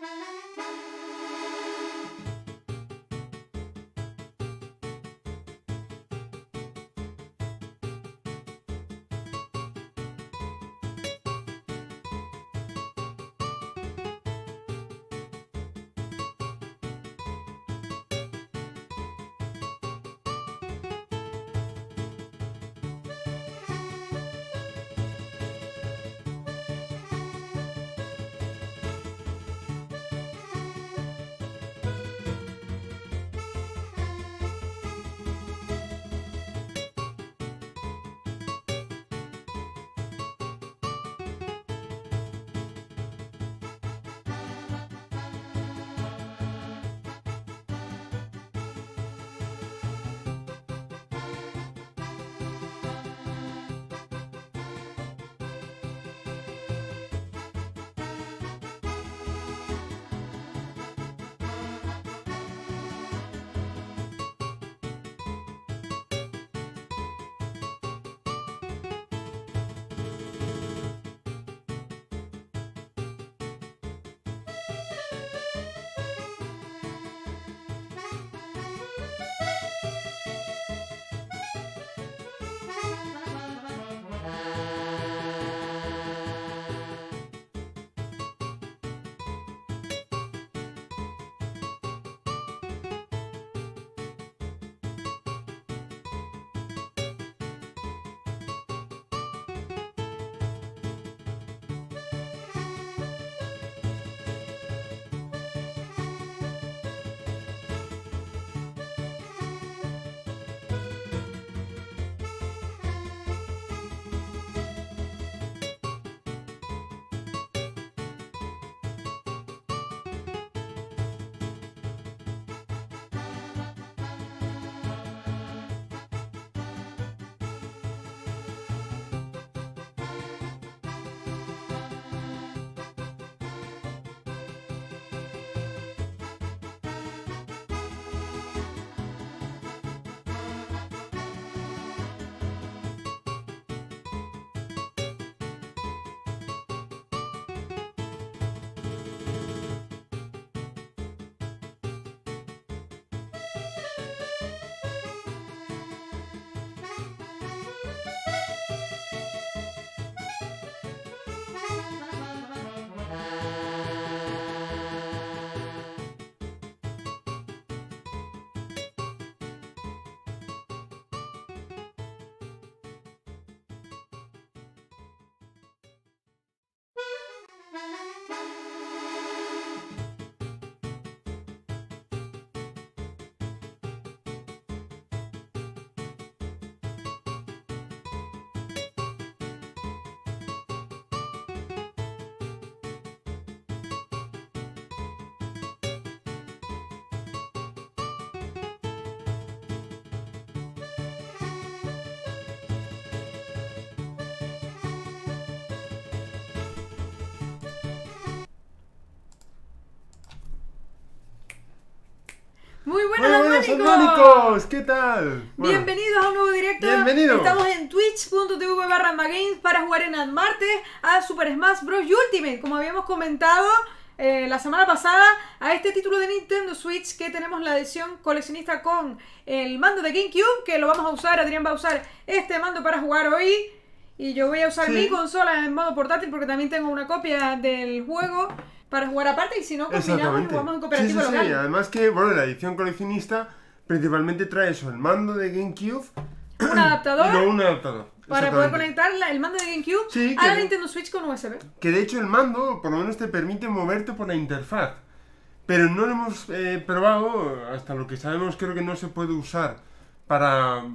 Muy buenos Armónicos, ¿qué tal? Bueno, bienvenidos a un nuevo directo. Bienvenidos. Estamos en twitch.tv/AnmaGames para jugar en martes a Super Smash Bros. Ultimate, como habíamos comentado la semana pasada, a este título de Nintendo Switch, que tenemos la edición coleccionista con el mando de GameCube, que lo vamos a usar. Adrián va a usar este mando para jugar hoy, y yo voy a usar mi consola en modo portátil porque también tengo una copia del juego para jugar aparte, y si no combinamos y jugamos en cooperativo local. Sí, además que, bueno, la edición coleccionista principalmente trae eso, el mando de GameCube, un adaptador, y luego un adaptador para poder conectar el mando de GameCube a la Nintendo Switch con USB. Que de hecho el mando por lo menos te permite moverte por la interfaz, pero no lo hemos probado. Hasta lo que sabemos creo que no se puede usar para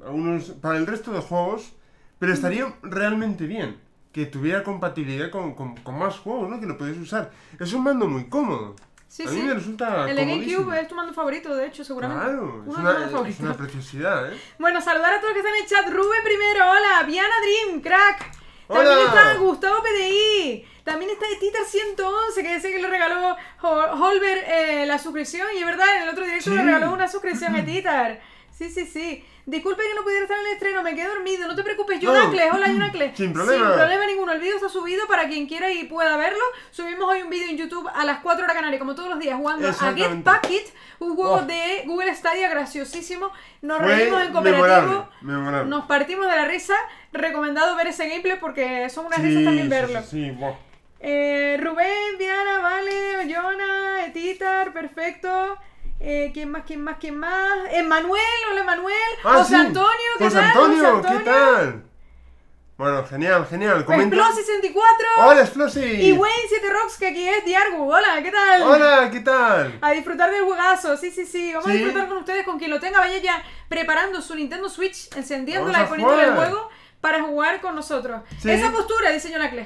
el resto de juegos, pero estaría realmente bien que tuviera compatibilidad con más juegos, ¿no? Que lo puedes usar. Es un mando muy cómodo. Sí, a mí me resulta el de GameCube es tu mando favorito, de hecho, seguramente. Claro, es una preciosidad, ¿eh? Bueno, saludar a todos los que están en el chat. Rubén primero, hola. Viana Dream, crack. Hola. También está Gustavo PDI. También está Titar 111, que dice que le regaló Holber la suscripción. Y es verdad, en el otro directo le regaló una suscripción a Titar. Sí, sí, sí. Disculpe que no pudiera estar en el estreno, me quedé dormido. No te preocupes, Jonacles. Hola, Jonacles. Sin problema. Sin problema ninguno. El vídeo está subido para quien quiera y pueda verlo. Subimos hoy un vídeo en YouTube a las 4 horas Canarias, como todos los días, jugando a Get Packet, un juego de Google Stadia graciosísimo. Nos reímos en cooperativo. Memorable. Nos partimos de la risa. Recomendado ver ese gameplay porque son unas risas también verlo. Sí, wow. Rubén, Diana, Vale, Jonah, Etitar, perfecto. ¿Quién más? Manuel, hola Manuel. José Antonio, ¿qué José tal? Antonio, ¿qué tal? Bueno, genial. Explosi64. Hola, Explosi. Y Wayne 7 Rocks, que aquí es Diargu. Hola, ¿qué tal? Hola, ¿qué tal? A disfrutar del juegazo, sí. Vamos a disfrutar con ustedes, con quien lo tenga. Vaya ya preparando su Nintendo Switch, encendiéndola y poniéndole el juego para jugar con nosotros. Sí. Esa postura, dice Jonacles.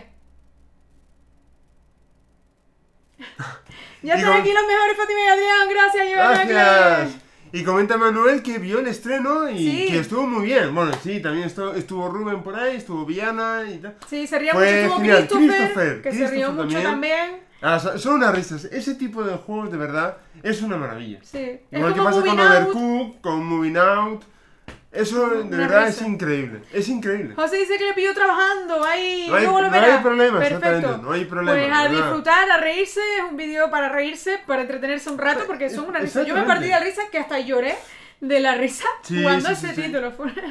Ya están aquí los mejores, Fátima y Adrián. Gracias, Jonacles. Y comenta Manuel que vio el estreno y que estuvo muy bien. Bueno, sí, también estuvo Rubén por ahí, estuvo Viana y tal. Sí, se ría mucho, estuvo Christopher, que se rió mucho también. Son unas risas. Ese tipo de juegos, de verdad, es una maravilla. Sí. Igual que pasa con Overcooked, con Moving Out. Eso de verdad es increíble. Es increíble. José dice que le pilló trabajando. Ahí no hay problema, exactamente. No hay problema. Pues a disfrutar, a reírse. Es un vídeo para reírse, para entretenerse un rato, porque son una risa. Yo me partí de risa que hasta lloré de la risa jugando ese título.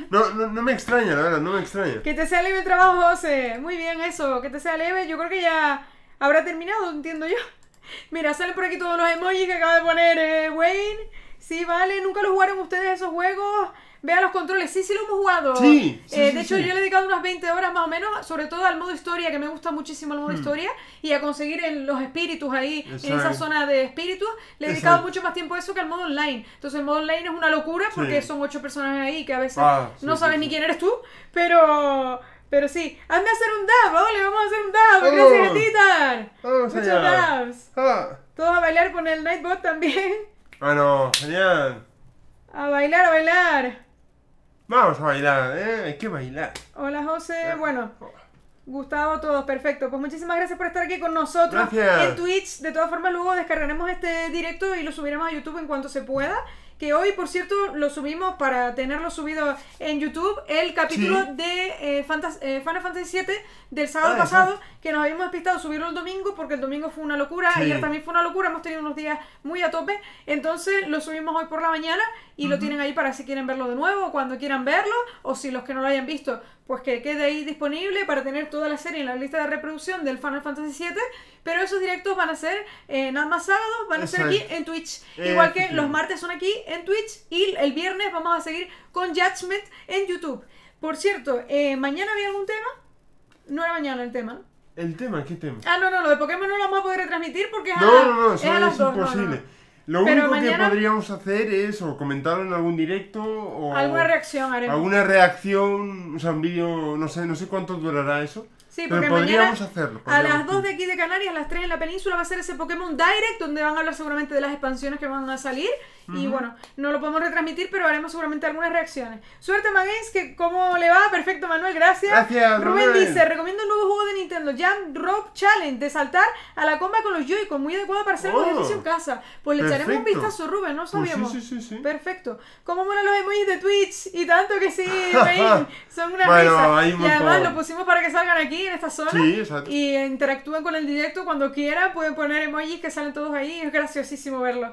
No me extraña, la verdad, no me extraña. Que te sea leve el trabajo, José. Muy bien eso, que te sea leve. Yo creo que ya habrá terminado, entiendo yo. Mira, salen por aquí todos los emojis que acaba de poner Wayne. Sí, vale, nunca lo jugaron ustedes esos juegos. Vea los controles, sí lo hemos jugado. De hecho, yo le he dedicado unas 20 horas más o menos, sobre todo al modo historia, que me gusta muchísimo el modo historia, y a conseguir los espíritus ahí, en esa zona de espíritus. Le he dedicado mucho más tiempo a eso que al modo online. Entonces, el modo online es una locura porque son 8 personas ahí que a veces no sabes ni quién eres tú, pero sí. Hazme hacer un dab, vale, vamos a hacer un dab. Gracias, Titar. Muchos dabs. Todos a bailar con el Nightbot también. Bueno, genial. A bailar. Vamos a bailar, hay que bailar. Hola José, bueno, Gustavo, todos, perfecto. Pues muchísimas gracias por estar aquí con nosotros en Twitch. De todas formas, luego descargaremos este directo y lo subiremos a YouTube en cuanto se pueda. Que hoy, por cierto, lo subimos para tenerlo subido en YouTube, el capítulo de Final Fantasy VII del sábado pasado, que nos habíamos despistado subirlo el domingo, porque el domingo fue una locura, ayer también fue una locura, hemos tenido unos días muy a tope, entonces lo subimos hoy por la mañana y lo tienen ahí para si quieren verlo de nuevo, cuando quieran verlo, o si los que no lo hayan visto, pues que quede ahí disponible para tener toda la serie en la lista de reproducción del Final Fantasy VII, pero esos directos van a ser nada más sábados, van a ser aquí en Twitch, igual que los martes son aquí en Twitch y el viernes vamos a seguir con Judgment en YouTube. Por cierto, ¿mañana había algún tema? No era mañana el tema, ¿no? ¿El tema? ¿Qué tema? Lo de Pokémon no lo vamos a poder retransmitir porque es eso a las es 2. imposible. Lo único que podríamos hacer es o comentarlo en algún directo o... Alguna reacción haremos. Alguna reacción, o sea, un vídeo, no sé cuánto durará eso. Sí, porque pero podríamos mañana hacerlo. A las 2 de aquí de Canarias, a las 3 en la península va a ser ese Pokémon Direct, donde van a hablar seguramente de las expansiones que van a salir. Y bueno, no lo podemos retransmitir, pero haremos seguramente algunas reacciones. Suerte, Magames, que ¿cómo le va? Perfecto, Manuel, gracias. Gracias, Rubén dice, recomiendo el nuevo juego de Nintendo, Jump Rope Challenge, de saltar a la comba con los Joy-Con, muy adecuado para hacer ejercicio en casa. Pues le echaremos un vistazo, Rubén, no sabíamos. Sí. Perfecto. ¿Cómo molan los emojis de Twitch? Y tanto que sí, Wayne, son una risa. Y además lo pusimos para que salgan aquí, en esta zona. Sí, exacto. Y interactúen con el directo cuando quieran, pueden poner emojis que salen todos ahí, es graciosísimo verlo.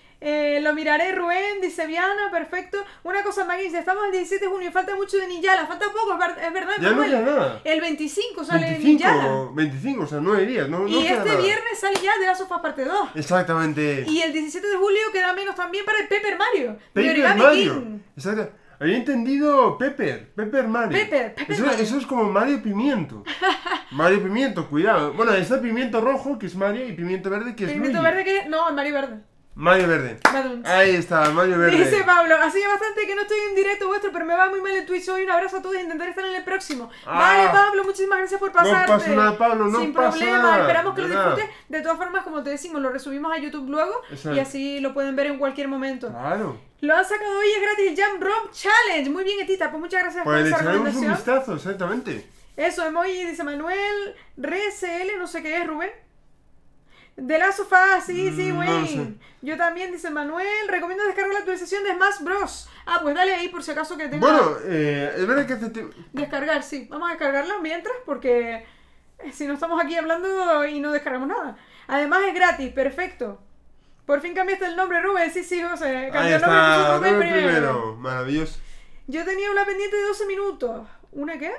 Lo miraré, Rubén, dice Viana, perfecto. Una cosa, Maggie, estamos el 17 de junio y falta mucho de Ninjala, falta poco, es verdad. Ya no queda nada. El 25 sale Ninjala. 25, o sea, 9 días, no y queda este nada. viernes sale ya de Last of Us parte 2. Exactamente. Y el 17 de julio queda menos también para el Paper Mario. Paper Mario. Exacto. Había entendido Pepper Mario. Pepper Mario. Eso es como Mario Pimiento. Mario Pimiento, cuidado. Bueno, está Pimiento Rojo, que es Mario, y Pimiento Verde, que es Luigi. Pimiento Verde que... No, Mario Verde. Mario Verde. Ahí está, Mario Verde. Dice Pablo, hace ya bastante que no estoy en directo vuestro, pero me va muy mal el Twitch hoy. Un abrazo a todos y intentaré estar en el próximo. Vale, Pablo, muchísimas gracias por pasarte. No pasa nada, Pablo, no sin pasa problema, nada. Esperamos que lo disfrutes. De todas formas, como te decimos, lo resubimos a YouTube luego. Y así lo pueden ver en cualquier momento. Claro. Lo han sacado hoy, es gratis, el Jump Rope Challenge. Muy bien, Etita, pues muchas gracias por esa recomendación. Pues le echaremos un vistazo, exactamente. Eso, emoji, dice Manuel, RSL, no sé qué es, Rubén. De Last of Us, sí, No lo Wayne. sé. Yo también, dice Manuel. Recomiendo descargar la actualización de Smash Bros. Ah, pues dale ahí por si acaso que tenga. Bueno, es verdad que hace tiempo... Descargar, sí. Vamos a descargarla mientras porque si no estamos aquí hablando y no descargamos nada. Además es gratis, perfecto. Por fin cambiaste el nombre, Rubén. Sí, sí, José. Ahí Cambió el nombre, está, puso Rubén Rubén primero. primero. Maravilloso. Yo tenía una pendiente de 12 minutos. ¿Una qué?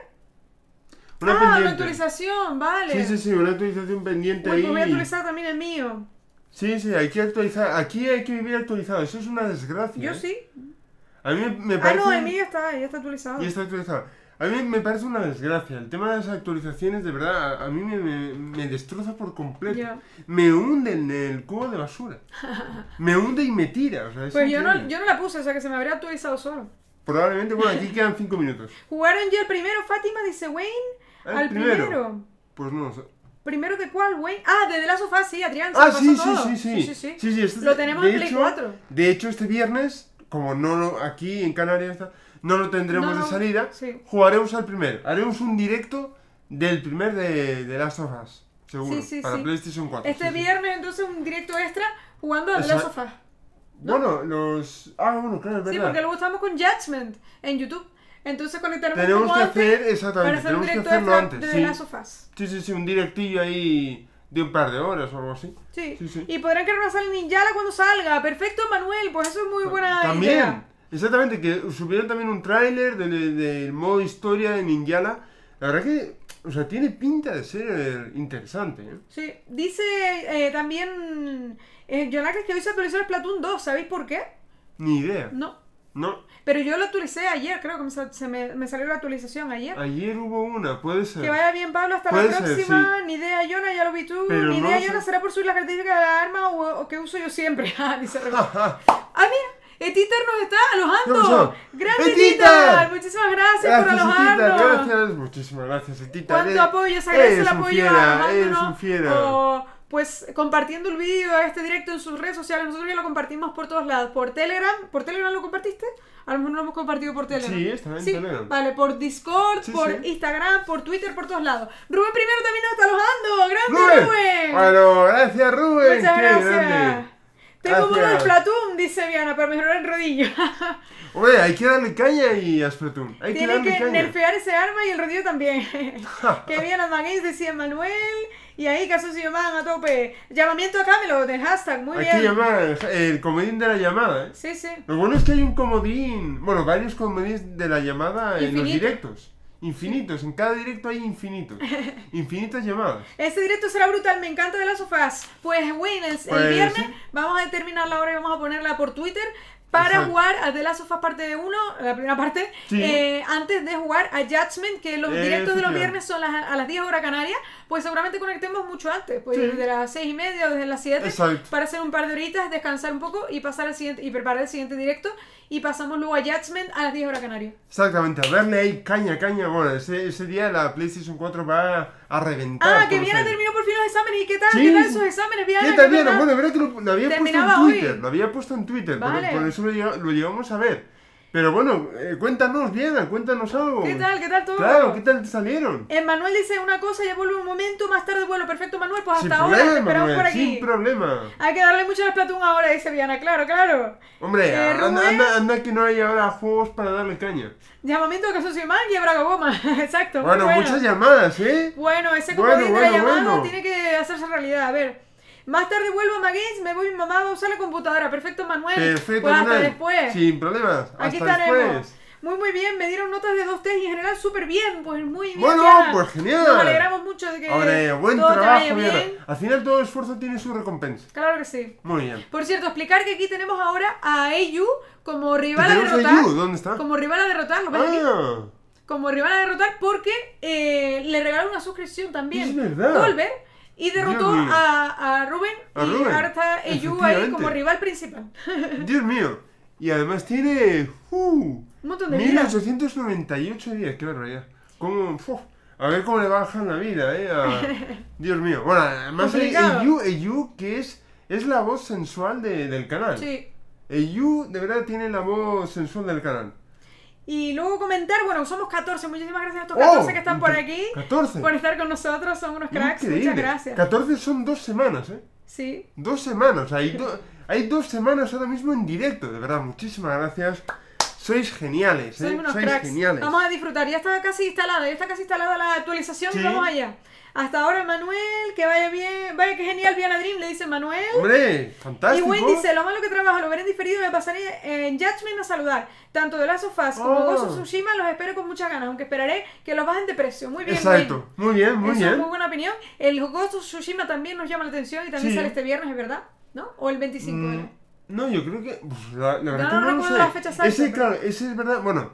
Una Una pendiente. actualización, vale. Sí, una actualización pendiente Uy, ahí. pues voy a actualizar también el mío. Sí, hay que actualizar. Aquí hay que vivir actualizado. Eso es una desgracia. Yo ¿eh? sí. A mí me Ah, parece... no, el mío ya está actualizado. Y está actualizado. A mí me parece una desgracia. El tema de las actualizaciones, de verdad, a mí me destroza por completo. Ya. Me hunde en el cubo de basura. Me hunde y me tira. O sea, es Pues yo no increíble. la puse, o sea que se me habría actualizado solo. Probablemente, bueno, aquí quedan 5 minutos. ¿Jugaron ya el primero, Fátima? Dice Wayne. ¿El Al primero. Pues no lo sé. ¿Primero de cuál, Wayne? Ah, de The Last of Us, sí, Adrián. Ah, se sí, pasó todo. sí. Este, Lo tenemos de en Play hecho, 4. De hecho, este viernes, como no aquí en Canarias no lo tendremos No, de salida, sí. jugaremos al primero. Haremos un directo del primer de Last of Us, seguro, Sí, para sí. PlayStation 4. Este sí. viernes, entonces, un directo extra jugando a The Last of Us. ¿no? Bueno, los... Ah, bueno, claro, es verdad. Sí, porque luego estamos con Judgment en YouTube. Entonces conectaremos Tenemos como que antes hacer, para exactamente, hacer un tenemos que directo hacerlo extra antes. de Sí. The Last of Us. Sí, un directillo ahí de un par de horas o algo así. Sí. Sí. Y podrán crear una sala en Ninjala cuando salga. Perfecto, Manuel. Pues eso es muy buena También, idea. exactamente, que subieron también un tráiler del modo historia de Ninjala. La verdad que, o sea, tiene pinta de ser interesante, ¿eh? Sí. Dice también Jonacres que hoy se actualizó el Splatoon 2. ¿Sabéis por qué? Ni idea. No. No, Pero yo lo actualicé ayer, creo que me salió la actualización ayer. ayer hubo una, puede ser. Que vaya bien, Pablo, hasta Puede la ser, próxima. Ni idea, Yona, ya lo vi tú. Pero Ni no idea, sé. Yona, será por subir las características de la arma o que uso yo siempre. Dice Rubén. Ja, Ah, mira, Etiter nos está ¿Qué alojando. pasó? ¡Grande ¡Etiter! Etiter! Muchísimas gracias por Gracias, Etita, alojarnos. gracias. Muchísimas gracias, Etita. ¿Cuánto apoyo? Se agradece el Eres un apoyo fiera, alojándonos, eres un fiera. o pues compartiendo el vídeo de este directo en sus redes sociales. Nosotros ya lo compartimos por todos lados. Por Telegram. ¿Por Telegram lo compartiste? A lo mejor no lo hemos compartido por Telegram. Sí, está en Telegram. Vale, por Discord, Sí, por sí. Instagram, por Twitter, por todos lados. Rubén primero también nos está alojando. ¡Grande Rubén! Bueno, gracias, Rubén. Muchas Qué gracias. grande. Tengo mono de Gracias. Splatoon, dice Viana, para mejorar el rodillo. Hombre, hay que darle caña y a Splatoon. Hay que Tiene darle que caña. nerfear ese arma y el rodillo también. Que bien, Games decía Manuel. Y ahí, casos y llaman a tope. Llamamiento a Camelot, el hashtag, muy Hay bien. que llamar el comodín de la llamada, ¿eh? Sí, sí. Lo bueno es que hay un comodín, bueno, varios comodines de la llamada en los Infinito. directos. Infinitos, en cada directo hay infinitos. Infinitas llamadas. Este directo será brutal, me encanta de las sofás. Pues, Wayne, el Pues, viernes sí. vamos a determinar la hora y vamos a ponerla por Twitter para Exacto. jugar a The Last of Us parte 1, la primera parte, Sí. antes de jugar a Judgment, que los directos de los Efectivamente. viernes son a las 10 horas canarias, pues seguramente conectemos mucho antes, pues Sí. desde las 6:30 o desde las 7, Exacto. para hacer un par de horitas, descansar un poco y pasar al siguiente, y preparar el siguiente directo, y pasamos luego a Judgment a las 10 horas canarias. Exactamente, a verle ahí caña. Bueno, ese día la PlayStation 4 va a reventar. Ah, que como Viana sea. terminó por fin los exámenes, ¿y qué tal? Sí, ¿Qué tal sí. esos exámenes, Viana? ¿Qué tal, ¿Qué Viana? tal? Bueno, verá que lo había Terminaba puesto en hoy. Twitter. Lo había puesto en Twitter, Vale. por eso lo llegamos a ver. Pero bueno, cuéntanos, Viana, cuéntanos algo. ¿Qué tal? ¿Qué tal todo? Claro, ¿qué tal te salieron? Manuel dice una cosa, ya vuelve un momento, más tarde vuelo. Perfecto, Manuel, pues Sin hasta ahora, te problema, esperamos Manuel, por aquí. sin problema. Hay que darle mucho al Splatoon ahora, dice Viana, claro, claro. Hombre, Rubén, anda que no hay ahora juegos para darle caña. llamamiento a Caso Simán y a Bragaboma. Exacto, muy Bueno, muchas llamadas, ¿eh? Bueno, ese Bueno, comodín de la bueno, llamada bueno. tiene que hacerse realidad. A ver, más tarde vuelvo a Magames, me voy mi mamá a usar la computadora. Perfecto, Manuel. Perfecto, Pues hasta Manuel. después. Sin problemas. Aquí hasta estaremos. después. Muy bien, me dieron notas de 2 test y en general súper bien, pues muy bien. Bueno, Diana. pues genial. Nos alegramos mucho de que Hombre, buen todo te trabajo, vaya Viana. bien. Al final todo esfuerzo tiene su recompensa. Claro que sí. Muy bien. Por cierto, explicar que aquí tenemos ahora a Ayu como ¿Qué rival a tenemos a derrotar. Yu? ¿Dónde está? Como rival a derrotar, ¿lo ves aquí? Ah, Como rival a derrotar porque le regalaron una suscripción también. Es verdad. Volver. Y derrotó Dios mío. a Rubén. A y Rubén, ahora está Ayu ahí efectivamente. como rival principal. Dios mío. Y además tiene... Un montón de vida. 1898 días, qué barbaridad. ¿Cómo? A ver cómo le bajan la vida, Dios mío. Bueno, además hay Complicado. Eyu, que es la voz sensual del canal. Sí. Eyu de verdad tiene la voz sensual del canal. Y luego comentar, bueno, somos 14. Muchísimas gracias a estos 14 que están por aquí. 14. Por estar con nosotros, son unos cracks. Increíble. Muchas gracias. 14 son 2 semanas, ¿eh? Sí. 2 semanas, hay 2 semanas ahora mismo en directo, de verdad, muchísimas gracias. Sois geniales, Sois unos sois cracks. geniales. Vamos a disfrutar. Ya está casi instalada la actualización Sí. y vamos allá. Hasta ahora Manuel, que vaya bien, vaya que genial, Viana Dream, le dice Manuel. Hombre, Y fantástico. Gwen dice, lo malo que trabajo, lo veré en diferido y me pasaré en Judgment a saludar. Tanto de Last of Us como Oh. Ghost of Tsushima los espero con muchas ganas, aunque esperaré que los bajen de precio. Muy bien, Exacto, muy bien, Gwen. muy Eso es bien. muy buena opinión. El Ghost of Tsushima también nos llama la atención y también Sí. sale este viernes, ¿es verdad? ¿No? O el 25 era. No, yo creo que. Pues, la verdad No, que no no lo recuerdo sé. la fecha exacta, Ese, pero- claro, ese es verdad. Bueno,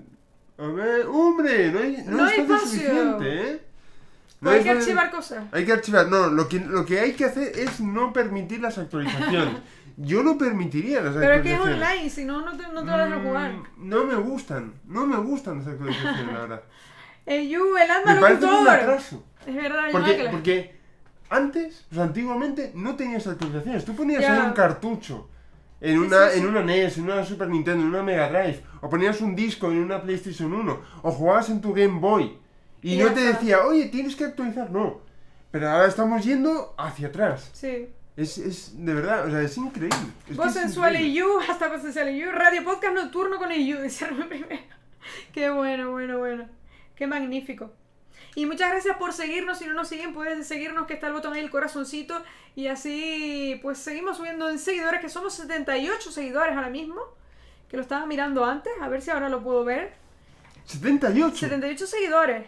a ver. ¡Hombre! No hay No hay espacio espacio. suficiente, ¿eh? No Hay que espacio- archivar cosas. Hay que archivar. No, lo que hay que hacer es no permitir las actualizaciones. Yo no permitiría las Pero es que es actualizaciones. online, si no, no te vas a dejar jugar. No me gustan las actualizaciones, la verdad. El alma Me parece un locutor. atraso. Es verdad, yo Porque antes, o sea, antiguamente, no tenías actualizaciones. Tú ponías Ya. ahí un cartucho en Sí, una, sí, sí. en una NES, en una Super Nintendo, en una Mega Drive, o ponías un disco en una PlayStation 1, o jugabas en tu Game Boy, y Y no ya te está. decía, oye, tienes que actualizar. No. Pero ahora estamos yendo hacia atrás. Sí. Es de verdad, o sea, es increíble. Es que Voz es sensual y increíble. you, hasta voz sensual y you. Radio podcast nocturno con el you, dice Rubén primero. Qué bueno. Qué magnífico. Y muchas gracias por seguirnos. Si no nos siguen, pueden seguirnos, que está el botón ahí, el corazoncito. Y así, pues seguimos subiendo en seguidores, que somos 78 seguidores ahora mismo. Que lo estaba mirando antes, a ver si ahora lo puedo ver. 78. 78 seguidores.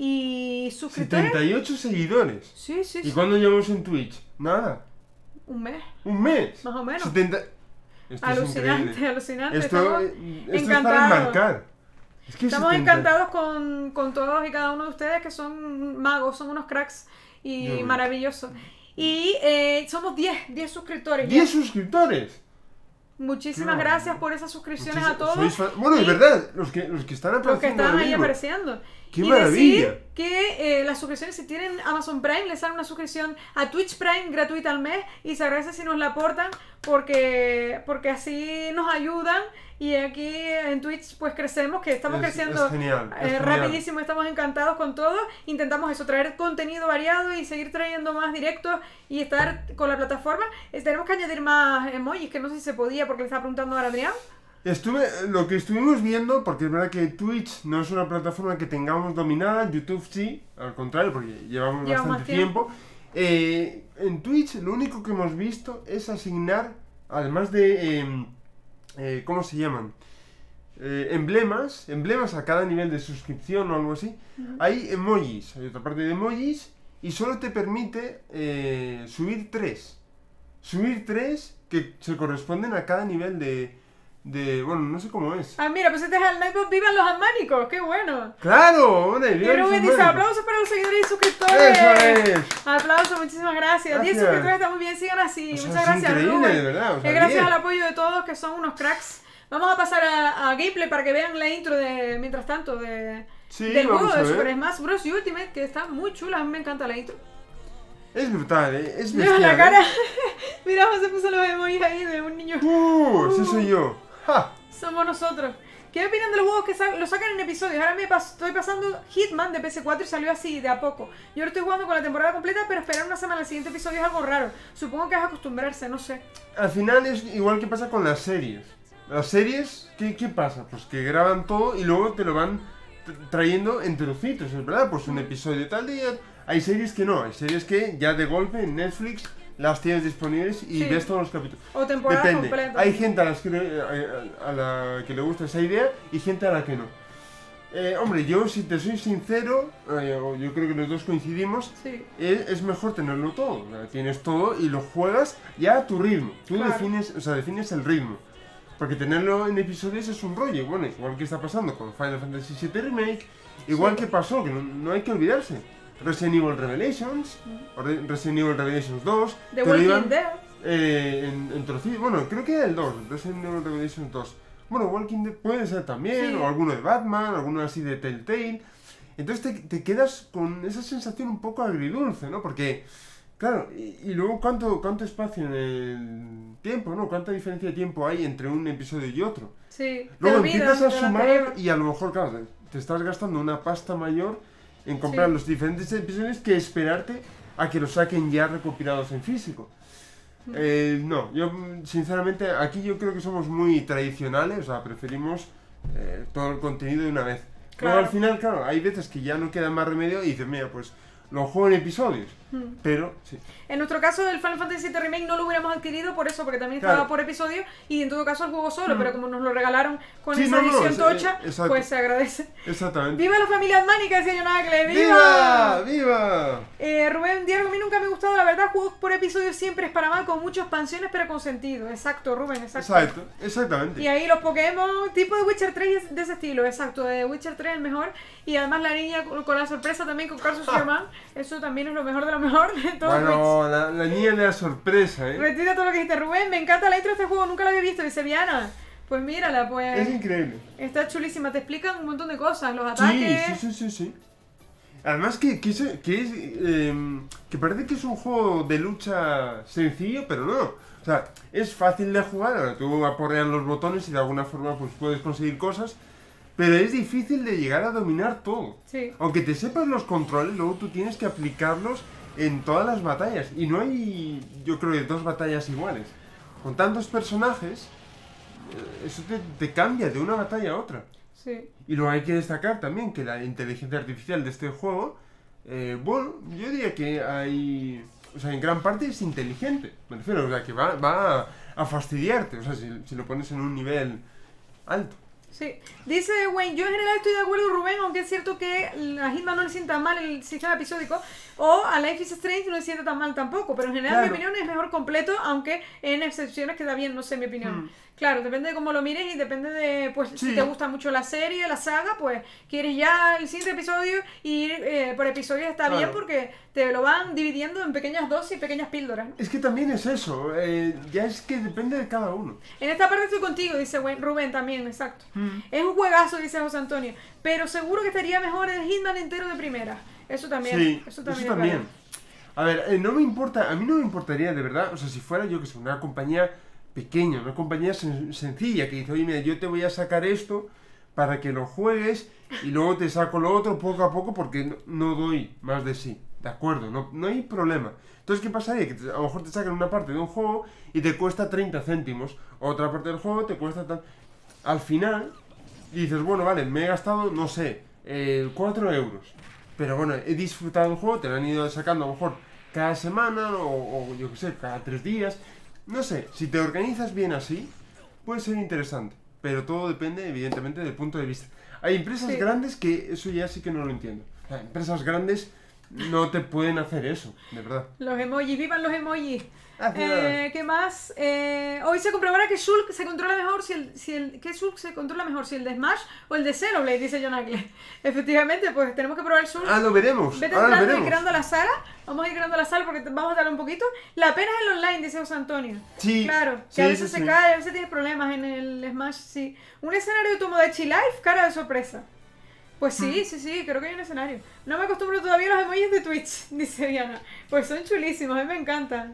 Y suscriptores. 78 seguidores. Sí. ¿Y cuándo llevamos en Twitch? Nada. Un mes. ¿Un mes? Más o menos. 70... Esto es Alucinante, increíble. alucinante. Esto Estamos es para encantados. enmarcar. Es que Estamos 70. encantados con todos y cada uno de ustedes, que son magos, son unos cracks y Dios mío. maravillosos. Y somos 10 suscriptores. ya. 10 suscriptores. Muchísimas No. gracias por esas suscripciones a todos. Bueno, Y es verdad, los que están los que apareciendo están ahora ahí mismo. apareciendo. ¡Qué y maravilla! decir que las suscripciones, si tienen Amazon Prime, les sale una suscripción a Twitch Prime gratuita al mes y se agradece si nos la aportan porque así nos ayudan y aquí en Twitch pues crecemos, que estamos creciendo Es genial, es genial. rapidísimo, estamos encantados con todo. Intentamos eso, traer contenido variado y seguir trayendo más directos y estar con la plataforma. Tenemos que añadir más emojis, que no sé si se podía porque le estaba preguntando a Adrián. Lo que estuvimos viendo, porque es verdad que Twitch no es una plataforma que tengamos dominada, YouTube sí, al contrario, porque llevamos Lleva bastante más tiempo. En Twitch lo único que hemos visto es asignar, además de, ¿cómo se llaman? Emblemas a cada nivel de suscripción o algo así. Hay emojis, hay otra parte de emojis y solo te permite subir 3. Subir 3 que se corresponden a cada nivel bueno, no sé cómo es. Ah, mira, pues este es el Nightbot Vivan los Amánicos, qué bueno. ¡Claro! ¡Hombre! Y ¡Viva el Rubén dice, Fernández! aplausos para los seguidores y suscriptores. ¡Eso es! Aplausos, muchísimas gracias. 10 Gracias. suscriptores, está muy bien, sigan así. O sea, Muchas es gracias, increíble, Rubén. de verdad, o sea, Es gracias 10. al apoyo de todos, que son unos cracks. Vamos a pasar a gameplay para que vean la intro mientras tanto, Sí, del vamos juego a de ver. Super Smash Bros. Ultimate, que está muy chula, a mí me encanta la intro. Es brutal, es Mira bestial. la cara. Mira, se puso los emojis ahí de un niño. Ese soy yo. ¡Ja! Somos nosotros. ¿Qué opinan de los juegos que lo sacan en episodios? Ahora estoy pasando Hitman de PS4 y salió así, de a poco. Yo lo estoy jugando con la temporada completa, pero esperar una semana al siguiente episodio es algo raro. Supongo que es acostumbrarse, no sé. Al final es igual que pasa con las series. Las series, ¿qué pasa? Pues que graban todo y luego te lo van trayendo en trocitos, ¿es verdad? Pues un episodio tal día. Hay series que no, hay series que ya de golpe en Netflix las tienes disponibles y Sí. ves todos los capítulos. O temporada Depende. completa. Hay gente a la que le gusta esa idea y gente a la que no. Hombre, yo si te soy sincero, yo creo que los dos coincidimos, Sí. es mejor tenerlo todo. O sea, tienes todo y lo juegas ya a tu ritmo. Tú Claro. defines el ritmo. Porque tenerlo en episodios es un rollo. Bueno, igual que está pasando con Final Fantasy VII Remake, igual que pasó, que no hay que olvidarse. Resident Evil Revelations, o Resident Evil Revelations 2, The te lo Walking iban, Dead. en trocitos. Bueno, creo que era el 2, Resident Evil Revelations 2. Bueno, Walking Dead puede ser también, Sí. o alguno de Batman, alguno así de Telltale. Entonces te quedas con esa sensación un poco agridulce, ¿no? Porque, claro, y luego cuánto espacio en el tiempo, ¿no? Cuánta diferencia de tiempo hay entre un episodio y otro. Sí. Luego te olvidas empiezas a del sumar anterior. y a lo mejor, claro, te estás gastando una pasta mayor en comprar Sí. los diferentes episodios que esperarte a que los saquen ya recopilados en físico. No, yo sinceramente aquí yo creo que somos muy tradicionales, o sea, preferimos todo el contenido de una vez. Claro. Luego al final, claro, hay veces que ya no queda más remedio y dices, mira, pues lo juego en episodios, pero sí. En nuestro caso, el Final Fantasy VII Remake no lo hubiéramos adquirido por eso, porque también Claro. estaba por episodio y en todo caso el juego solo, pero como nos lo regalaron con Sí, esa no, no, edición es- tocha, exacto. pues se agradece. Exactamente. ¡Viva la familia Admánica! Decía Yonacle. ¡Viva! ¡Viva! Rubén Diego, a mí nunca me ha gustado, la verdad, juegos por episodio siempre es para mal, con muchas expansiones, pero con sentido. Exacto, Rubén, exacto. Exacto, exactamente. Y ahí los Pokémon, tipo de Witcher 3 es de ese estilo, exacto, de Witcher 3 el mejor. Y además la niña con la sorpresa también con Carlos Sherman, eso también es lo mejor de lo mejor de todo. Bueno, la niña de la sorpresa, Retira todo lo que dijiste, Rubén, me encanta la intro de este juego, nunca la había visto, dice Viana. Pues mírala, pues Es increíble. está chulísima, te explican un montón de cosas, los Sí, ataques. sí. Además que parece que es un juego de lucha sencillo, pero no. O sea, es fácil de jugar, ahora tú aporreas los botones y de alguna forma pues puedes conseguir cosas, pero es difícil de llegar a dominar todo. Sí. Aunque te sepas los controles, luego tú tienes que aplicarlos en todas las batallas. Y no hay, yo creo que 2 batallas iguales. Con tantos personajes, eso te cambia de una batalla a otra. Sí. Y luego hay que destacar también que la inteligencia artificial de este juego, bueno, yo diría que hay... O sea, en gran parte es inteligente, me refiero, o sea, que va a fastidiarte, o sea, si lo pones en un nivel alto. Sí, dice Wayne, yo en general estoy de acuerdo, Rubén, aunque es cierto que a Hitman no le sienta mal el sistema episódico, o a Life is Strange no le sienta tan mal tampoco, pero en general Claro. mi opinión es mejor completo, aunque en excepciones queda bien, no sé mi opinión. Claro, depende de cómo lo mires y depende de, pues, si Sí. te gusta mucho la serie, la saga, pues quieres ya el siguiente episodio y ir por episodio está bien Claro. porque te lo van dividiendo en pequeñas dosis, pequeñas píldoras. Es que también es eso, ya es que depende de cada uno. En esta parte estoy contigo, dice Rubén también, exacto. Es un juegazo, dice José Antonio, pero seguro que estaría mejor el Hitman entero de primera. Eso también, Sí, eso eso también. también. Es verdad. A ver, no me importa, a mí no me importaría de verdad, o sea, si fuera yo que sé, una compañía pequeña, una compañía sencilla que dice, oye, mira, yo te voy a sacar esto para que lo juegues y luego te saco lo otro poco a poco porque no doy más de sí, ¿de acuerdo? No hay problema. Entonces, ¿qué pasaría? Que a lo mejor te sacan una parte de un juego y te cuesta 30 céntimos, otra parte del juego te cuesta tan... Al final, dices, bueno, vale, me he gastado, no sé, 4 euros. Pero bueno, he disfrutado el juego, te lo han ido sacando a lo mejor cada semana o yo qué sé, cada 3 días. No sé, si te organizas bien así, puede ser interesante. Pero todo depende, evidentemente, del punto de vista. Hay empresas Sí. grandes que eso ya sí que no lo entiendo. O sea, empresas grandes no te pueden hacer eso, de verdad. Los emojis, vivan los emojis. Nada. ¿Qué más? Hoy se comprobará que Shulk se controla mejor ¿qué Shulk se controla mejor? ¿Si el de Smash o el de Xenoblade? Dice John Agle. Efectivamente, pues tenemos que probar Shulk. Ah, lo veremos. Vete Ahora lo entrando y veremos. creando la sala. Vamos a ir creando la sala porque vamos a darle un poquito. La pena es el online, dice José Antonio. Sí. Claro, que Sí, a veces sí, se sí. cae, a veces tienes problemas en el Smash, sí. Un escenario de Tomodachi Life, cara de sorpresa. Pues sí, sí, creo que hay un escenario. No me acostumbro todavía a los emojis de Twitch, dice Diana. Pues son chulísimos, a mí me encantan.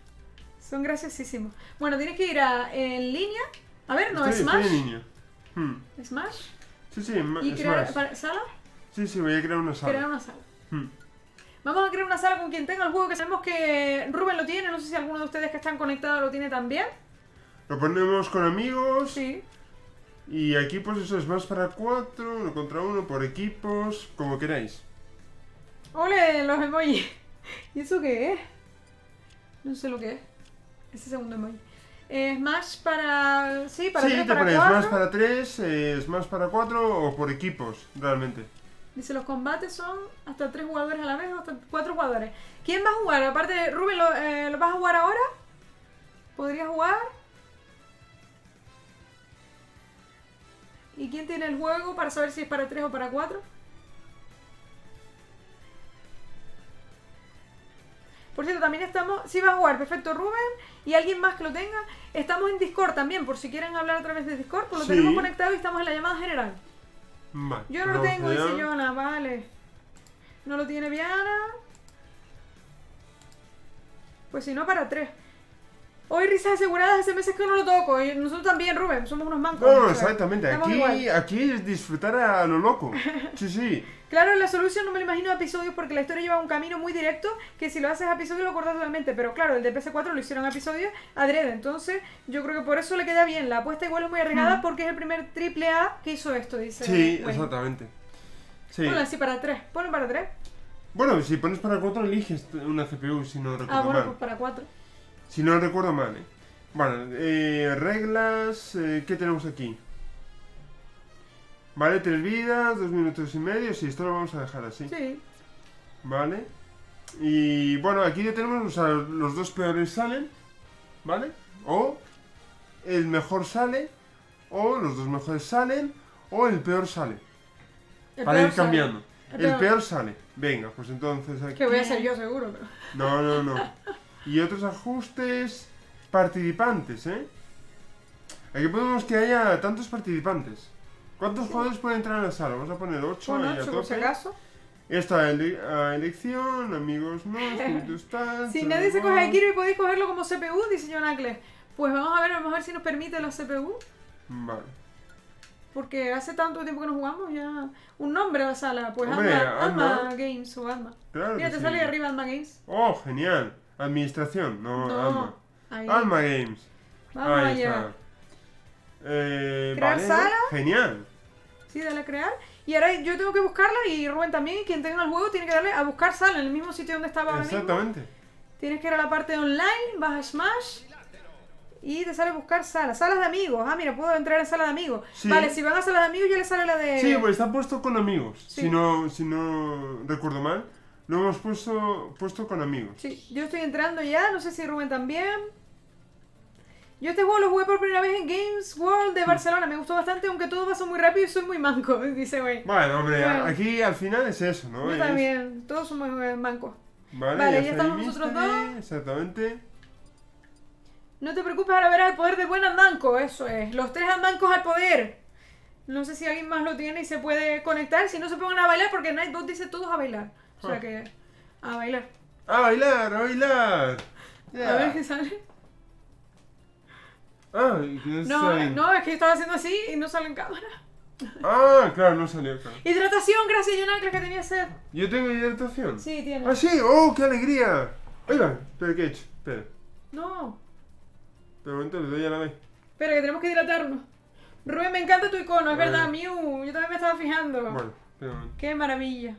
Son graciosísimos. Bueno, tienes que ir en línea. A ver, no, Estoy Smash. en línea. Smash. Sí, sí, Y crear Smash. sala. Sí, voy a crear una sala. Crear una sala. Hmm. Vamos a crear una sala con quien tenga el juego, que sabemos que Rubén lo tiene. No sé si alguno de ustedes que están conectados lo tiene también. Lo ponemos con amigos. Sí. Y aquí pues eso es más para 4, 1 contra 1, por equipos, como queráis. ¡Ole, los emojis! ¿Y eso qué es? No sé lo que es. Ese segundo emoji. Smash para... Sí, para Sí, 3, te para pones 4. más para 3, más para 4 o por equipos, realmente. Dice, los combates son hasta 3 jugadores a la vez o hasta 4 jugadores. ¿Quién va a jugar? Aparte de Rubén, ¿lo vas a jugar ahora? ¿Podría jugar? ¿Y quién tiene el juego para saber si es para 3 o para 4? Por cierto, también estamos... Sí va a jugar, perfecto, Rubén. Y alguien más que lo tenga. Estamos en Discord también, por si quieren hablar a través de Discord. Pues lo Sí. tenemos conectado y estamos en la llamada general. Vale, Yo no lo vamos tengo, allá. dice Jonah, vale. No lo tiene Viana. Pues si no, para 3. Hoy risas aseguradas, hace meses que no lo toco. Y nosotros también, Rubén, somos unos mancos. No, o sea, exactamente. estamos igual. Aquí es disfrutar a lo loco. Sí, sí. Claro, la solución no me lo imagino a episodios porque la historia lleva un camino muy directo que si lo haces a episodio lo cortas totalmente. Pero claro, el de PS4 lo hicieron a episodio adrede. Entonces, yo creo que por eso le queda bien. La apuesta igual es muy arriesgada porque es el primer AAA que hizo esto, dice. Sí, Wayne. exactamente. Sí. Ponlo así para 3. Ponlo para 3. Bueno, si pones para 4 eliges una CPU, si no recuerdo Ah, bueno, mal. pues para 4. Si no recuerdo mal, ¿eh? Bueno, reglas, ¿qué tenemos aquí? Vale, 3 vidas, 2 minutos y medio, sí, esto lo vamos a dejar así. Sí. Vale. Y bueno, aquí ya tenemos, o sea, los dos peores salen, ¿vale? O el mejor sale, o los dos mejores salen, o el peor sale. Para ir cambiando. El peor sale. Venga, pues entonces aquí... Que voy a ser yo seguro, pero... No. Y otros ajustes... Participantes, ¿eh? Aquí podemos que haya tantos participantes. ¿Cuántos jugadores pueden entrar a la sala? Vamos a poner 8 Pon ahí a 8 por si tope. acaso. Esta a elección, amigos no, espíritus tal... Si nadie se coge a Kirby podéis cogerlo como CPU, dice John Ackles. Pues vamos a ver si nos permite la CPU. Vale. Porque hace tanto tiempo que no jugamos ya. Un nombre a la sala, pues Hombre, Alma Alma. Games o Alma. Claro Mira, que te sí. sale ahí arriba Alma Games. Oh, genial. Administración, no, Alma. Ahí. Alma Games. Vamos Ahí allá. está. ¿Crear Vale, sala? Genial. Sí, dale a crear. Y ahora yo tengo que buscarla y Rubén también, quien tenga el juego, tiene que darle a buscar sala en el mismo sitio donde estaba ahora mismo. Exactamente. Tienes que ir a la parte de online, vas a Smash y te sale buscar salas. Salas de amigos. Ah, mira, puedo entrar en sala de amigos. Sí. Vale, si van a sala de amigos ya le sale la de... Sí, pues está puesto con amigos. Sí. Si no recuerdo mal, lo hemos puesto con amigos. Sí, yo estoy entrando ya, no sé si Rubén también. Yo este juego lo jugué por primera vez en Games World de Barcelona, me gustó bastante, aunque todo pasó muy rápido y soy muy manco, dice güey. Bueno, hombre, Bueno. aquí al final es eso, ¿no? Yo Es- también, todos somos mancos. Vale, Vale, ya está estamos ahí nosotros Mystery, dos. Exactamente. No te preocupes, ahora verás el poder del buen andanco, eso es. Los 3 andancos al poder. No sé si alguien más lo tiene y se puede conectar, si no se pongan a bailar porque Nightbot dice todos a bailar. O sea Ah. que... A bailar. ¡A bailar, a bailar! A Yeah. ver qué sale. Ah, ¿y qué es No, ahí? no, es que estaba haciendo así y no sale en cámara. Ah, claro, no salió, claro. Hidratación, gracias Jonacles que tenía sed. ¿Yo tengo hidratación? Sí, tiene. ¡Ah, sí! ¡Oh, qué alegría! Oiga, espera, ¿qué he hecho? Espera. No. De momento le doy a la vez. Espera, que tenemos que hidratarnos. Rubén, me encanta tu icono, es A ver. verdad, Mew. Yo también me estaba fijando. Bueno, espera un momento. Qué maravilla.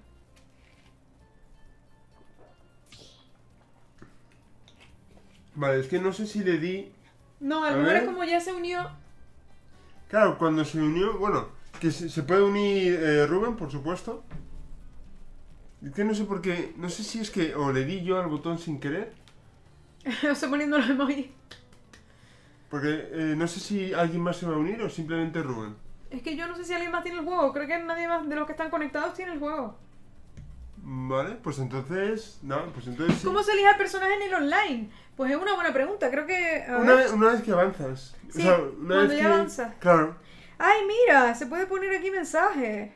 Vale, es que no sé si le di... No, A el mejor ver. es como ya se unió. Claro, cuando se unió... Bueno, que se puede unir Rubén, por supuesto. Es que no sé por qué... No sé si es que o le di yo al botón sin querer. Estoy poniendo los emojis. Porque no sé si alguien más se va a unir o simplemente Rubén. Es que yo no sé si alguien más tiene el juego. Creo que nadie más de los que están conectados tiene el juego. Vale, pues entonces... No, pues entonces sí. ¿Cómo se elige al personaje en el online? Pues es una buena pregunta. Creo que. A Una ver. vez que avanzas. Sí, cuando ya avanzas. Claro, Ay, mira, se puede poner aquí mensaje.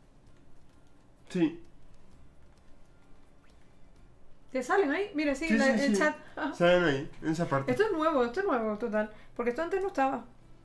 sí. ¿Te salen ahí? Mira, sí, Sí, sí, el sí. chat. Ah. Salen ahí, en esa parte. Esto es nuevo, total. Porque esto antes no estaba.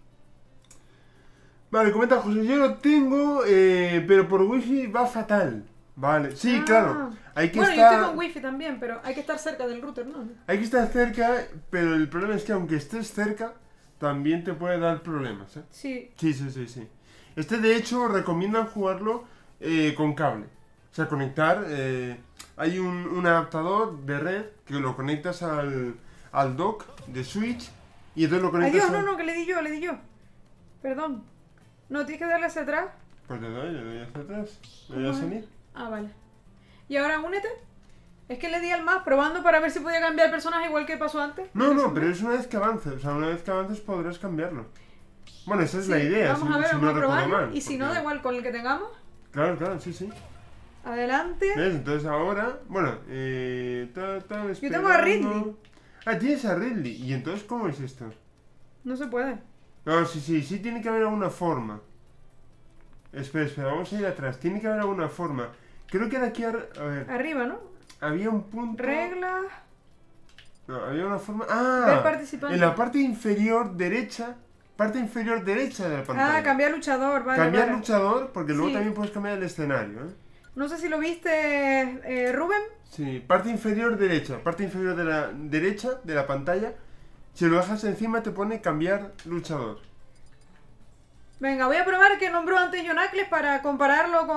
Vale, comenta José, yo lo tengo, pero por wifi va fatal. Vale, sí, Ah. claro. Hay que Bueno, yo estar... estoy con wifi también, pero hay que estar cerca del router, ¿no? Hay que estar cerca, pero el problema es que aunque estés cerca, también te puede dar problemas, ¿eh? Sí. Sí. Este, de hecho, recomiendan jugarlo con cable. O sea, conectar... hay un adaptador de red que lo conectas al dock de Switch y entonces lo Ay, conectas Dios, no, que le di yo. Perdón. No, tienes que darle hacia atrás. Pues le doy hacia atrás. Le doy ¿Cómo a es? salir. Ah, vale. ¿Y ahora únete? Es que le di al más, probando para ver si podía cambiar el personaje igual que pasó antes. No, pero es una vez que avances. O sea, una vez que avances podrás cambiarlo. Bueno, esa es Sí, la idea, Vamos si, a ver, si vamos no a recuerdo probarlo. mal. Y si no, porque- da igual con el que tengamos. Claro, sí. Adelante. ¿Ves? Entonces ahora, bueno, Yo tengo a Ridley. Ah, tienes a Ridley. ¿Y entonces cómo es esto? No se puede. No, sí tiene que haber alguna forma. Espera, vamos a ir atrás. Tiene que haber alguna forma. Creo que de aquí a ver, Arriba, ¿no? había un punto... Reglas. No, había una forma... Ver ¡Ah! participante. En la parte inferior derecha de la pantalla. Ah, cambiar luchador, vale, Cambiar vale. luchador, porque luego Sí. también puedes cambiar el escenario, ¿eh? No sé si lo viste, Rubén. Sí, parte inferior derecha, parte inferior de la derecha de la pantalla. Si lo dejas encima te pone cambiar luchador. Venga, voy a probar que nombró antes Jonacles para compararlo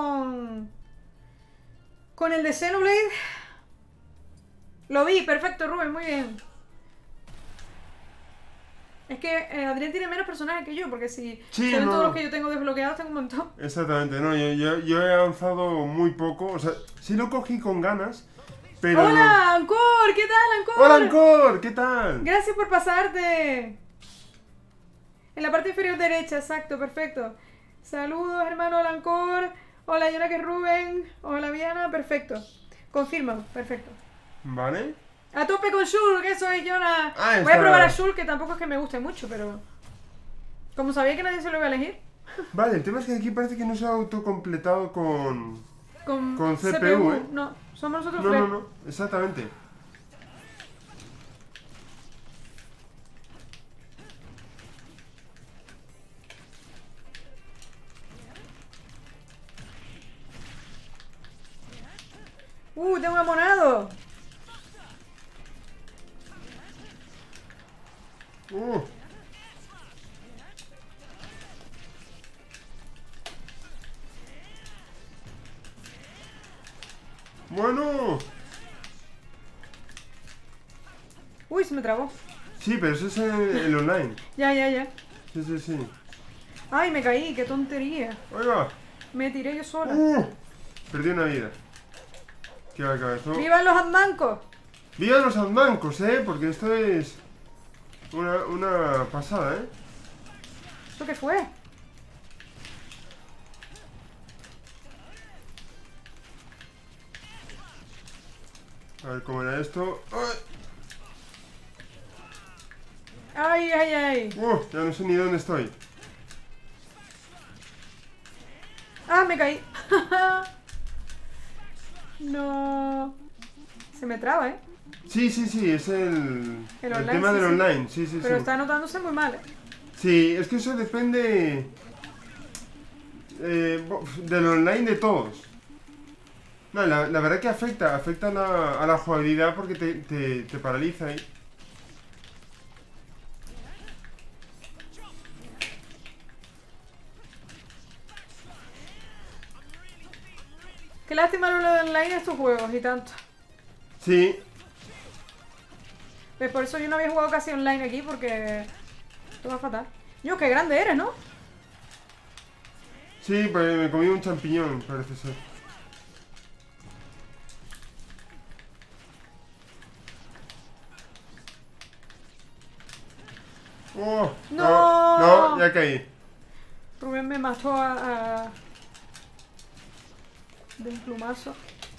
con el de Xenoblade. Lo vi, perfecto, Rubén, muy bien. Es que Adrián tiene menos personajes que yo, porque si Sí, se ven no. todos los que yo tengo desbloqueados, tengo un montón. Exactamente, no, yo he avanzado muy poco, o sea, sí lo cogí con ganas, pero... ¡Hola, Ancor! ¿Qué tal, Ancor? ¡Hola, Ancor! ¿Qué tal? Gracias por pasarte. En la parte inferior derecha, exacto, perfecto. Saludos, hermano Ancor. Hola, Yana, que es Rubén. Hola, Viana, perfecto. Confirma, perfecto. ¿Vale? A tope con Shulk, eso es, Jonah. Ah, Voy a está. probar a Shulk, que tampoco es que me guste mucho, pero... Como sabía que nadie se lo iba a elegir, Vale, el tema es que aquí parece que no se ha autocompletado con con CPU, ¿eh? No, somos nosotros No, tres. no, no, exactamente. Tengo un amonado. Uh. Bueno. Uy, se me trabó. Sí, pero eso es el online. Ya, ya, ya. Sí, sí, sí. Ay, me caí, qué tontería. Oiga. Me tiré yo sola. Perdí una vida. ¿Qué va a acabar esto? ¡Vivan los andancos! ¡Viva los andmancos, porque esto es una pasada, ¿eh? ¿Eso qué fue? A ver cómo era esto. ¡Ay! ¡Ay, ay, ay! Ya no sé ni dónde estoy. ¡Ah, me caí! No. Se me traba, ¿eh? Sí, sí, sí, es el online, tema sí, del sí. online, sí, sí, Pero sí. está notándose muy mal, ¿eh? Sí, es que eso depende del online de todos. No, la verdad que afecta a la jugabilidad porque te paraliza ahí. Qué lástima lo de online de estos juegos y tanto. Sí, Pues por eso yo no había jugado casi online aquí porque... Esto va fatal. Yo, qué grande eres, ¿no? sí, pues me comí un champiñón, parece ser. ¡Oh! ¡No! No, ya caí. Rubén me mató de un plumazo.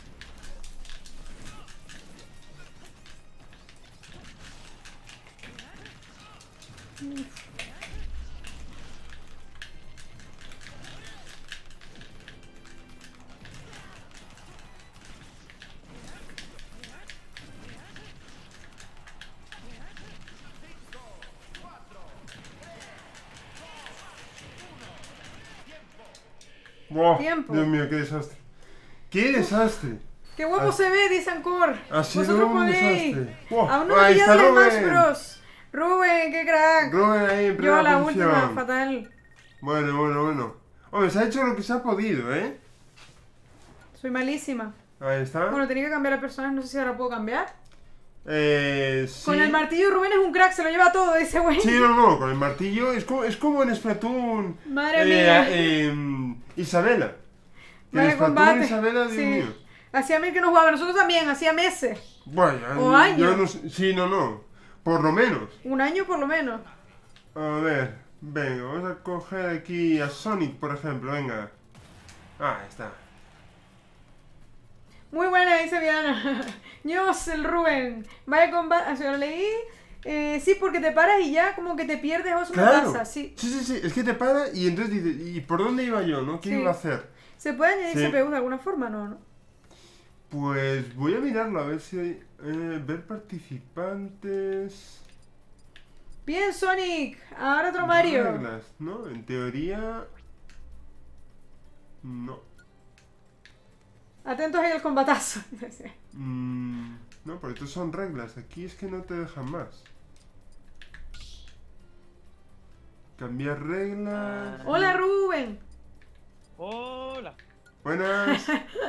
¡Buah! Tiempo. Dios mío, qué desastre. ¡Qué desastre! ¡Qué guapo Ah. se ve, dice Ancor! Ha sido Vosotros un podéis. desastre. ¡Buah! Aún no Ahí me está de Smash Rubén. Bros. Rubén, qué crack. Rubén ahí en Yo primera la posición. última, fatal. Bueno. Hombre, se ha hecho lo que se ha podido, ¿eh? Soy malísima. Ahí está. Bueno, tenía que cambiar el personaje, no sé si ahora puedo cambiar. Sí. Con el martillo Rubén es un crack, se lo lleva todo, dice güey. Sí, no, con el martillo es como en Splatoon. Madre mía. Isabela. Que en Vaya Splatoon combate. Isabela, Dios Sí. mío. Hacía mil que no jugaba, nosotros también, hacía meses. Bueno, O años. yo no sé- sí, no. Por lo menos. Un año por lo menos. A ver, venga, vamos a coger aquí a Sonic, por ejemplo, venga. Ahí está. Muy buena, dice Viana. Dios, el Rubén. Vaya combate. Así lo leí. Sí, porque te paras y ya como que te pierdes o eso me Claro. pasa. Sí. Sí, es que te para y entonces dices, ¿y por dónde iba yo, no? ¿Qué Sí. iba a hacer? ¿Se puede añadir Sí. CPU de alguna forma? No, no. Pues voy a mirarlo a ver si hay... ver participantes... Bien, Sonic. Ahora otro Mario. Reglas, ¿no? En teoría... No. Atentos ahí al combatazo. No, pero estos son reglas. Aquí es que no te dejan más. Cambiar reglas... Hola, Rubén. Hola. Buenas.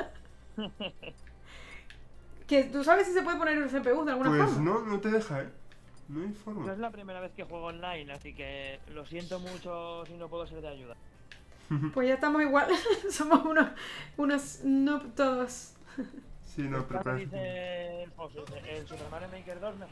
Que ¿tú sabes si se puede poner el CPU de alguna Pues forma? no, no te deja, ¿eh? No hay No forma. es la primera vez que juego online, así que lo siento mucho si no puedo ser de ayuda. Pues ya estamos igual. Somos unos noob todos. Sí, no, ¿Cuál prepárate. dice el José? ¿El Super Mario Maker 2? No.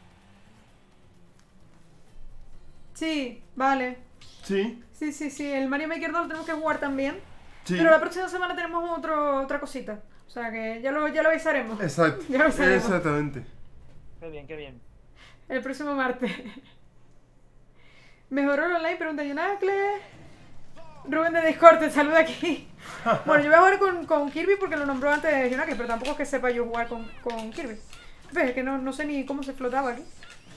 Sí, vale. Sí, Sí. El Mario Maker 2 lo tenemos que jugar también. sí. Pero la próxima semana tenemos otra cosita. O sea que ya lo avisaremos. Exacto. Ya lo sabemos. Exactamente. Qué bien, qué bien. El próximo martes. ¿Mejoró el online? Pregunta Yunacle. Rubén de Discord, te saluda aquí. Bueno, yo voy a jugar con Kirby porque lo nombró antes Yunacle, pero tampoco es que sepa yo jugar con Kirby. Ves, es que no sé ni cómo se flotaba aquí.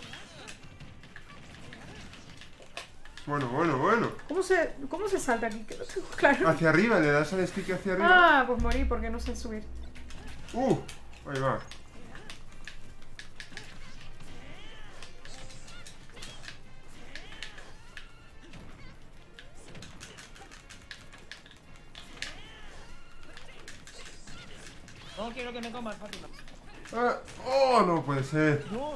Bueno. ¿Cómo se salta aquí? Que no tengo claro. Hacia arriba, le das al stick hacia arriba. Ah, pues morí porque no sé subir. Ahí va. No quiero que me comas, Fátima. Oh, no puede ser. No.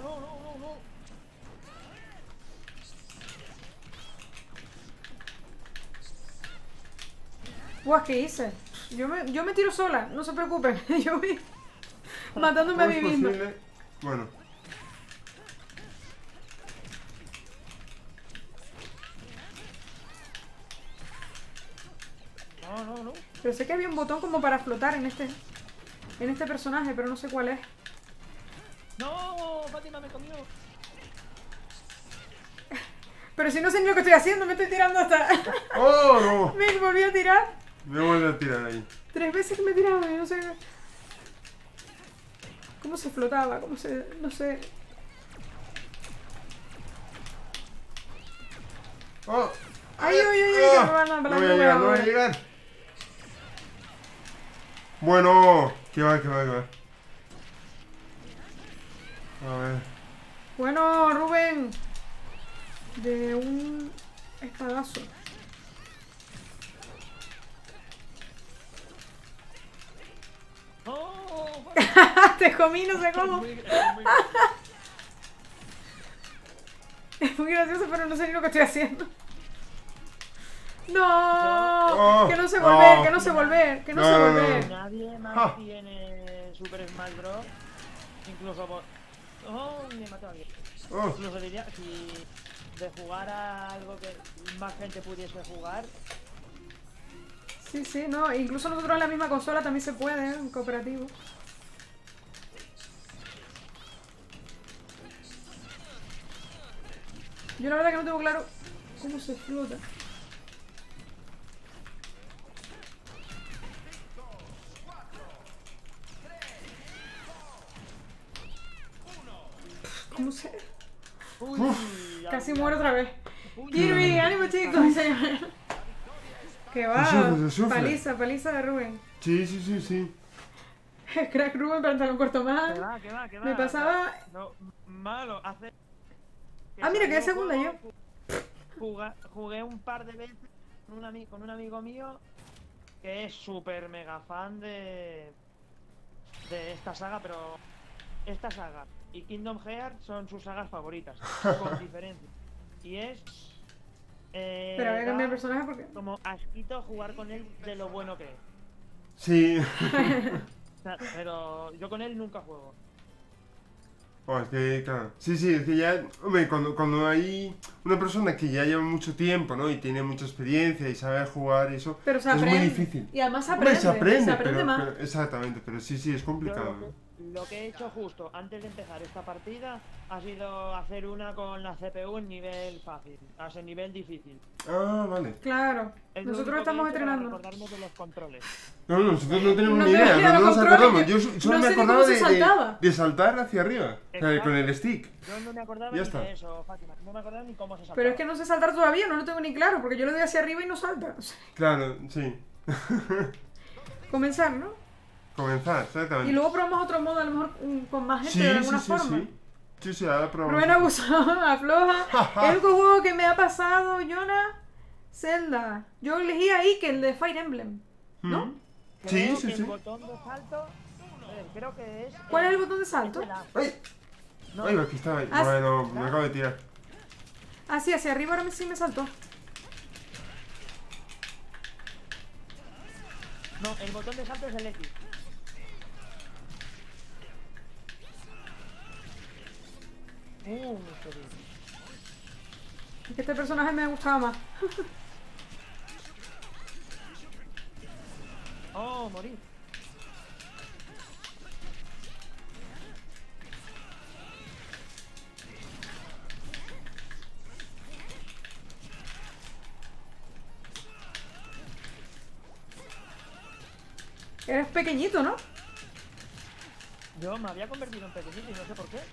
Buah, ¿qué hice? Yo me tiro sola, no se preocupen. Yo voy matándome a ¿Cómo mí es misma. posible? Bueno. No. Pero sé que había un botón como para flotar en este personaje, pero no sé cuál es. No, Fátima me comió. Pero si no sé ni lo que estoy haciendo, me estoy tirando hasta... ¡Oh, no! Me volví a tirar. Me voy a tirar ahí. 3 veces que me he tirado y no sé... ¿Cómo se flotaba? ¿Cómo se...? No sé... ¡Oh! ¡Ay! Que me van a No voy a llegar. Bueno, que va. A ver. Bueno, Rubén. De un espadazo. No, Te comí, no sé cómo. muy Es muy gracioso, pero no sé ni lo que estoy haciendo. No, que no sé volver, que no sé volver, que no sé volver. Nadie más tiene Super Smash Bros. Incluso por... Oh, me mató a alguien. Incluso diría, si de jugar a algo que más gente pudiese jugar, Sí, no, incluso nosotros en la misma consola también se puede, en cooperativo. Yo la verdad que no tengo claro cómo se flota. ¿Cómo se...? uy, Casi muero otra vez. Uy, Kirby, ánimo chicos, que va, Se sufre. paliza de Rubén. Sí. Crack Rubén, pantalón corto más. Que va. Me pasaba... No, malo, hace... Ah, mira, que es salió segunda el juego, Jugué un par de veces con un amigo mío que es súper mega fan de esta saga, pero esta saga y Kingdom Hearts son sus sagas favoritas, con diferencia. Y es... Pero voy a cambiar el personaje porque... como asquito jugar con él de lo bueno que es. Sí. O sea, pero yo con él nunca juego. Oh, es que, claro. Sí, es que ya, hombre, cuando hay una persona que ya lleva mucho tiempo, ¿no? Y tiene mucha experiencia y sabe jugar y eso, Pero se es aprende. muy difícil. Y además se Hombre, aprende. se aprende, Se aprende más. exactamente, pero sí, es complicado. Yo Lo que he hecho justo antes de empezar esta partida ha sido hacer una con la CPU en nivel fácil, o sea, en nivel difícil. Ah, vale. Claro, Es lo nosotros único que he estamos hecho para entrenando. recordarme de los controles. No, nosotros no tenemos No ni te idea, veía no los nos controles, acordamos. yo Yo solo no me sé ni acordaba cómo se saltaba. de saltar hacia arriba. O sea, Exacto. con el stick. Yo no me acordaba Ya ni está. de eso, Fátima. No me acordaba ni cómo se saltaba. Pero es que no sé saltar todavía, no lo tengo ni claro, porque yo le doy hacia arriba y no salta. O sea, Claro, sí. comenzar, ¿no? Comenzar, exactamente. Y luego probamos otro modo, a lo mejor con más gente Sí, de alguna sí, forma. sí. Sí, sí, ahora probamos. Rubén abusado, afloja. El juego que me ha pasado, Jonah, Zelda. Yo elegí ahí que el de Fire Emblem. ¿no? Mm. Creo Sí, que sí, el sí. botón de salto. Creo que es. ¿Cuál es el botón de salto? es el A. ¡Ay! No, ¡Ay, aquí estaba! Ah, Bueno, me acabo de tirar. Ah, sí, hacia arriba ahora sí me saltó. no, el botón de salto es el X. Qué bien. Es que este personaje me gustaba más. Oh, morí. Eres pequeñito, ¿no? Yo me había convertido en pequeñito y no sé por qué.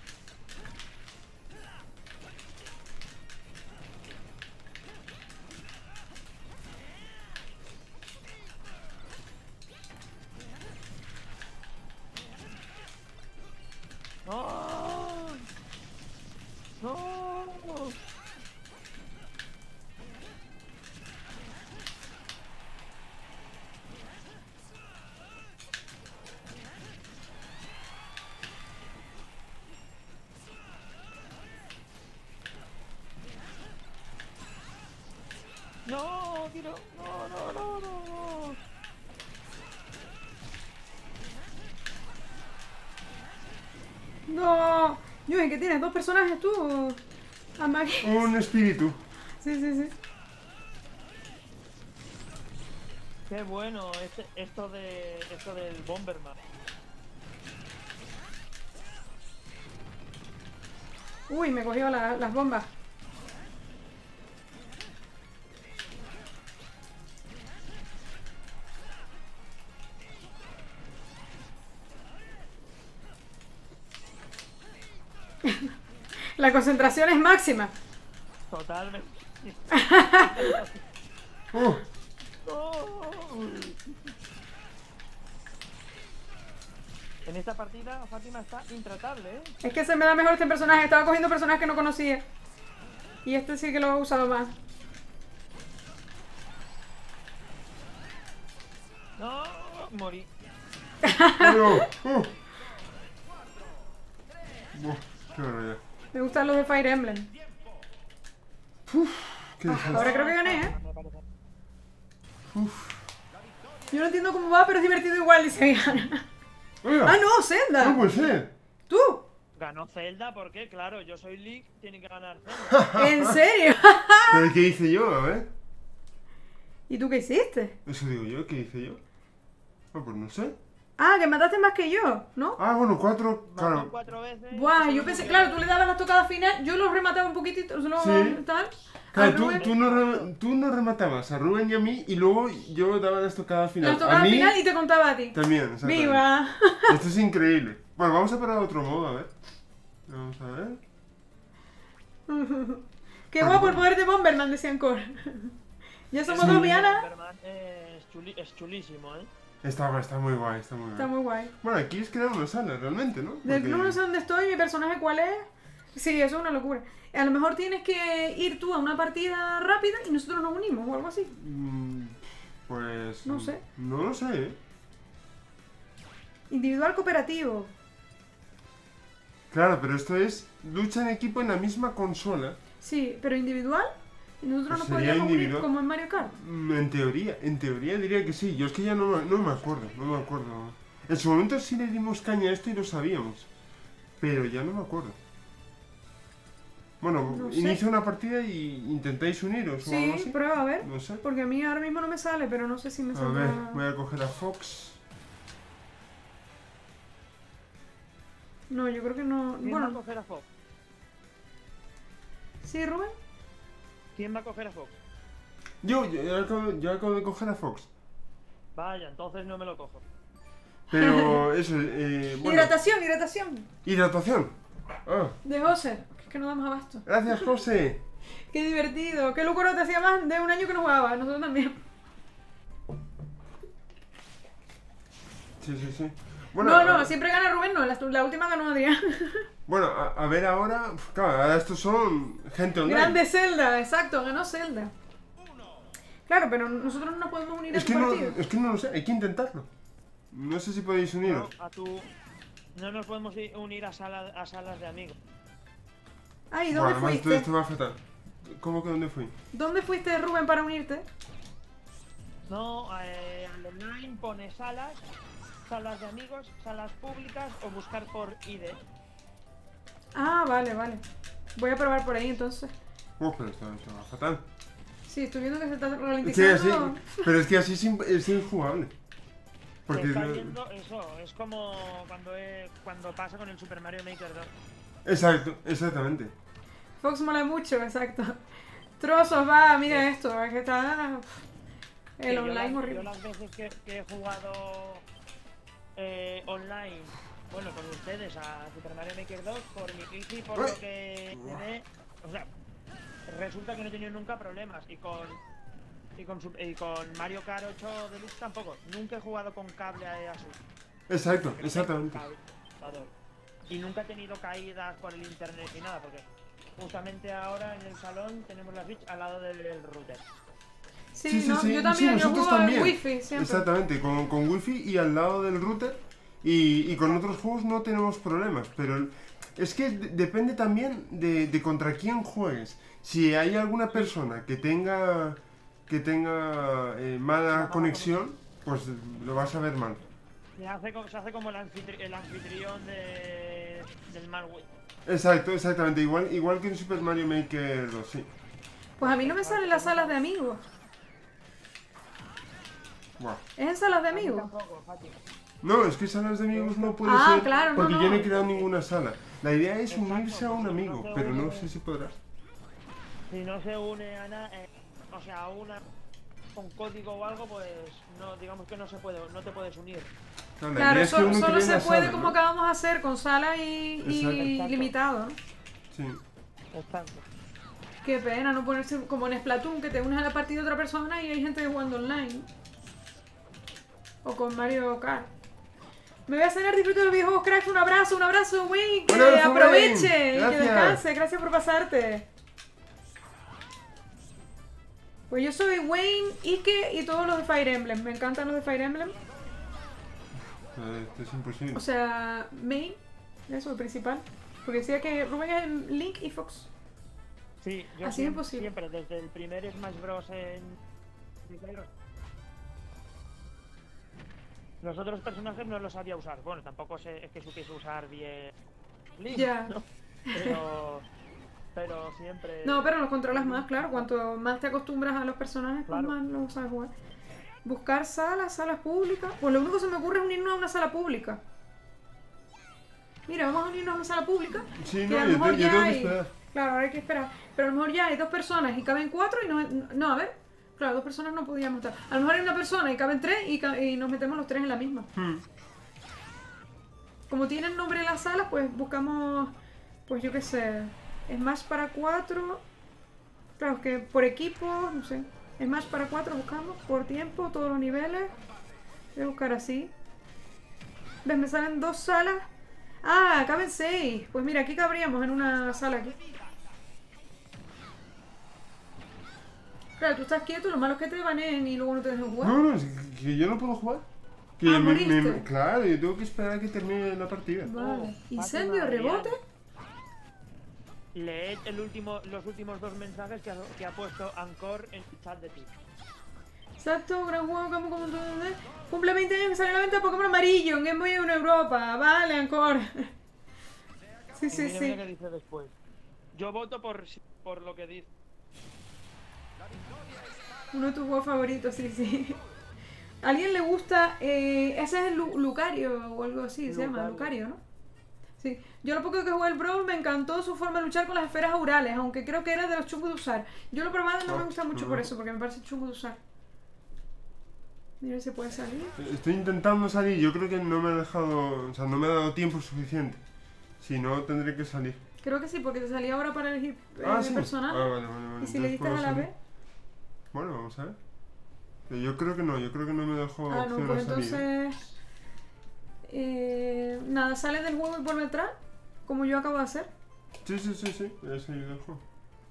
¡No! ¡No! ¡No! ¡Quiero! ¡No, no, no, no! no. No. Yuen, ¿qué tienes? ¿Dos personajes tú? Amagi. Un espíritu. Sí, sí, sí. ¡Qué bueno! Esto del Bomberman. Uy, me cogió las bombas. La concentración es máxima. Totalmente. ¡Oh! ¡No! En esta partida Fátima está intratable, ¿eh? Es que se me da mejor este personaje. Estaba cogiendo personajes que no conocía. Y este sí que lo he usado más. ¡No! Morí. ¡No! ¡Oh! Buah, ¡qué barbaridad! Me gustan los de Fire Emblem. ¡Qué desastre! Ahora creo que gané, ¿eh? Me parece. Yo no entiendo cómo va, pero es divertido igual, dice Gana. ¡Oiga! ¡Ah, no! ¡No ¡Zelda! puede ser! ¿Tú? Ganó Zelda porque, claro, yo soy Link, tiene que ganar Zelda. ¿En serio? ¿Pero qué hice yo? A ver. ¿Y tú qué hiciste? Eso digo yo, ¿qué hice yo? Ah, pues no sé. Ah, que mataste más que yo, ¿no? Ah, bueno, 4, Mató claro. 4 veces. Buah, y yo solo pensé, murió claro, una. tú le dabas la tocada final, yo lo remataba un poquitito, solo Sí. tal. Claro, A Rubén, tú no rematabas a Rubén y a mí y luego yo daba la estocada final. la tocada a mí final y te contaba a ti. también, exactamente. ¡Viva! Esto es increíble. Bueno, vamos a probar otro modo, a ver. Vamos a ver. ¡Qué guapo el poder de Bomberman! Decían Core. Ya somos Sí. dos Viana. Bomberman es chulísimo, ¿eh? Está muy guay, está muy Está guay. muy guay. Bueno, aquí es crear una sala, realmente, ¿no? Del Porque- club no sé dónde estoy, mi personaje cuál es. Sí, eso es una locura. A lo mejor tienes que ir tú a una partida rápida y nosotros nos unimos o algo así. Pues... No sé. No lo sé, ¿eh? Individual cooperativo. Claro, pero esto es lucha en equipo en la misma consola. Sí, pero individual. Y nosotros Pues nos sería podríamos unir individual. como en Mario Kart. En teoría diría que sí. Yo es que ya no me acuerdo, no me acuerdo. En su momento sí le dimos caña a esto y lo sabíamos. Pero ya no me acuerdo. Bueno, No sé. inicia una partida y intentáis uniros o algo Sí, así. prueba a ver. No sé. Porque a mí ahora mismo no me sale, pero no sé si me A saldrá. ver, voy a coger a Fox. No, yo creo que no. ¿Quién va a Bueno, coger a Fox? ¿sí, Rubén? ¿Quién va a coger a Fox? Yo acabo de coger a Fox. Vaya, entonces no me lo cojo. Pero eso, bueno. Hidratación. Hidratación. Ah, De José. Es que no damos abasto. gracias, José. Qué divertido. Qué locura te hacía más de un año que no jugaba. Nosotros también. Sí. No, siempre gana Rubén, no. La última ganó Adrián. Bueno, a ver ahora. Claro, ahora estos son gente online. Grande Zelda, exacto, ganó Zelda. Claro, pero nosotros no nos podemos unir a Es tu que, no, partido. es que no lo sé, hay que intentarlo. No sé si podéis uniros. No nos podemos unir a salas de amigos. Ay, Bueno, ¿dónde además fuiste? esto va fatal. ¿Cómo que dónde fui? ¿Dónde fuiste, Rubén, para unirte? No, al online pone salas de amigos, salas públicas o buscar por ID. Ah, vale. Voy a probar por ahí entonces. Pero esto va fatal. Sí, estoy viendo que se está Es que ralentizando. así, pero es que así es injugable. Porque Está viendo eso, es como cuando pasa con el Super Mario Maker 2. Exacto, exactamente. Fox mola mucho, exacto. Trozos, va, mira esto, es que está el Sí, online yo horrible. las veces que he jugado online, bueno, con ustedes a Super Mario Maker 2, por mi PC, por lo que se ve, o sea, resulta que no he tenido nunca problemas y con Mario Kart 8 Deluxe tampoco. Nunca he jugado con cable así. Exacto, exactamente. Y nunca he tenido caídas por el internet ni nada, porque justamente ahora en el salón tenemos la Switch al lado del router. Sí, no, yo también, yo nosotros juego también. en wifi siempre. Exactamente, con wifi y al lado del router. Y con otros juegos no tenemos problemas, pero es que depende también de contra quién juegues. Si hay alguna persona que tenga mala conexión, pues lo vas a ver mal. Se hace como el anfitrión del malware. Exactamente, igual que en Super Mario Maker 2, sí. Pues a mí no me salen las salas de amigos. Wow. ¿Es en salas de amigos? Tampoco, Fátima. No, es que salas de amigos no puede Ah, ser, claro, no, porque no. yo no he creado ninguna sala. La idea es Exacto, unirse a un porque amigo, no se pero no une. sé si podrás. Si no se une a o sea, a una con código o algo, pues no, digamos que no se puede, no te puedes unir. Claro, la Claro, idea es que uno solo cree se una puede sala, como ¿no? acabamos de hacer, con sala y Exacto. limitado, ¿no? Sí. Exacto. Qué pena no ponerse como en Splatoon, que te unes a la partida de otra persona y hay gente jugando online. O con Mario Kart. Me voy a cenar, disfruto de los videojuegos, cracks. Un abrazo, Wayne. Que Un abrazo, aproveche Wayne. y que Gracias. descanse. Gracias por pasarte. Pues yo soy Wayne, Ike y todos los de Fire Emblem. Me encantan los de Fire Emblem. Esto es imposible. O sea, main, eso, el principal. Porque decía que Rubén es el Link y Fox. Sí, yo Así es imposible. siempre, desde el primer Smash Bros. Los otros personajes no los sabía usar. Bueno, tampoco es que supiese usar bien Link, Ya. ¿no? Pero siempre... No, pero los controlas más, claro. Cuanto más te acostumbras a los personajes, pues Claro. más los sabes jugar. Buscar salas públicas. Pues lo único que se me ocurre es unirnos a una sala pública. Mira, vamos a unirnos a una sala pública. Sí, que no, a lo yo mejor tengo ya que hay... esperar. Claro, ahora hay que esperar. Pero a lo mejor ya hay 2 personas y caben 4 y no, a ver. Claro, 2 personas no podíamos estar. A lo mejor hay una persona y caben 3 y nos metemos los 3 en la misma. Como tienen nombre en las salas, pues buscamos, pues yo qué sé, Smash para 4. Claro, es que por equipo, no sé. Smash para 4 buscamos, por tiempo, todos los niveles. Voy a buscar así. ¿Ves? Me salen 2 salas. Ah, caben 6. Pues mira, aquí cabríamos en una sala aquí. Claro, tú estás quieto, lo malo es que te baneen y luego no te dejen jugar. No, es que yo no puedo jugar. Que Ah, moriste. claro, yo tengo que esperar a que termine la partida. Vale. Incendio, Fátima, rebote. Leed los últimos 2 mensajes que ha puesto Anchor en el chat de ti. Exacto, gran juego, como tú. Cumple 20 años que sale a la venta Pokémon amarillo en Game Boy en Europa. Vale, Ancor. Sí, sí, Mira, sí. mira qué dice después. Yo voto por lo que dice. Uno de tus juegos favoritos, sí, sí. ¿A alguien le gusta? Ese es el Lucario o algo así, se llama Lucario. Lucario, ¿no? Sí, yo lo poco que jugué el Brawl me encantó su forma de luchar con las esferas aurales, aunque creo que era de los chungos de usar. Yo lo probado y no me gusta mucho por eso, porque me parece chungo de usar. Mira si puede salir. Estoy intentando salir, yo creo que no me ha dejado, o sea, no me ha dado tiempo suficiente. Si no, tendré que salir. Creo que sí, porque te salía ahora para elegir ¿Sí? personaje. Vale. Y si le diste a la B. Bueno, vamos a ver. Pero yo creo que no me dejó Ah, no, opción pues a salir. entonces... nada, sale del juego y vuelve atrás, como yo acabo de hacer. Sí, he salido del juego.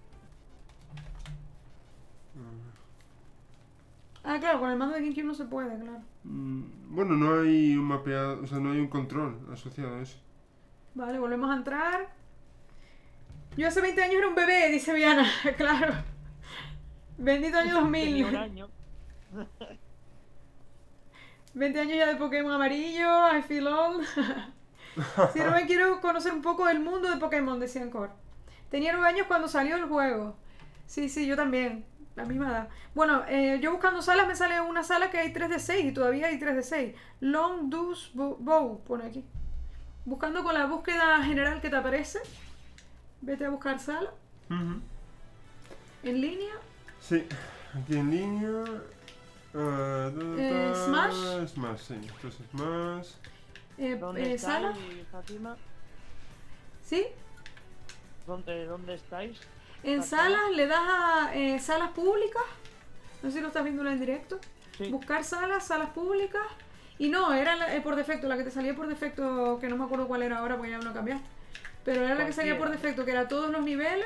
Ah, claro, con el mando de GameCube no se puede, claro. Bueno, no hay un mapeado, o sea, no hay un control asociado a eso. Vale, volvemos a entrar. Yo hace 20 años era un bebé, dice Viana, claro. Bendito año 2000. Tenía un año. 20 años ya de Pokémon amarillo, I feel old. Sí, Rubén, quiero conocer un poco del mundo de Pokémon, decía Encore. Tenía 9 años cuando salió el juego. Sí, yo también. La misma edad. Bueno, yo buscando salas me sale una sala que hay 3 de 6 y todavía hay 3 de 6. Long Deuce Bow, pone aquí. Buscando con la búsqueda general que te aparece. Vete a buscar sala. En línea. Sí, aquí en línea. Smash. Smash, sí. Entonces Smash. ¿Dónde Sala. estáis, Fátima? ¿Sí? ¿Dónde estáis? En salas le das a salas públicas. No sé si lo estás viendo en directo. Sí. Buscar salas públicas. Y no, era por defecto, la que te salía por defecto, que no me acuerdo cuál era ahora porque ya me lo cambiaste. Pero era la que salía por defecto, que era todos los niveles.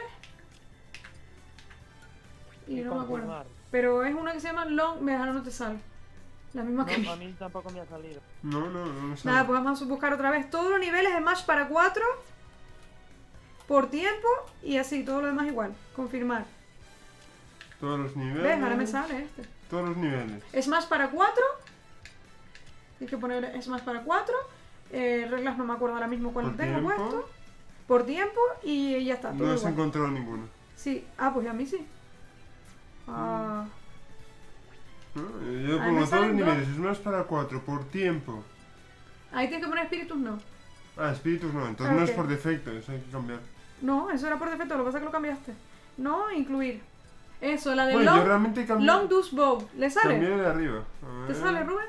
Y no me acuerdo. Pero es una que se llama Long. Me dejaron no te sale. La misma que No, a mí tampoco me ha salido. No me sale. Nada, pues vamos a buscar otra vez todos los niveles de Smash para 4 por tiempo y así, todo lo demás igual. Confirmar. Todos los niveles. ¿Ves? Ahora me sale este. Todos los niveles. Smash para 4. Tienes que poner Smash para 4. Reglas no me acuerdo ahora mismo cuál Por tengo tiempo. puesto. Por tiempo y ya está. Todo No has igual. encontrado ninguno. Sí. Pues a mí sí. Ah. ¿No? Yo A mí pongo me todos salen los dos. niveles. Smash para 4, por tiempo. Ahí tienes que poner espíritus, no. Espíritus no. Entonces no Ok. es por defecto. Eso hay que cambiar. No, eso era por defecto, lo que pasa es que lo cambiaste. No, incluir. Eso, la de Bueno, yo realmente cambié. Long Deuce Bow. ¿Le sale? Cambié de arriba. A ¿Te ver. sale, Rubén?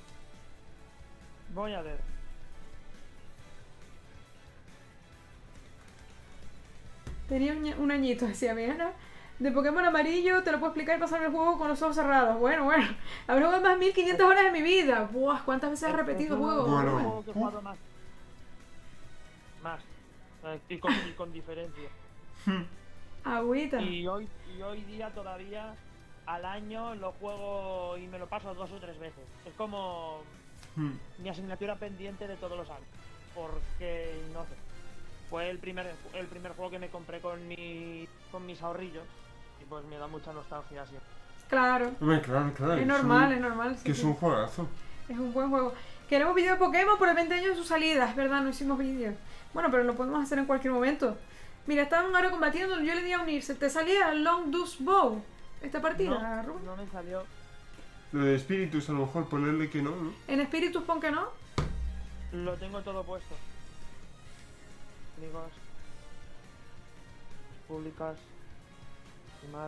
Voy a ver. Tenía un añito, decía Viana. De Pokémon amarillo te lo puedo explicar y pasar el juego con los ojos cerrados. Bueno. Habré jugado más 1500 horas de mi vida. Buah, ¿cuántas veces has repetido el juego? Bueno. Es un juego que he jugado más. Y con diferencia. Agüita. Y hoy día todavía al año lo juego y me lo paso 2 o 3 veces. Es como mi asignatura pendiente de todos los años. Porque, no sé, fue el primer juego que me compré con mis ahorrillos. Y pues me da mucha nostalgia así. Claro. Hombre, claro. Es normal. Sí, Que es sí. un juegazo. Es un buen juego. Queremos vídeo de Pokémon por el 20 años de su salida. Es verdad, no hicimos vídeo. Bueno, pero lo podemos hacer en cualquier momento. Mira, estaban ahora combatiendo. Yo le di a unirse. ¿Te salía Long Deuce Bow esta partida, Rubén? No me salió. Lo de espíritus, a lo mejor ponerle que no. En espíritus pon que no. Lo tengo todo puesto. Amigos. Públicas. Mar.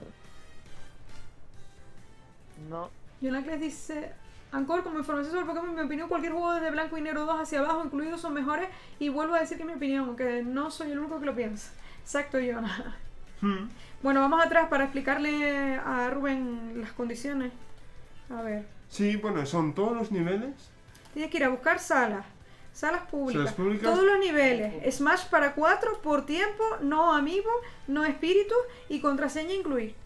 No. Jonacles dice: Ancor, como información sobre Pokémon, en mi opinión, cualquier juego desde Blanco y Negro 2 hacia abajo, incluidos, son mejores. Y vuelvo a decir que es mi opinión, aunque no soy el único que lo piensa. Exacto, Jonah. Bueno, vamos atrás para explicarle a Rubén las condiciones. A ver. Sí, bueno, son todos los niveles. Tienes que ir a buscar salas. Salas públicas. Salas públicas. Todos los niveles. Smash para 4 por tiempo, no amiibo, no espíritus y contraseña incluir.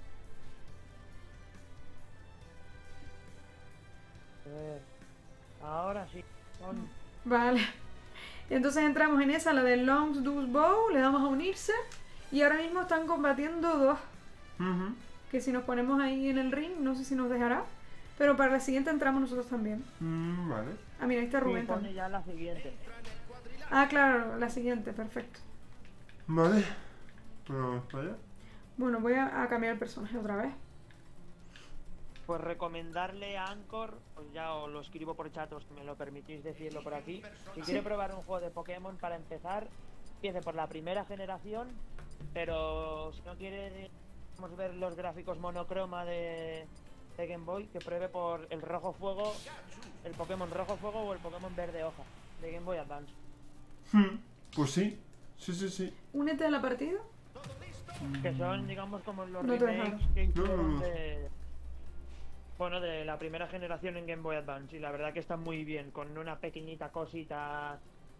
Ahora sí. Vale. Entonces entramos en esa, la de Long Deuce Bow, le damos a unirse. Y ahora mismo están combatiendo dos. Que si nos ponemos ahí en el ring, no sé si nos dejará. Pero para la siguiente entramos nosotros también. Vale. Ah, mira, ahí está Rubén Sí, pone también. ya la siguiente. Ah, claro, la siguiente, perfecto. Vale. Pues vamos para allá. Bueno, voy a cambiar el personaje otra vez. pues recomendarle a Anchor, pues ya os lo escribo por chat, si me lo permitís decirlo por aquí. Si quiere probar un juego de Pokémon para empezar, empiece por la primera generación, pero si no quiere ver los gráficos monocroma de Game Boy, que pruebe por el rojo fuego, el Pokémon rojo fuego o el Pokémon verde hoja de Game Boy Advance. Pues sí, sí. Únete a la partida. Que son, digamos, como los No te remakes dejaron. que hicieron No. de la primera generación en Game Boy Advance. Y la verdad que están muy bien, con una pequeñita cosita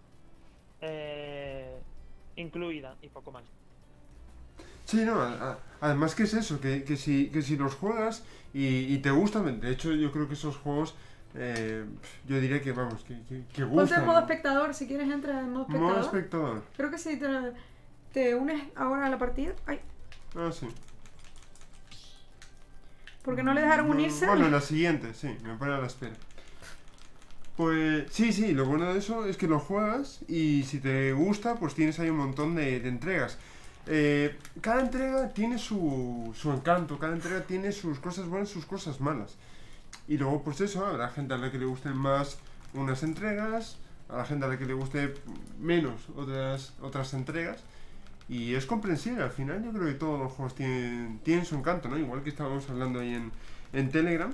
incluida y poco más. Sí, no, además que es eso, que si los juegas y te gustan, de hecho yo creo que esos juegos, yo diría que vamos, que Ponte gustan. en modo espectador, si quieres entra en modo espectador. Modo espectador. Creo que si te unes ahora a la partida. Ay, Ah, sí. porque no le dejaron unirse. Bueno, la siguiente, sí, me pone a la espera. Pues sí, lo bueno de eso es que lo juegas y si te gusta, pues tienes ahí un montón de entregas. Cada entrega tiene su encanto, cada entrega tiene sus cosas buenas, sus cosas malas. Y luego, pues eso, habrá gente a la que le gusten más unas entregas, a la gente a la que le guste menos otras entregas. Y es comprensible, al final yo creo que todos los juegos tienen su encanto, ¿no? Igual que estábamos hablando ahí en Telegram,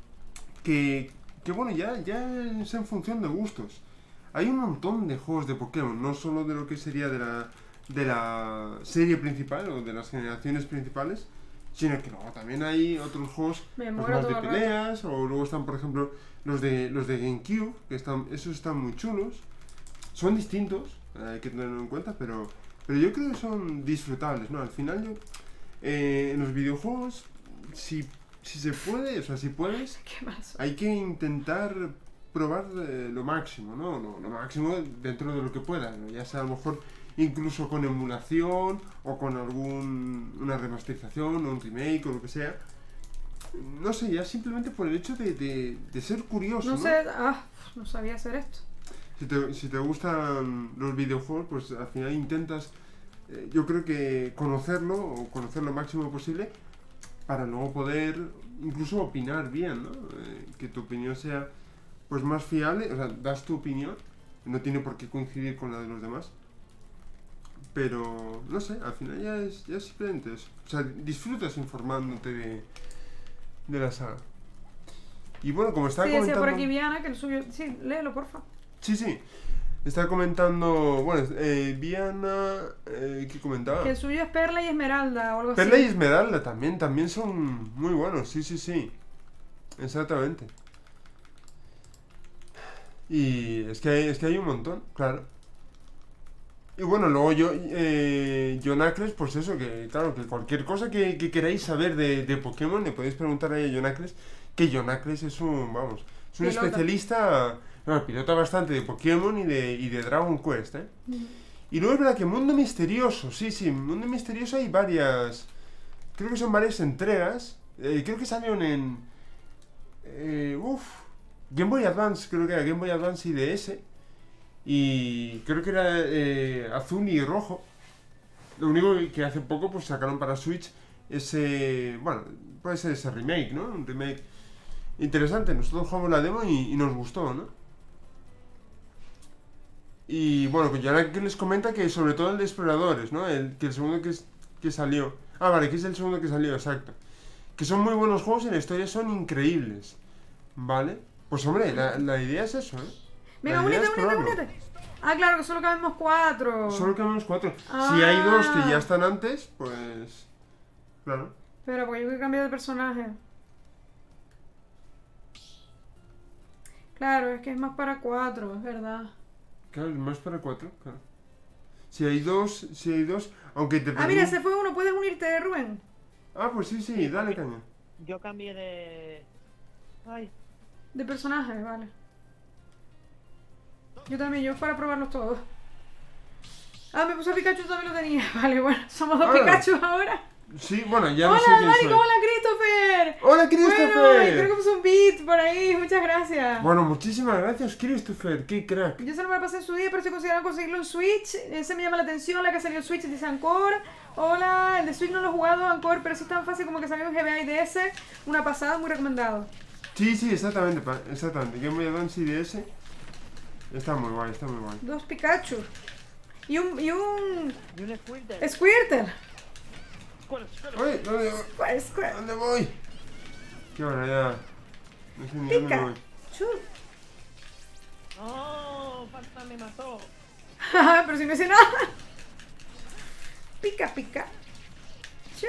que bueno, ya es en función de gustos. Hay un montón de juegos de Pokémon, no solo de lo que sería de la serie principal o de las generaciones principales, sino que luego también hay otros juegos Me pues, muero más de todo el rato. peleas, o luego están, por ejemplo, los de GameCube, que esos están muy chulos. Son distintos, hay que tenerlo en cuenta, pero yo creo que son disfrutables, ¿no? Al final en los videojuegos, si se puede, o sea, si puedes, ¿Qué más? hay que intentar probar lo máximo, ¿no? Lo máximo dentro de lo que pueda, ¿no? Ya sea a lo mejor incluso con emulación o con una remasterización o un remake o lo que sea. No sé, ya simplemente por el hecho de ser curioso, No ¿no? sé, no sabía hacer esto. Si te gustan los videojuegos, pues al final intentas, yo creo que conocerlo o conocer lo máximo posible para luego poder incluso opinar bien, ¿no? Que tu opinión sea pues más fiable, o sea, das tu opinión, no tiene por qué coincidir con la de los demás, pero no sé, al final ya es simplemente eso. O sea, disfrutas informándote de la saga. Y bueno, como estaba Sí, decía comentando... por aquí Viana que el suyo... Sí, léelo, porfa. Sí. Está comentando, bueno, Viana, ¿qué comentaba? Que el suyo es Perla y Esmeralda o algo Perla y así. Esmeralda también son muy buenos, sí. Exactamente. Y es que hay un montón, claro. Y bueno, luego Jonacles, pues eso, que claro, que cualquier cosa que queráis saber de Pokémon, le podéis preguntar ahí a Jonacles, que Jonacles es un Pilota. especialista, bueno, pilota bastante de Pokémon y de Dragon Quest, ¿eh? Y luego es verdad que Mundo Misterioso, sí, Mundo Misterioso hay varias, creo que son varias entregas, creo que salieron en, Game Boy Advance, creo que era Game Boy Advance y DS, y creo que era azul y rojo. Lo único que hace poco pues sacaron para Switch ese, bueno, puede ser ese remake, ¿no? Un remake interesante. Nosotros jugamos la demo y nos gustó, ¿no? Y bueno, ya que les comenta que sobre todo el de Exploradores, ¿no? Que el segundo que salió. Ah, vale, que es el segundo que salió, exacto. Que son muy buenos juegos y la historia son increíbles. ¿Vale? Pues hombre, la idea es eso, ¿eh? Venga, La idea es únete. probarlo. Ah, claro, que solo cabemos 4. Solo quedamos 4. Si Ah. hay 2 que ya están antes, pues... Claro. Espera, porque yo voy a cambiar de personaje. Claro, es que es más para 4, es verdad. Claro, es más para 4, claro. Si hay dos, aunque te Ah, mira, se fue uno, puedes unirte, Rubén. Ah, pues sí, dale caña. Yo cambié de... Ay, De personaje, vale. Yo también, yo para probarlos todos. Ah, me puse a Pikachu, también lo tenía. Vale, bueno, somos dos Ah. Pikachu ahora. Sí, bueno, ya no Hola, sé quién Dani, soy. hola, Christopher. ¡Hola, Bueno, y creo Christopher! que puso un beat por ahí, muchas gracias. Bueno, muchísimas gracias, Christopher, qué crack. Yo se lo me pasé en su día, pero estoy considerando conseguirlo en Switch. Ese me llama la atención, la que salió en Switch de Sancor. Hola, el de Switch no lo he jugado Encore, pero sí es tan fácil como que salió en GBA y DS. Una pasada, muy recomendado. Sí, sí, exactamente, exactamente. Game Boy Advance y DS. Está muy guay, está muy guay. 2 Pikachu. Y un Y un Squirtle. Squirtle. ¡Uy! ¿Dónde voy? Squirtle. ¿Dónde voy? Qué barbaridad. No sé ni dónde voy. Pikachu. ¡No! Panta me mató. Pero si no hice nada. Pica, pica. Chu.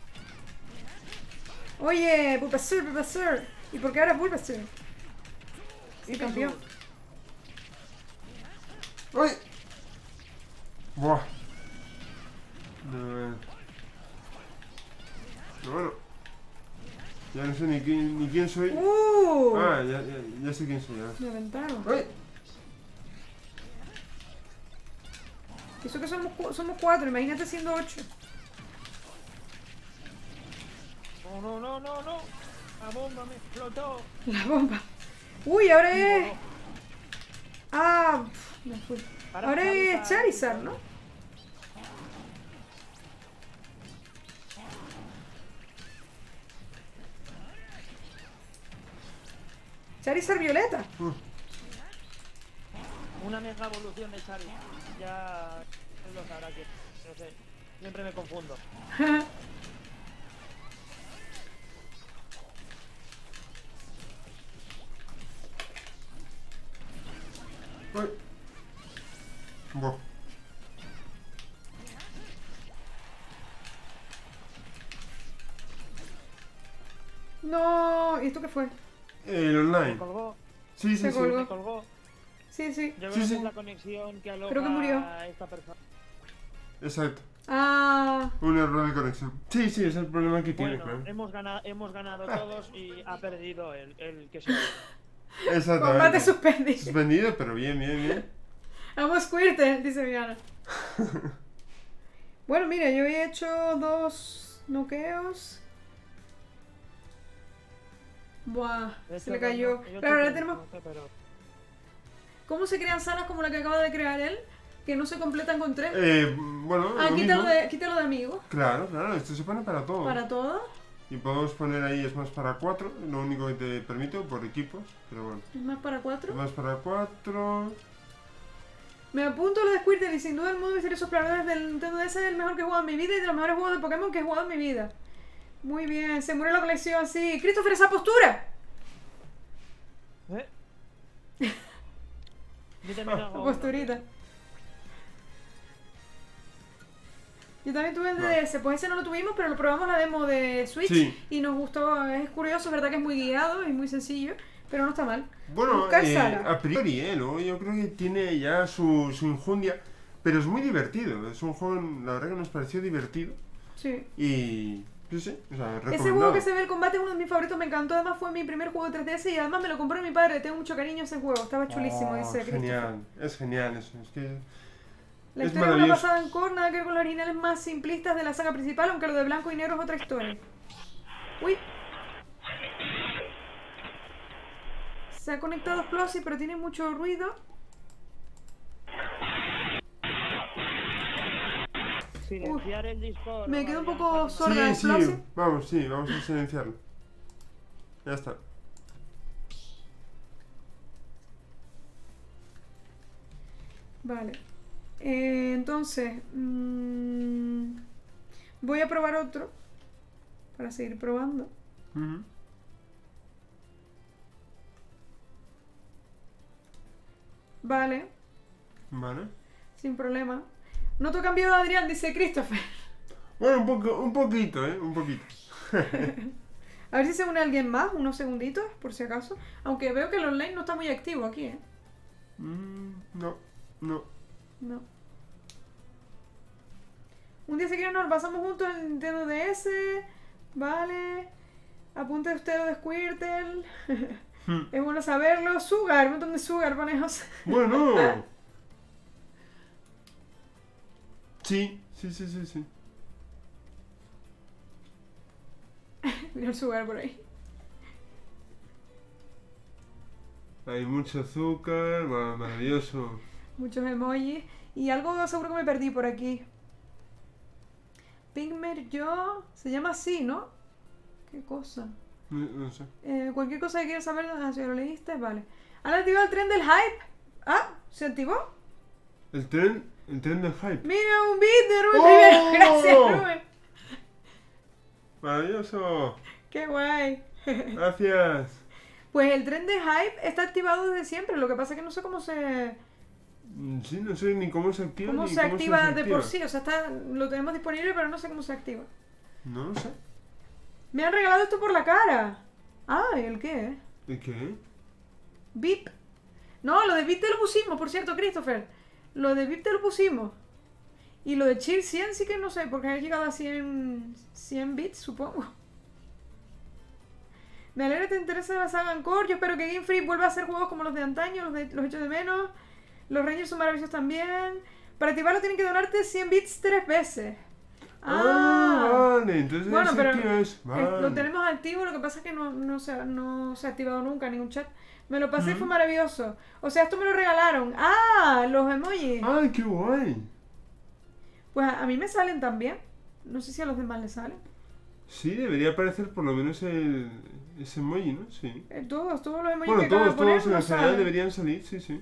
Oye, Bulbasaur. ¿Y por qué ahora Bulbasaur? Sí, campeón. ¡Uy! ¡Buah! No, bueno. Ya no sé ni quién soy. Ah, ya sé quién soy. Ya. Me aventaron. ¡Uy! Y eso que somos 4, imagínate siendo 8. No. La bomba me explotó. La bomba. Uy, ahora es... Ah, me fui. Ahora es Charizard, ¿no? Charizard violeta. Una mega evolución de Charizard. Ya él lo sabrá que no sé. Siempre me confundo. ¡Uy! Buah. No, ¿y esto qué fue? El Me online. colgó. Sí, Se sí, colgó. sí. Me colgó. Sí, sí. Yo creo Sí, que sí. es la conexión que aloja Creo que murió. a esta persona. Exacto. Ah, Un error de conexión. Sí, sí, es el problema que tiene, Bueno, claro. hemos ganado todos y ha perdido el que se Exactamente. combate suspendido. Suspendido, pero bien. Vamos Squirtle, dice Viana. Bueno, mira, yo había hecho 2 noqueos. Buah, se le cayó. Claro, ahora tenemos... ¿Cómo se crean salas como la que acaba de crear él? Que no se completan con 3. Bueno, Ah, lo quítalo mismo. quítalo de amigos. Claro, esto se pone para todo. Para todo. Y podemos poner ahí, es más para 4, lo único que te permito por equipos, pero bueno. Es más para Es 4. más para 4. Me apunto lo de Squirtle y sin duda el modo misterioso exploradores del Nintendo DS es el mejor que he jugado en mi vida y de los mejores juegos de Pokémon que he jugado en mi vida. Muy bien, se murió la colección, sí. Christopher, esa postura. Yo también hago Posturita. Yo también tuve el Vale. DS, pues ese no lo tuvimos, pero lo probamos la demo de Switch Sí. y nos gustó. Es curioso, verdad que es muy guiado, es muy sencillo, pero no está mal. Bueno, Buscar sala. a priori, luego yo creo que tiene ya su injundia, pero es muy divertido. Es un juego, la verdad que nos pareció divertido Sí. y... Sí, sí, o sea, recomendado. Ese juego que se ve el combate es uno de mis favoritos, me encantó. Además fue mi primer juego de 3DS y además me lo compró mi padre. Tengo mucho cariño a ese juego, estaba chulísimo, Oh, dice Christopher. genial, es genial eso, es que... La es historia es una maravilloso. pasada en core, nada que ver con los originales más simplistas de la saga principal, aunque lo de blanco y negro es otra historia. Uy. Se ha conectado Explosive, pero tiene mucho ruido. silenciar el Discord. Me quedo un Vaya, poco Fátima. sorda. Sí, Explosive. vamos a silenciarlo. Ya está. Vale. Entonces, voy a probar otro para seguir probando. Ujú. Vale, Vale. sin problema. Noto cambiado Adrián, dice Christopher. Bueno, un poquito, un poquito. A ver si se une alguien más, unos segunditos, por si acaso. Aunque veo que el online no está muy activo aquí, ¿eh? No. No. Un día si quieren nos pasamos juntos en Nintendo DS. Vale. Apunte usted lo de Squirtle. Es bueno saberlo. Sugar, un montón de Sugar, ponemos. Bueno. Sí. Mira el Sugar por ahí. Hay mucho azúcar, maravilloso. Muchos emojis. Y algo seguro que me perdí por aquí. Pigmer yo... Se llama así, ¿no? ¿Qué cosa? No sé. Cualquier cosa que quieras saber, si lo leíste, vale. ¿Han activado el tren del hype? Ah, ¿se activó? El tren del hype. Mira, un beat de Rubén ¡Oh! primero. Gracias, Rubén. Maravilloso. Qué guay. Gracias. Pues el tren de hype está activado desde siempre. Lo que pasa es que no sé cómo se... Sí, no sé ni cómo se activa Cómo ni se cómo activa de desactiva. por sí. O sea, lo tenemos disponible, pero no sé cómo se activa. No lo sé. Me han regalado esto por la cara. Ah, ¿el qué? ¿Y qué? VIP. No, lo de VIP te lo pusimos, por cierto, Christopher. Lo de VIP te lo pusimos. Y lo de Chill 100 sí que no sé, porque ha llegado a 100 bits, supongo. Me alegra que te interesa la saga Encore. Yo espero que Game Freak vuelva a hacer juegos como los de antaño, los hechos de menos. Los Rangers son maravillosos también. Para activarlo tienen que donarte 100 bits 3 veces. Vale, entonces Bueno, ese pero tío es... Vale. lo tenemos activo, lo que pasa es que no se ha activado nunca ningún chat. Me lo pasé y fue Ujú. maravilloso. O sea, esto me lo regalaron. ¡Ah! Los emojis. ¡Ay, qué guay! Pues a mí me salen también. No sé si a los demás les salen. Sí, debería aparecer por lo menos ese emoji, ¿no? Sí. Todos los emojis Bueno, que acabo de todos poner en no la general salen. deberían salir, sí, sí.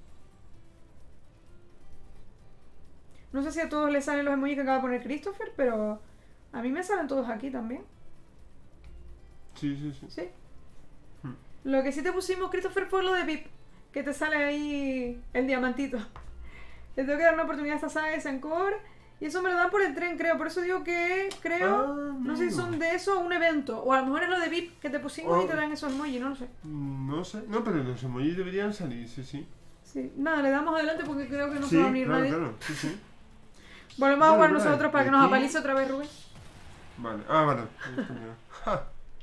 No sé si a todos les salen los emojis que acaba de poner Christopher, pero a mí me salen todos aquí también. Sí, sí, sí. Sí. Hmm. Lo que sí te pusimos, Christopher, fue lo de VIP. Que te sale ahí el diamantito. Le tengo que dar una oportunidad a esta saga de Sancor. Y eso me lo dan por el tren, creo. Por eso digo que, no sé si son de eso o un evento. O a lo mejor es lo de VIP que te pusimos y te dan esos emojis, no lo sé. No sé. No, pero los emojis deberían salir, sí, sí. Sí. Nada, le damos adelante porque creo que no Sí, se va a unir claro, nadie. claro. Sí, sí. Volvemos a Vale, jugar vale. nosotros para que Y nos aquí- apalice otra vez, Rubén. Vale. Ah, vale. Ahí está, mira. Ja.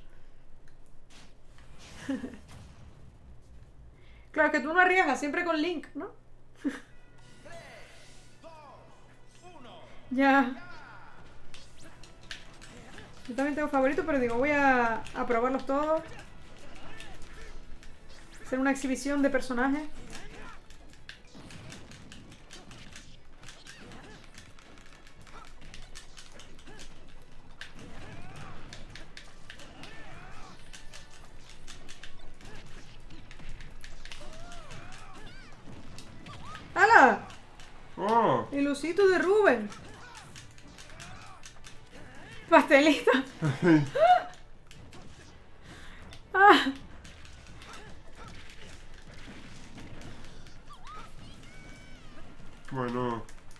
Claro, que tú no arriesgas, siempre con Link, ¿no? Ya. Yo también tengo favoritos, pero digo, voy a probarlos todos. Hacer una exhibición de personajes. ¡Hala! ¡Oh! El osito de Rubén. Pastelito. Ah. Bueno.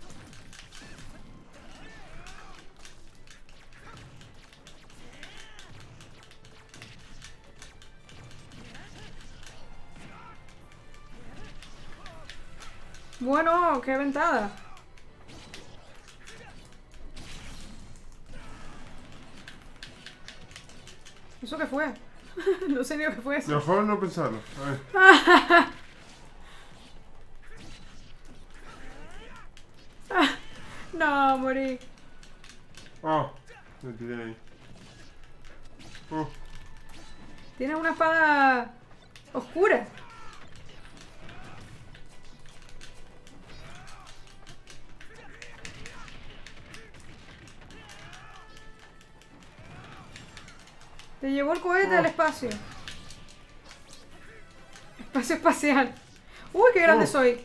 Bueno, qué ventada. ¿Eso qué fue? No sé ni lo que fue eso. Mejor no pensarlo. A ver. No, morí. Oh, me tiré ahí. Oh, Tienes una espada oscura. Te llevó el cohete al espacio. Espacio espacial. Uy, qué grande Oh. soy.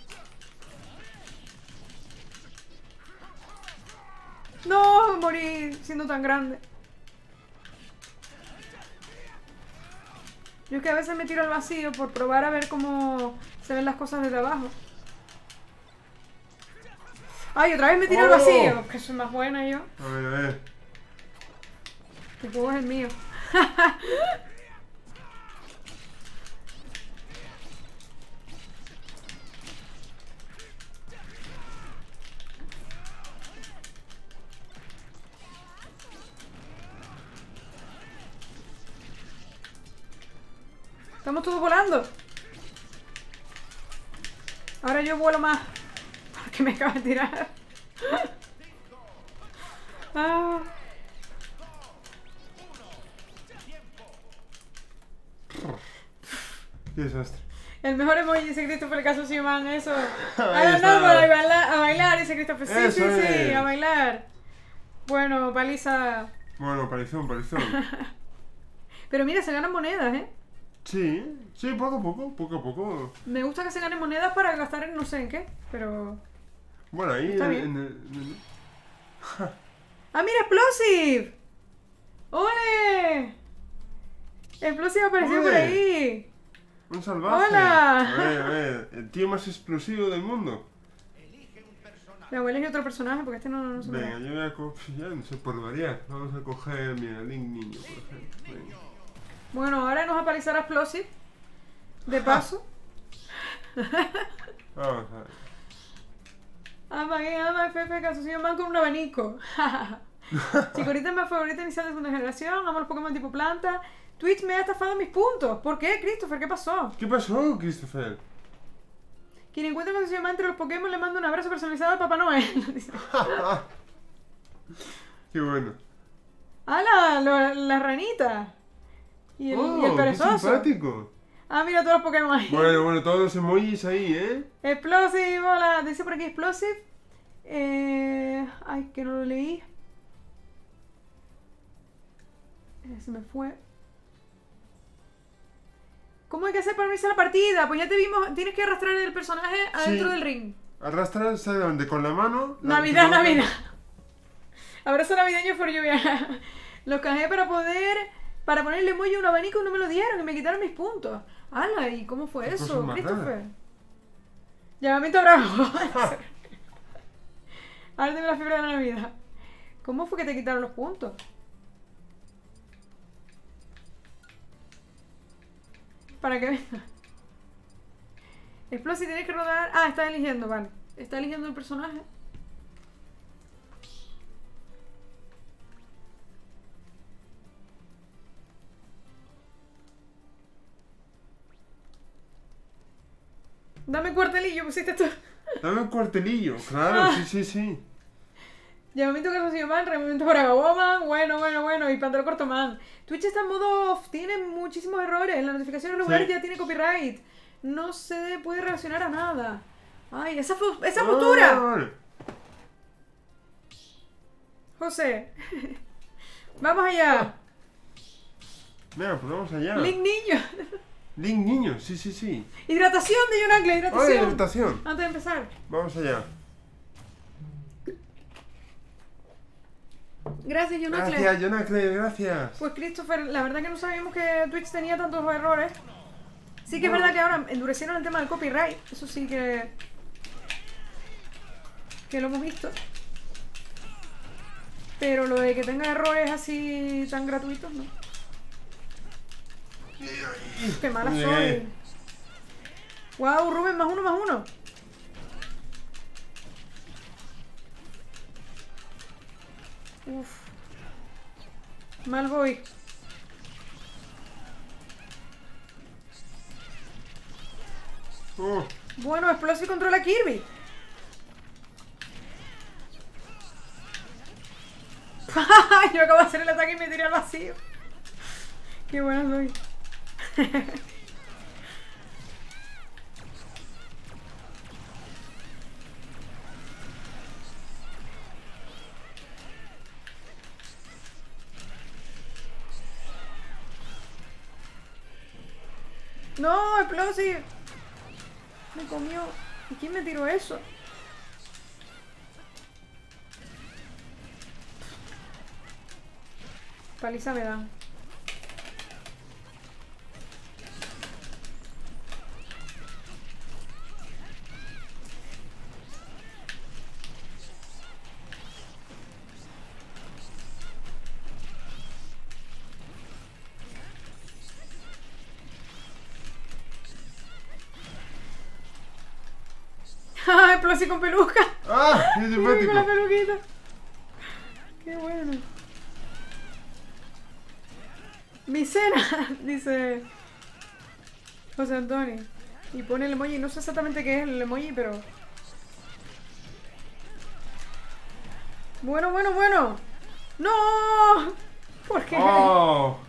No, morí siendo tan grande. Yo es que a veces me tiro al vacío por probar a ver cómo se ven las cosas desde abajo. Ay, otra vez me tiro al Oh. vacío. Que soy más buena yo. a ver, a ver. El juego es el mío. Estamos todos volando. Ahora yo vuelo más. Porque me acaba de tirar. Ah. Qué desastre. El mejor emoji, dice Christopher, el caso Simán, eso. Ahí Ah, no, está. a bailar, dice Christopher. Sí, Eso sí, sí, es. a bailar. Bueno, paliza. Bueno, palizón, palizón. Pero mira, se ganan monedas, ¿eh? Sí, sí, poco a poco, poco a poco. Me gusta que se ganen monedas para gastar en no sé en qué, pero... Bueno, ahí Está en, bien. en el- ¡Ah, mira, Explosive! ¡Ole! Explosive apareció por ¡Ole! ahí. Un salvaje. ¡Hola! A ver, el tío más explosivo del mundo. Le voy a elegir otro personaje porque este no se me Venga, da. yo voy a coger, no sé, por variar. Vamos a coger, mira, Link Niño, por ejemplo. Venga. Bueno, ahora nos va a palizar a Explosive. De paso. Vamos a ver. Ama, FF, Castillo Man con un abanico. Chikorita es mi favorita inicial de segunda generación. Amo los Pokémon tipo planta. Twitch me ha estafado mis puntos. ¿Por qué, Christopher? ¿Qué pasó? ¿Qué pasó, Christopher? Quien encuentre con su entre los Pokémon le manda un abrazo personalizado a Papá Noel. Dice. Qué bueno. ¡Hala! La ranita. Y el ¡Qué perezoso. simpático! Ah, mira todos los Pokémon ahí. Bueno, todos los emojis ahí, ¿eh? Explosive, hola. Dice por aquí Explosive. Ay, que no lo leí. Se me fue. ¿Cómo hay que hacer para unirse a la partida? Pues ya te vimos. Tienes que arrastrar el personaje adentro Sí. del ring. Arrastrar exactamente con la mano. Navidad, Navidad. Abrazo navideño por lluvia. Los canjeé para ponerle emoji a un abanico y no me lo dieron y me quitaron mis puntos. ¡Hala! ¿Y cómo fue Qué eso, cosa más Christopher? rara. Llamamiento bravo. Ahora tengo la fiebre de la Navidad. ¿Cómo fue que te quitaron los puntos? Para que venga. Explosive, tienes que rodar. Ah, está eligiendo, vale. Está eligiendo el personaje. Dame cuartelillo, pusiste tú. Dame un cuartelillo, claro, sí, sí. Llamamiento Calzoncillo Man, Removimiento para Gaboman, bueno, y Pantalón Corto Man. Twitch está en modo off, tiene muchísimos errores, las notificaciones regulares Sí. ya tiene copyright. No se puede reaccionar a nada. Ay, esa postura. Vale. José. Vamos allá. Venga, pues vamos allá. Link niño. Link niño, sí. Hidratación de Yonacle, ¡Ay, hidratación. hidratación! Antes de empezar. Vamos allá. Gracias, Yonacle. Gracias, Jonacle, gracias. Pues Christopher, la verdad que no sabíamos que Twitch tenía tantos errores. Sí que es verdad que ahora endurecieron el tema del copyright. Eso sí que lo hemos visto. Pero lo de que tenga errores así tan gratuitos, no. Qué mala Muy soy. bien. Wow, Rubén, +1/+1. Uf. Mal voy. Oh, Bueno, Explosive controla a Kirby. Yo acabo de hacer el ataque y me tiré al vacío. Qué buena soy. No, Explosive. Me comió. ¿Y quién me tiró eso? Paliza me dan. ¡Ah! Explosive con peluca. ¡Ah! ¡Qué Con la simpático! peluquita. Qué bueno. Mi cena, dice José Antonio. Y pone el emoji. No sé exactamente qué es el emoji, pero... Bueno. ¡No! ¿Por qué? ¡Oh!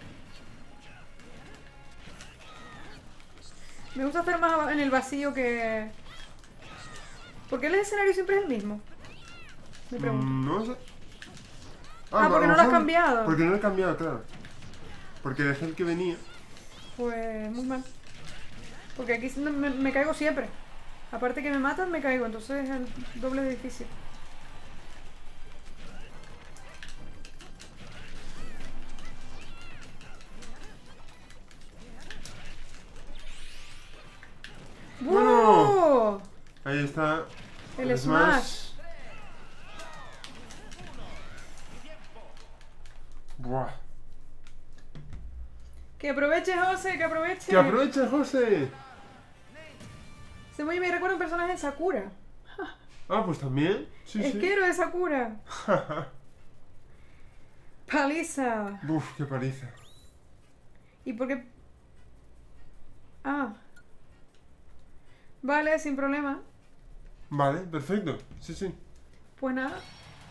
Me gusta hacer más en el vacío que... ¿Por qué el escenario siempre es el mismo? Me pregunto. No sé. Ah, porque a no lo has mejor- cambiado. Porque no lo he cambiado, claro. Porque dejé el que venía. Pues muy mal. Porque aquí me caigo siempre. Aparte que me matan, me caigo. Entonces es el doble de difícil. Bueno. ¡Wow! Ahí está. El Smash. Buah. Que aproveche, José, que aproveche. ¡Que aproveche, José! Se me recuerda un personaje de Sakura. Ah, pues también. Sí, Es sí. que héroe de Sakura. Paliza. Uf, qué paliza. ¿Y por qué? Ah. Vale, sin problema. Vale, perfecto. Sí, sí. Pues nada.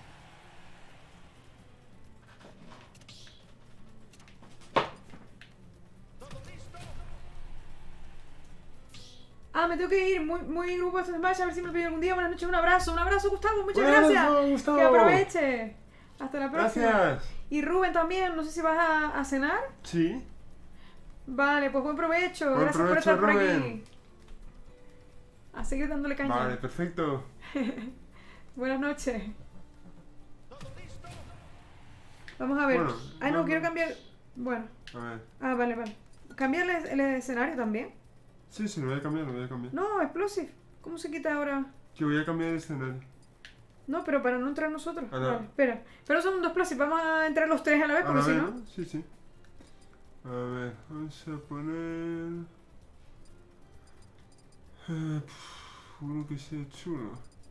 Ah, me tengo que ir. Muy grupo de Smash. A ver si me lo pido algún día. Buenas noches, un abrazo. Un abrazo, Gustavo. Muchas Buenas gracias. noches, Gustavo. Que aproveche. Hasta la próxima. Gracias. Y Rubén también. No sé si vas a cenar. Sí. Vale, pues buen provecho. Buen Gracias por provecho, estar por aquí. Rubén. A seguir dándole caña. Vale, perfecto. Buenas noches. Vamos a ver. Bueno, Ay, no, vamos. quiero cambiar. Bueno. A ver. Ah, vale. ¿Cambiar el escenario también? Sí, sí, lo voy a cambiar, lo voy a cambiar. No, Explosive. ¿Cómo se quita ahora? Que voy a cambiar el escenario. No, pero para no entrar nosotros. Ah, no. Vale, espera. Pero son dos Explosive. Vamos a entrar los tres a la vez, A porque la si vez, no. ¿no? Sí, sí. A ver, vamos a poner... uno que sea chulo.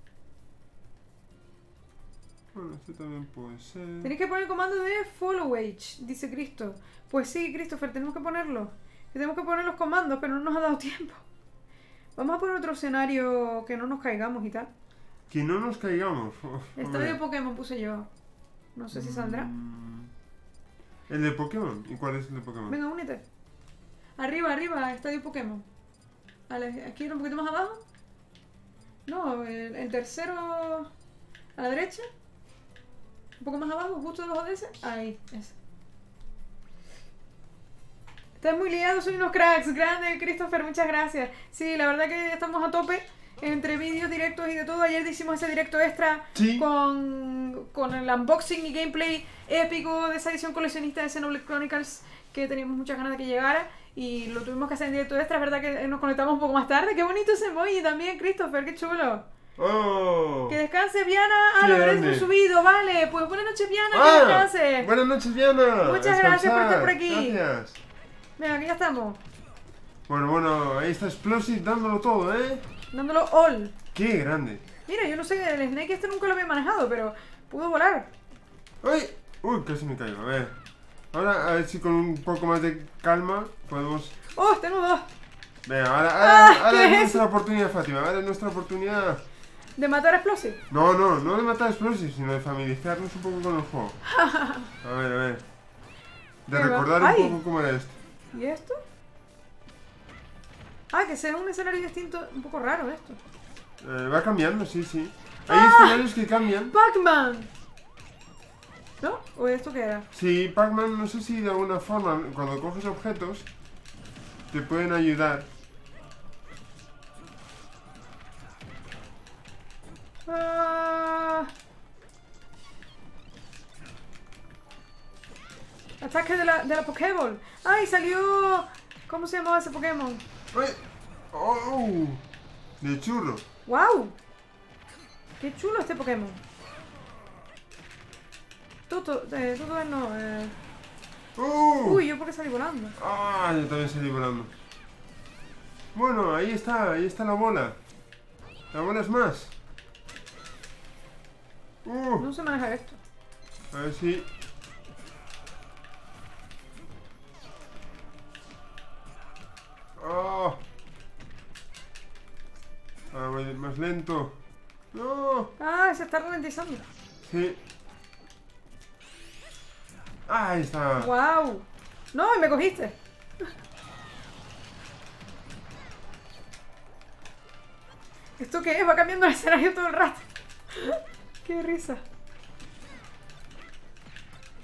Bueno, este también puede ser. Tenéis que poner el comando de follow age, dice Cristo. Pues sí, Christopher, tenemos que ponerlo. Tenemos que poner los comandos, pero no nos ha dado tiempo. Vamos a poner otro escenario que no nos caigamos y tal. Que no nos caigamos. Estadio Pokémon puse yo. No sé si saldrá. ¿El de Pokémon? ¿Y cuál es el de Pokémon? Venga, únete. Arriba, Estadio Pokémon. Aquí un poquito más abajo. No, el tercero a la derecha. Un poco más abajo, justo debajo de ese. Ahí, ese. Estás muy liado, soy unos cracks. Grande, Christopher, muchas gracias. Sí, la verdad que estamos a tope entre vídeos, directos y de todo. Ayer hicimos ese directo extra Sí. con el unboxing y gameplay épico de esa edición coleccionista de Xenoblade Chronicles que teníamos muchas ganas de que llegara y lo tuvimos que hacer en directo extra. Es verdad que nos conectamos un poco más tarde. Qué bonito ese emoji también, Christopher, qué chulo. ¡Oh! Que descanse, Viana. Ah, Qué lo veréis grande. subido, vale. Pues buenas noches, Viana, que ¡Ah! descanse. Buenas noches, Diana. Muchas gracias por estar por Descansar. aquí. Gracias. Venga, aquí ya estamos. Bueno, ahí está Explosive dándolo todo, ¿eh? Dándolo all. ¡Qué grande! Mira, yo no sé, el Snake este nunca lo había manejado, pero pudo volar. ¡Ay! Uy, casi me caigo. A ver. Ahora, a ver si con un poco más de calma podemos... ¡Oh, tengo dos! Venga, Ah, ahora ¿qué es es? nuestra oportunidad, Fátima. Ahora es nuestra oportunidad. De matar a Explosive. No de matar Explosive, sino de familiarizarnos un poco con el juego. A ver. De Ahí va. recordar ¡Ay! un poco cómo era esto. ¿Y esto? Ah, que sea un escenario distinto, un poco raro esto. Va cambiando, sí. Hay ¡Ah! escenarios que cambian. ¡Pac-Man! ¿No? ¿O esto qué era? Sí, Pac-Man, no sé si de alguna forma, cuando coges objetos, te pueden ayudar. Ah. Ataque de la Pokéball. ¡Ay, salió! ¿Cómo se llamaba ese Pokémon? ¡Ay! ¡Oh! De churro. ¡Wow! ¡Qué chulo este Pokémon! Toto no. Uy, ¿yo por qué salí volando? ¡Ah! Yo también salí volando. Bueno, ahí está la bola. La bola es más. No sé manejar esto. A ver si... ¡Oh! Ahora voy más lento. ¡No! Ah, se está ralentizando. Sí. Ah, ahí está. ¡Wow! ¡No! Y me cogiste. ¿Esto qué es? Va cambiando el escenario todo el rato. ¡Qué risa!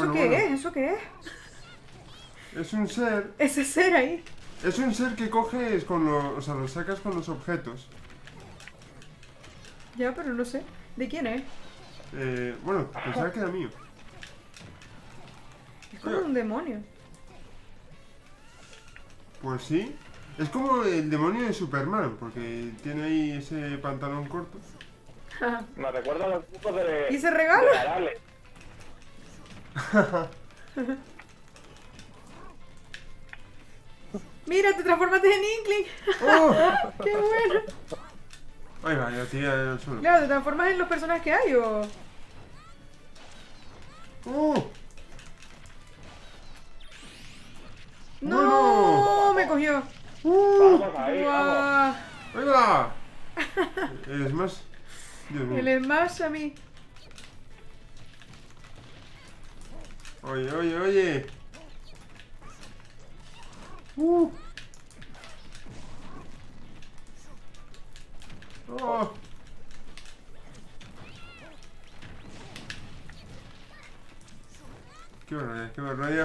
bueno, qué bueno. es? ¿Eso qué es? Es un ser. Ese ser ahí. Es un ser que coges con los. O sea, lo sacas con los objetos. Ya, pero no sé. ¿De quién es? Bueno, pensaba que era mío. Es como un demonio. Pues sí. Es como el demonio de Superman, porque tiene ahí ese pantalón corto. Me recuerda a los tipos de. ¿Y ese regalo? de Arale. Mira, te transformaste en Inkling. ¡Oh! ¡Qué bueno! Ahí va, ya tira en el suelo. Claro, te transformas en los personajes que hay o... ¡Oh! ¡No! Me cogió. Vamos ahí, vamos. Guau. ¡Ahí va! Es más. Dios mío. El Smash a mí. Oye, oye, oye. Oh. Qué barbaridad, qué barbaridad.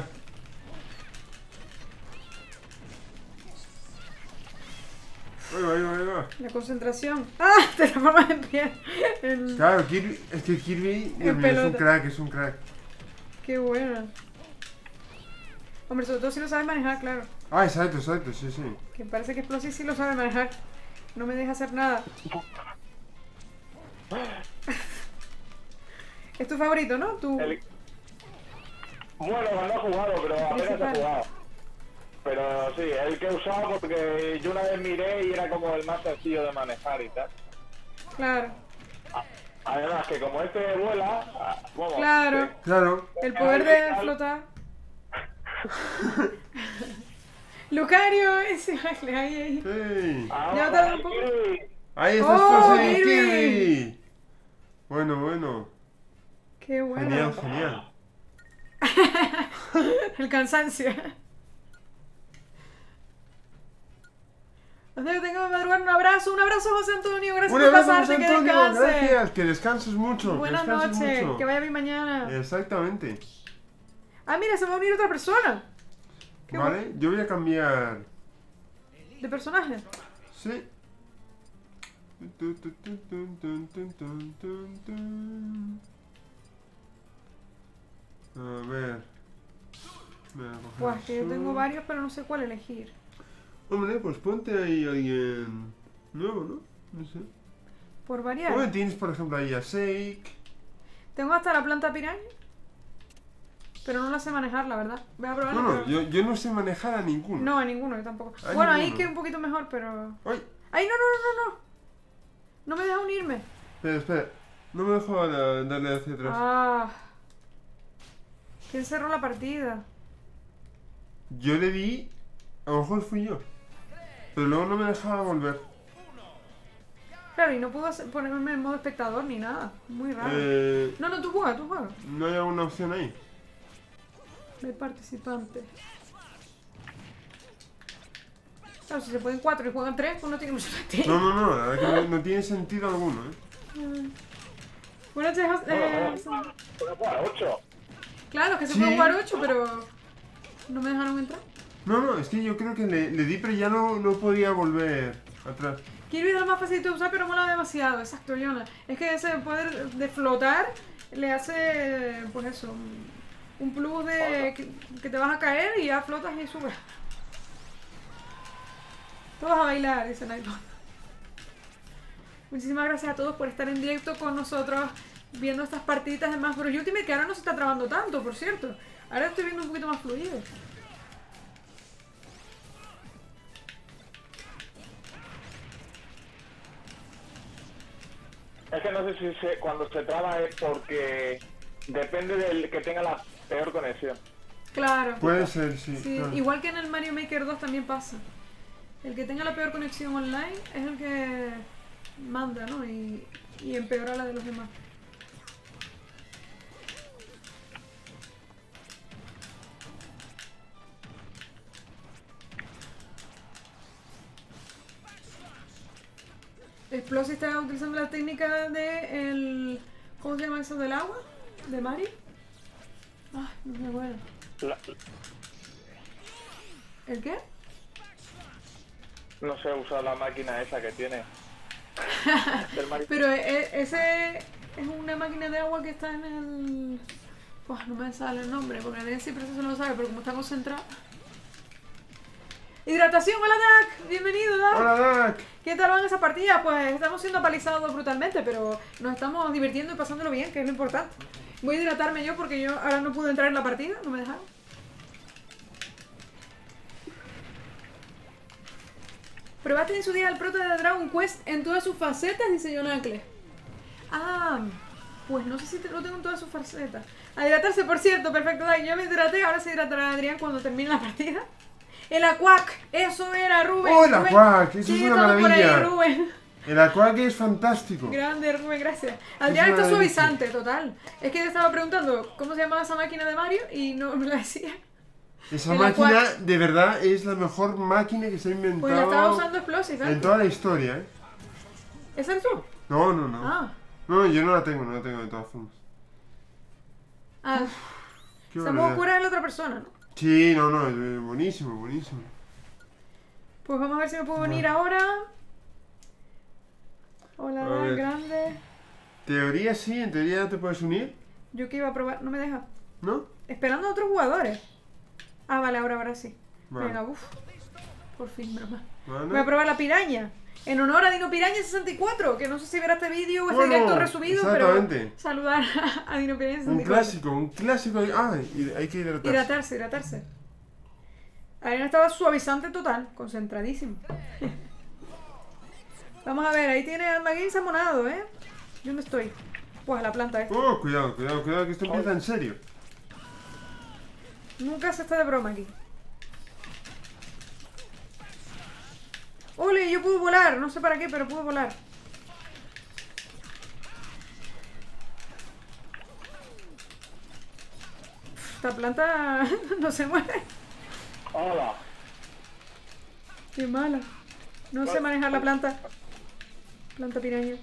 Ahí va, ahí va, ahí va. La concentración. ¡Ah! Te transformas en pie. En... Claro, Kirby, es que Kirby, Dios En mío, es un pelota. crack, es un crack. Qué bueno. Hombre, sobre todo si lo sabes manejar, claro. Ah, exacto, exacto, sí, sí. Que parece que Explosive sí lo sabe manejar. No me deja hacer nada. Es tu favorito, ¿no? Tu... Bueno, no he jugado, pero apenas principal. he jugado. Pero sí, el que he usado porque yo una vez miré y era como el más sencillo de manejar y tal. Claro, Además que como este vuela, vamos, claro. Claro. El poder de flotar. Lucario, ese baile ahí. Sí. Ya tarda un poco. Ahí está ¡Oh, Explosive Kirby! Kirby. Bueno, bueno. Qué bueno. Genial, genial. El cansancio. O sea, que tengo que madrugar. Un abrazo, José Antonio. Gracias Un por abrazo, pasarte, José que Antonio. descanses. Gracias, que descanses mucho. Buenas que descanses noches, mucho. que vaya bien mañana. Exactamente. Ah, mira, se va a unir otra persona. Qué Vale, yo voy a cambiar. ¿De personaje? Sí. A ver. Voy a coger Pues que yo eso. tengo varios, pero no sé cuál elegir. Hombre, pues ponte ahí a alguien nuevo, ¿no? No sé. Por variar. Bueno, tienes por ejemplo ahí a Shake. Tengo hasta la planta piraña. Pero no la sé manejar, la verdad. Voy a probarla. No, no, pero... yo no sé manejar a ninguno. No, a ninguno, yo tampoco. A Bueno, ahí ninguno. que un poquito mejor, pero... ¡Ay! ¡Ay, no, no, no, no! No me deja unirme. Espera, espera. No me dejo darle hacia atrás. Ah. ¿Quién cerró la partida? Yo le di. A lo mejor fui yo. Pero luego no me dejaba volver. Claro, y no puedo ponerme en modo espectador ni nada. Muy raro. No No, tú juegas, tú juegas. hay alguna opción ahí. De participante. Claro, si se pueden 4 y juegan 3, pues no tiene mucho sentido. No, no, no, la verdad que no tiene sentido alguno, ¿eh? Buenas noches, Pero para 8. Claro, que se Sí. pueden jugar 8, pero... No me dejaron entrar. No, no, es que yo creo que le di, pero ya no podía volver atrás. Kirby es lo más fácil de usar, pero mola demasiado. Exacto, Yona. Es que ese poder de flotar le hace, pues eso, un plus de que te vas a caer y ya flotas y subes. Todos a bailar, dice Nightbot. Muchísimas gracias a todos por estar en directo con nosotros viendo estas partiditas de Smash Bros. Ultimate, que ahora no se está trabando tanto, por cierto. Ahora estoy viendo un poquito más fluido. Es que no sé si cuando se traba es porque depende del que tenga la peor conexión. Claro. Puede ser, sí. Sí, claro. igual que en el Mario Maker 2 también pasa. El que tenga la peor conexión online es el que manda, ¿no? Y empeora la de los demás. Explosive está utilizando la técnica de el... ¿Cómo se llama eso? ¿Del agua? ¿De Mario? Ay, No me acuerdo. La- ¿El qué? no sé usar la máquina esa que tiene. Del mar- Pero ese es una máquina de agua que está en el... Buah, no me sale el nombre, porque nadie siempre se lo sabe, pero como está concentrado... Hidratación, hola Dak, bienvenido Dak. ¡Hola, Dak! ¿Qué tal van esas partidas? Pues estamos siendo apalizados brutalmente, pero nos estamos divirtiendo y pasándolo bien, que es lo importante. Voy a hidratarme yo porque yo ahora no pude entrar en la partida, no me dejaron. Probaste en su día el prota de Dragon Quest en todas sus facetas, dice Jonacle. Ah, pues no sé si lo tengo en todas sus facetas. A hidratarse, por cierto, perfecto. Dai, yo me hidraté, ahora se hidratará Adrián cuando termine la partida. El Aquac, eso era Rubén. ¡Oh, el Rubén. Aquac! Eso Sí, es una estamos por ahí, maravilla. Rubén. El Aquac es fantástico. Grande, Rubén, gracias. Adrián Es está una suavizante, total. Es que yo estaba preguntando cómo se llamaba esa máquina de Mario y no me la decía. Esa El máquina, Aquac. de verdad, es la mejor máquina que se ha inventado Pues la estaba usando Explosive, en ¿eh? toda la historia, ¿eh? ¿Esa eres tú? No, no, no. Ah. No, yo no la tengo de todas formas. Ah, Qué Samu barbaridad. Cura es la otra persona, ¿no? Sí, no, no, es buenísimo, buenísimo. Pues vamos a ver si me puedo unir ahora. Hola, A Dan, ver. grande. Teoría sí, en teoría te puedes unir, Yo que iba a probar, no me deja. ¿no? Esperando a otros jugadores. Ah, vale, ahora sí. Vale. Venga, uff. Por fin, broma. Vale. Voy a probar la piraña. En honor a Dino Piraña 64, que no sé si verá este vídeo o este Bueno, directo resubido, exactamente. pero saludar a Dino Piraña Un 64. clásico. Ah, hay que hidratarse. Hidratarse. Adrián estaba suavizante total, concentradísimo. Vamos a ver, ahí tiene a Magin Samonado, ¿eh? ¿Yo dónde estoy? Pues a la planta esta. Oh, cuidado, que esto empieza en serio. Nunca se está de broma aquí. ¡Ole! Yo puedo volar. No sé para qué, pero puedo volar. Esta planta no se mueve. ¡Hola! Qué mala. No sé manejar la planta. Planta piraña.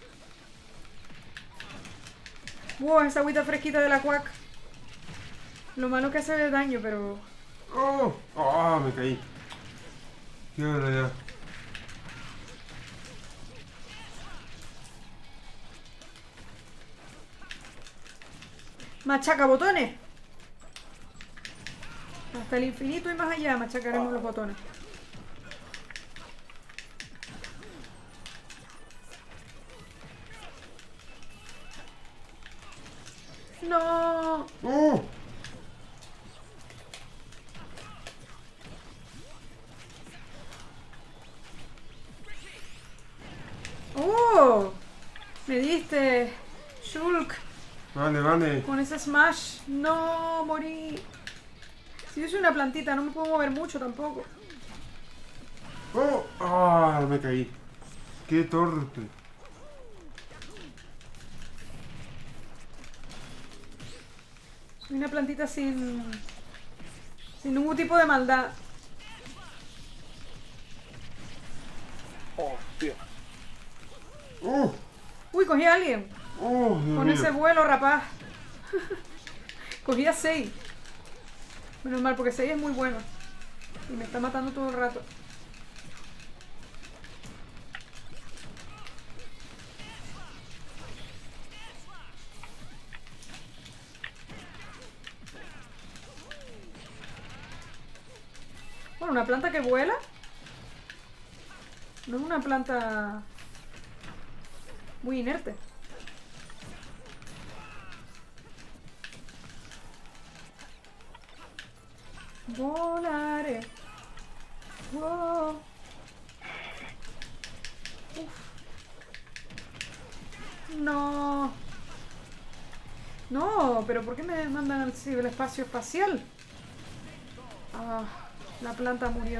Wow, esa agüita fresquita de la cuac. Lo malo que hace daño, pero... Oh, me caí. Qué barbaridad. Machaca botones. Hasta el infinito y más allá machacaremos los botones. No. ¡Oh! ¡Oh! Me diste, Shulk, Vale. con ese smash. No, morí. Si yo soy una plantita, no me puedo mover mucho tampoco. ¡Oh! ¡Ah! Me caí. ¡Qué torpe! Soy una plantita sin ningún tipo de maldad. ¡Hostia! ¡Oh! Uy, cogí a alguien. ¡Oh! Dios Con mío. ese vuelo, rapaz. Cogí a 6. Menos mal, porque 6 es muy bueno. Y me está matando todo el rato. Bueno, una planta que vuela. No es una planta muy inerte. Volaré. Wow. Uf. No. No, pero ¿por qué me mandan al ciberespacio espacial? Ah, la planta murió.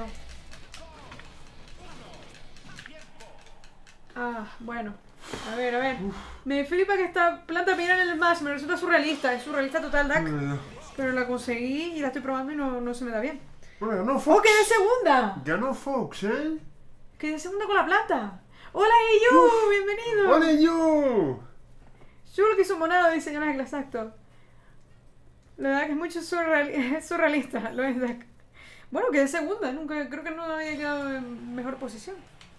Ah, bueno. A ver. Me flipa que esta planta mira en el Smash, me resulta surrealista. Es surrealista total, Dak. Pero la conseguí y la estoy probando y no se me da bien. Bueno, ganó ¡Oh, Fox. quedé segunda! Ganó Fox, ¿eh? Quedé segunda con la planta. ¡Hola, Eyu! ¡Bienvenido! ¡Hola, yo! Shulk y su monado, dice Jonas, exacto. La verdad que es mucho es surrealista, lo es Dak. Bueno, quedé segunda, nunca, creo que no había quedado en mejor posición.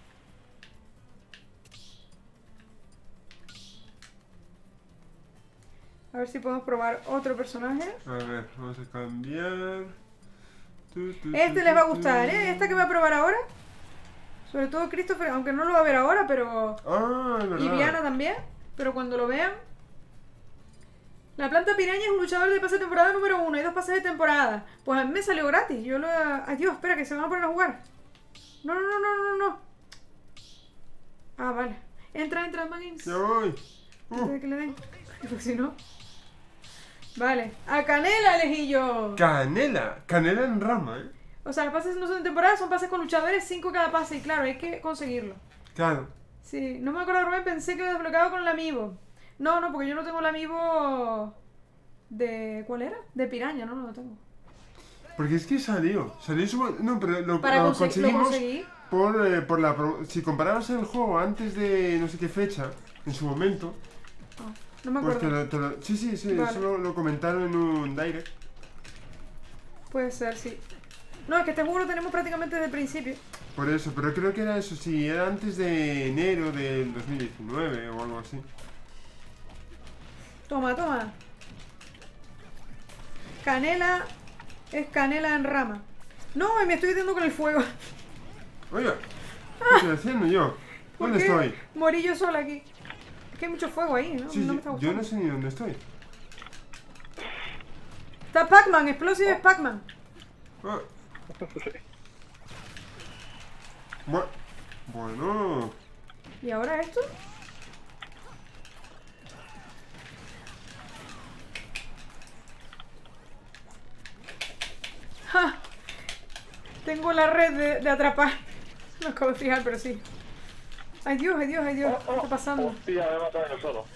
A ver si podemos probar otro personaje. A ver, vamos a cambiar. Este les va a gustar, ¿eh? Esta que va a probar ahora. Sobre todo Christopher, aunque no lo va a ver ahora, pero... Ah, es Y verdad. Diana también, pero cuando lo vean. La planta piraña es un luchador de pase de temporada número 1 y 2 pases de temporada. Pues a mí me salió gratis. Yo lo... Ay, Dios, espera, que se van a poner a jugar. No, no, no, no, no, no. Ah, vale. Entra, Magins. Ya voy. Antes de que le den. Porque si no... Vale. A Canela elegí yo. Canela. Canela en rama, ¿eh? O sea, los pases no son de temporada, son pases con luchadores, 5 cada pase. Y claro, hay que conseguirlo. Claro. Sí, no me acuerdo, Rubén, pensé que lo desbloqueaba con el amiibo. No, no, porque yo no tengo el amiibo de... ¿Cuál era? De piraña, no lo tengo. Porque es que salió. Salió su... No, pero lo Lo conseguimos conseguí. por la... Si comparabas el juego antes de no sé qué fecha, en su momento, Ah, no me pues acuerdo. Sí, Vale. eso lo comentaron en un direct. Puede ser, sí. No, es que este juego lo tenemos prácticamente desde el principio. Por eso, pero creo que era eso, sí, era antes de enero del 2019 o algo así. Toma, toma. Canela es canela en rama. No, y me estoy metiendo con el fuego. Oiga, ¿qué estoy haciendo yo? ¿Por ¿Dónde qué estoy? morí yo sola aquí? Es que hay mucho fuego ahí, ¿no? Sí, no me sí, está yo gustando. no sé ni dónde estoy. Está Pac-Man, Explosive es Pac-Man. Ah. Bueno. ¿Y ahora esto? ¡Ja! Tengo la red de atrapar. No acabo de fijar, pero sí. Ay Dios, ay Dios, ay Dios. ¿Qué está pasando? Hostia, me he matado yo solo.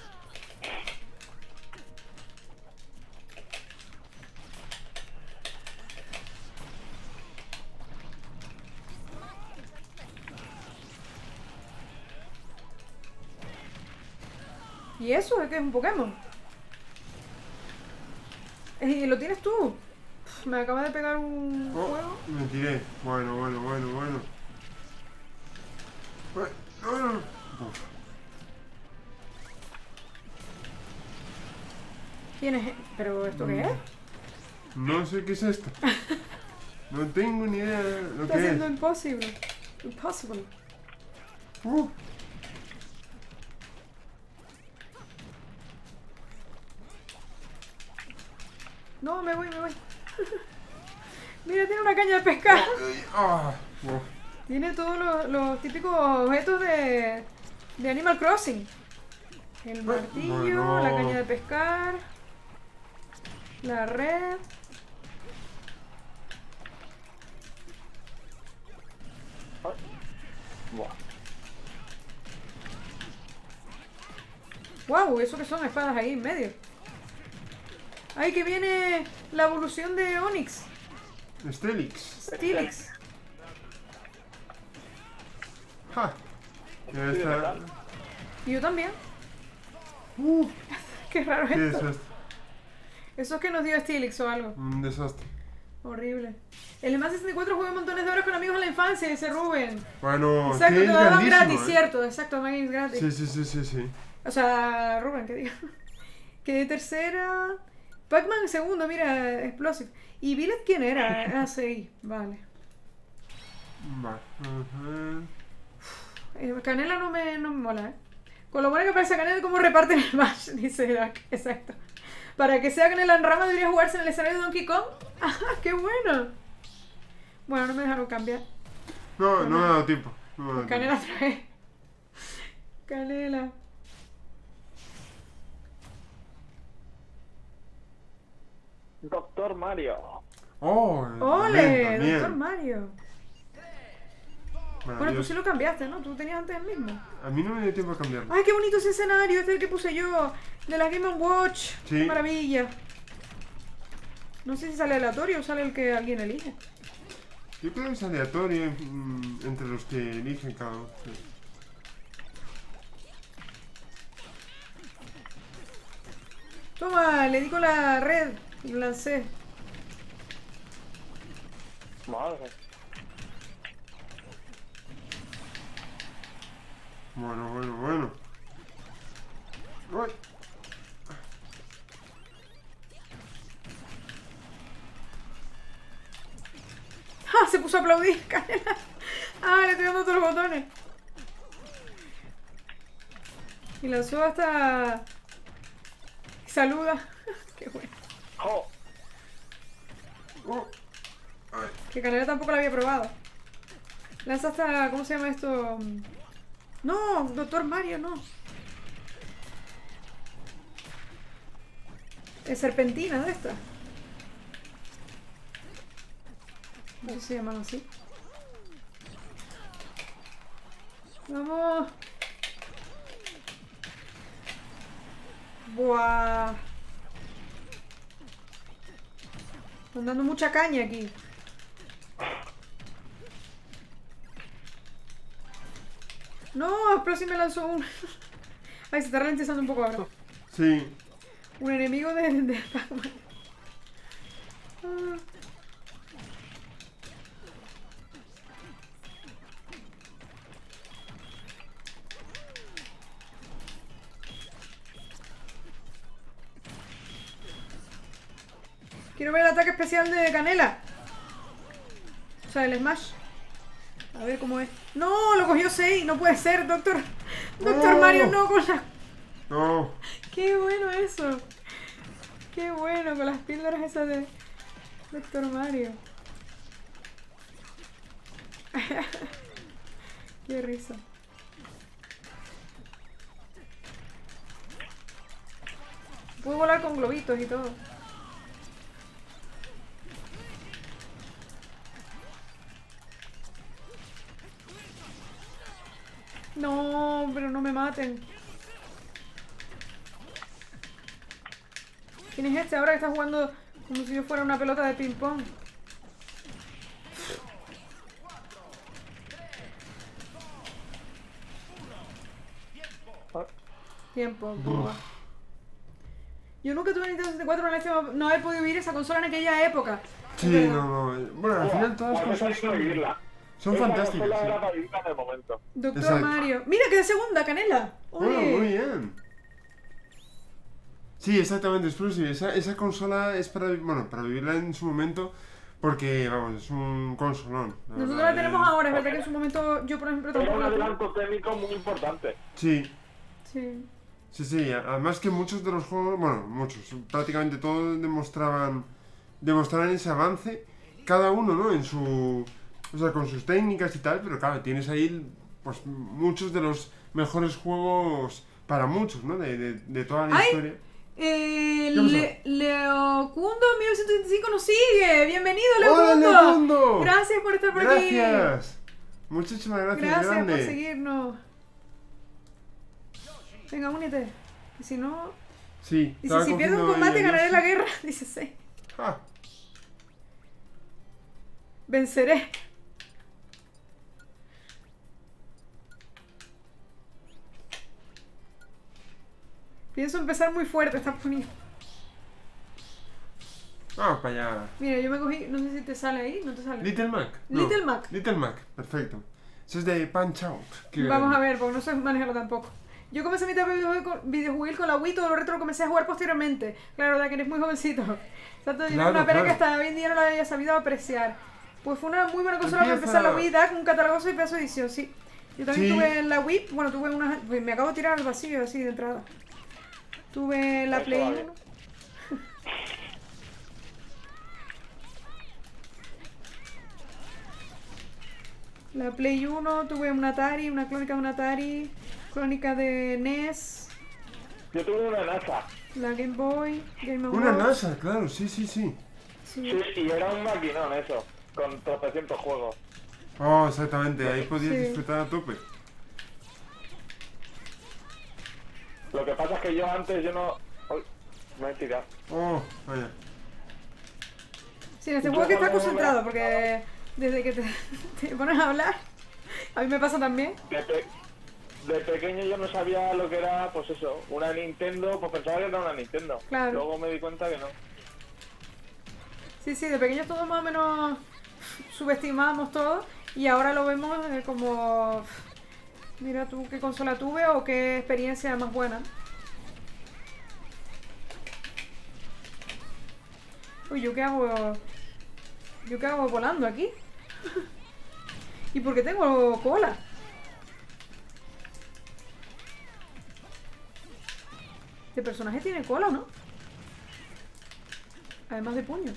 ¿Y eso? ¿Es que es un Pokémon? ¿Y lo tienes tú? Uf, me acaba de pegar un Oh, fuego. me tiré. Bueno. Uf. ¿Quién es? ¿Pero esto qué es? No sé qué es esto. No tengo ni idea de lo Está que haciendo es. imposible. Impossible. No, me voy. Mira, tiene una caña de pescar. Uf. Tiene todos los típicos objetos de Animal Crossing. El martillo, Bueno. la caña de pescar, la red. Buah. Wow, ¿eso que son espadas ahí en medio? ¡Ay, que viene la evolución de Onix! Stelix. Steelix. Ja. Ya Sí, está. ¿verdad? Y yo también. Qué raro ¿Qué es esto. esto? Eso es que nos dio Steelix o algo. Un desastre. Horrible. El más 64 juega montones de horas con amigos en la infancia, dice Rubén. Bueno, Exacto, que te es lo daban grandísimo, gratis, ¿eh? cierto. Exacto, Maggie gratis. Sí. O sea, Rubén, que diga. Que tercera. Pac-Man segundo, mira, Explosive. ¿Y Billet quién era? Ah, sí, vale. Vale. Ajá. Canela no me mola, ¿eh? Con lo bueno que parece Canela, cómo reparten el match, dice Dak. Exacto. Para que sea Canela en rama, debería jugarse en el escenario de Donkey Kong. ¡Ah, qué bueno! Bueno, no me dejaron cambiar. No me ha dado tiempo. No me ha dado Canela trae. Canela. Doctor Mario. tiempo. Oh, ¡Ole! también. Doctor Mario. Bueno, tú Maravilloso. sí lo cambiaste, ¿no? Tú tenías antes el mismo. A mí no me dio tiempo a cambiarlo. ¡Ay, qué bonito ese escenario! Este es el que puse yo. De la Game Watch. Sí. ¡Qué maravilla! No sé si sale aleatorio o sale el que alguien elige. Yo creo que es aleatorio entre los que eligen cada uno. Sí. Toma, le di con la red. Y lo lancé. Madre. Bueno. Uy. ¡Ah! Se puso a aplaudir, Canela. ¡Ah! Le estoy dando todos los botones. Y lanzó hasta... Saluda. Qué bueno. ¡Jo! Que Canela tampoco la había probado. Lanza hasta... ¿Cómo se llama esto? No, Doctor Mario, no. Es serpentina de esta. No sé si se llaman así. Vamos. Buah. Están dando mucha caña aquí. No, Explosi me lanzó un... Ay, se está ralentizando un poco ahora. Sí. Un enemigo de Pac-Man. Ah. Quiero ver el ataque especial de Canela. O sea, el Smash. A ver cómo es. ¡No! Lo cogió 6. No puede ser, Doctor No. Mario, no con la... No. ¡Qué bueno eso! ¡Qué bueno con las píldoras esas de Doctor Mario! ¡Qué risa! Puedo volar con globitos y todo. No, pero no me maten. ¿Quién es este ahora que está jugando como si yo fuera una pelota de ping pong? Tiempo, boba. Yo nunca tuve Nintendo 64, una lástima no haber podido vivir esa consola en aquella época. Sí, no. Bueno, al final todas las cosas son fantásticas. Esa consola Sí. era para vivirla de momento. Doctor Exacto. Mario. Mira que de segunda, Canela. Bueno, Oye. muy bien. Sí, exactamente, Explosive. Esa consola es para, bueno, para vivirla en su momento porque, vamos, es un consolón. Nosotros la tenemos ahora, es verdad que en su momento yo, por ejemplo, Era tampoco un la tuve. adelanto técnico muy importante. Sí, Sí. sí. Además que muchos de los juegos, bueno, muchos, prácticamente todos demostraban ese avance. Cada uno, ¿no? En su... O sea, con sus técnicas y tal, pero claro, tienes ahí, pues, muchos de los mejores juegos para muchos, ¿no? De toda la ¡Ay! historia. ¿Qué pasó? Leocundo 1975 nos sigue. Bienvenido, ¡Hola, Leocundo. Leocundo! Gracias por estar por aquí. Gracias. Muchísimas gracias, Gracias grande. por seguirnos. Venga, únete. Y si no... Sí. Dice, estaba si pierdo un cogiendo combate ahí a ganaré Yoshi. la guerra. Dice, sí. Ah, Venceré. Pienso empezar muy fuerte, está poniendo. vamos para allá. Mira, yo me cogí, no sé si te sale ahí, no te sale. Little Mac. Little Mac. Little Mac, perfecto. Eso es de Punch Out. Qué Vamos grande. a ver, porque no sé manejarlo tampoco. Yo comencé mi etapa de videojuegos con la Wii, todo lo retro lo comencé a jugar posteriormente. Claro, verdad que eres muy jovencito. Exacto, es Claro, una pena claro. que hasta hoy en día no la haya sabido apreciar. Pues fue una muy buena consola para Empieza- empezar la Wii, da un catalogoso y pedazo de edición, sí. Yo también Sí. tuve la Wii, bueno, tuve una... pues me acabo de tirar al vacío así de entrada. Tuve la Eso Play vale. 1. La Play 1, tuve un Atari, una crónica de un Atari, crónica de NES, Yo tuve una NASA. la Game Boy, Game Watch. Una NASA, claro, sí. Sí. Sí, y era un maquinón eso. Con tropecientos juegos. Oh, exactamente, ahí podías Sí. disfrutar a tope. Lo que pasa es que yo antes yo no... Uy, me he tirado. Oh, vaya. Sí, en este Yo juego hay que estar cuando concentrado me- porque desde que te pones a hablar, a mí me pasa también. De pequeño yo no sabía lo que era, pues eso, una Nintendo, pues pensaba que era una Nintendo. Claro. Luego me di cuenta que no. Sí, sí, de pequeños todos más o menos subestimábamos todo y ahora lo vemos como, mira tú qué consola tuve o qué experiencia más buena. Uy, ¿yo qué hago? ¿Yo qué hago volando aquí? ¿Y por qué tengo cola? Este personaje tiene cola, ¿no? Además de puño.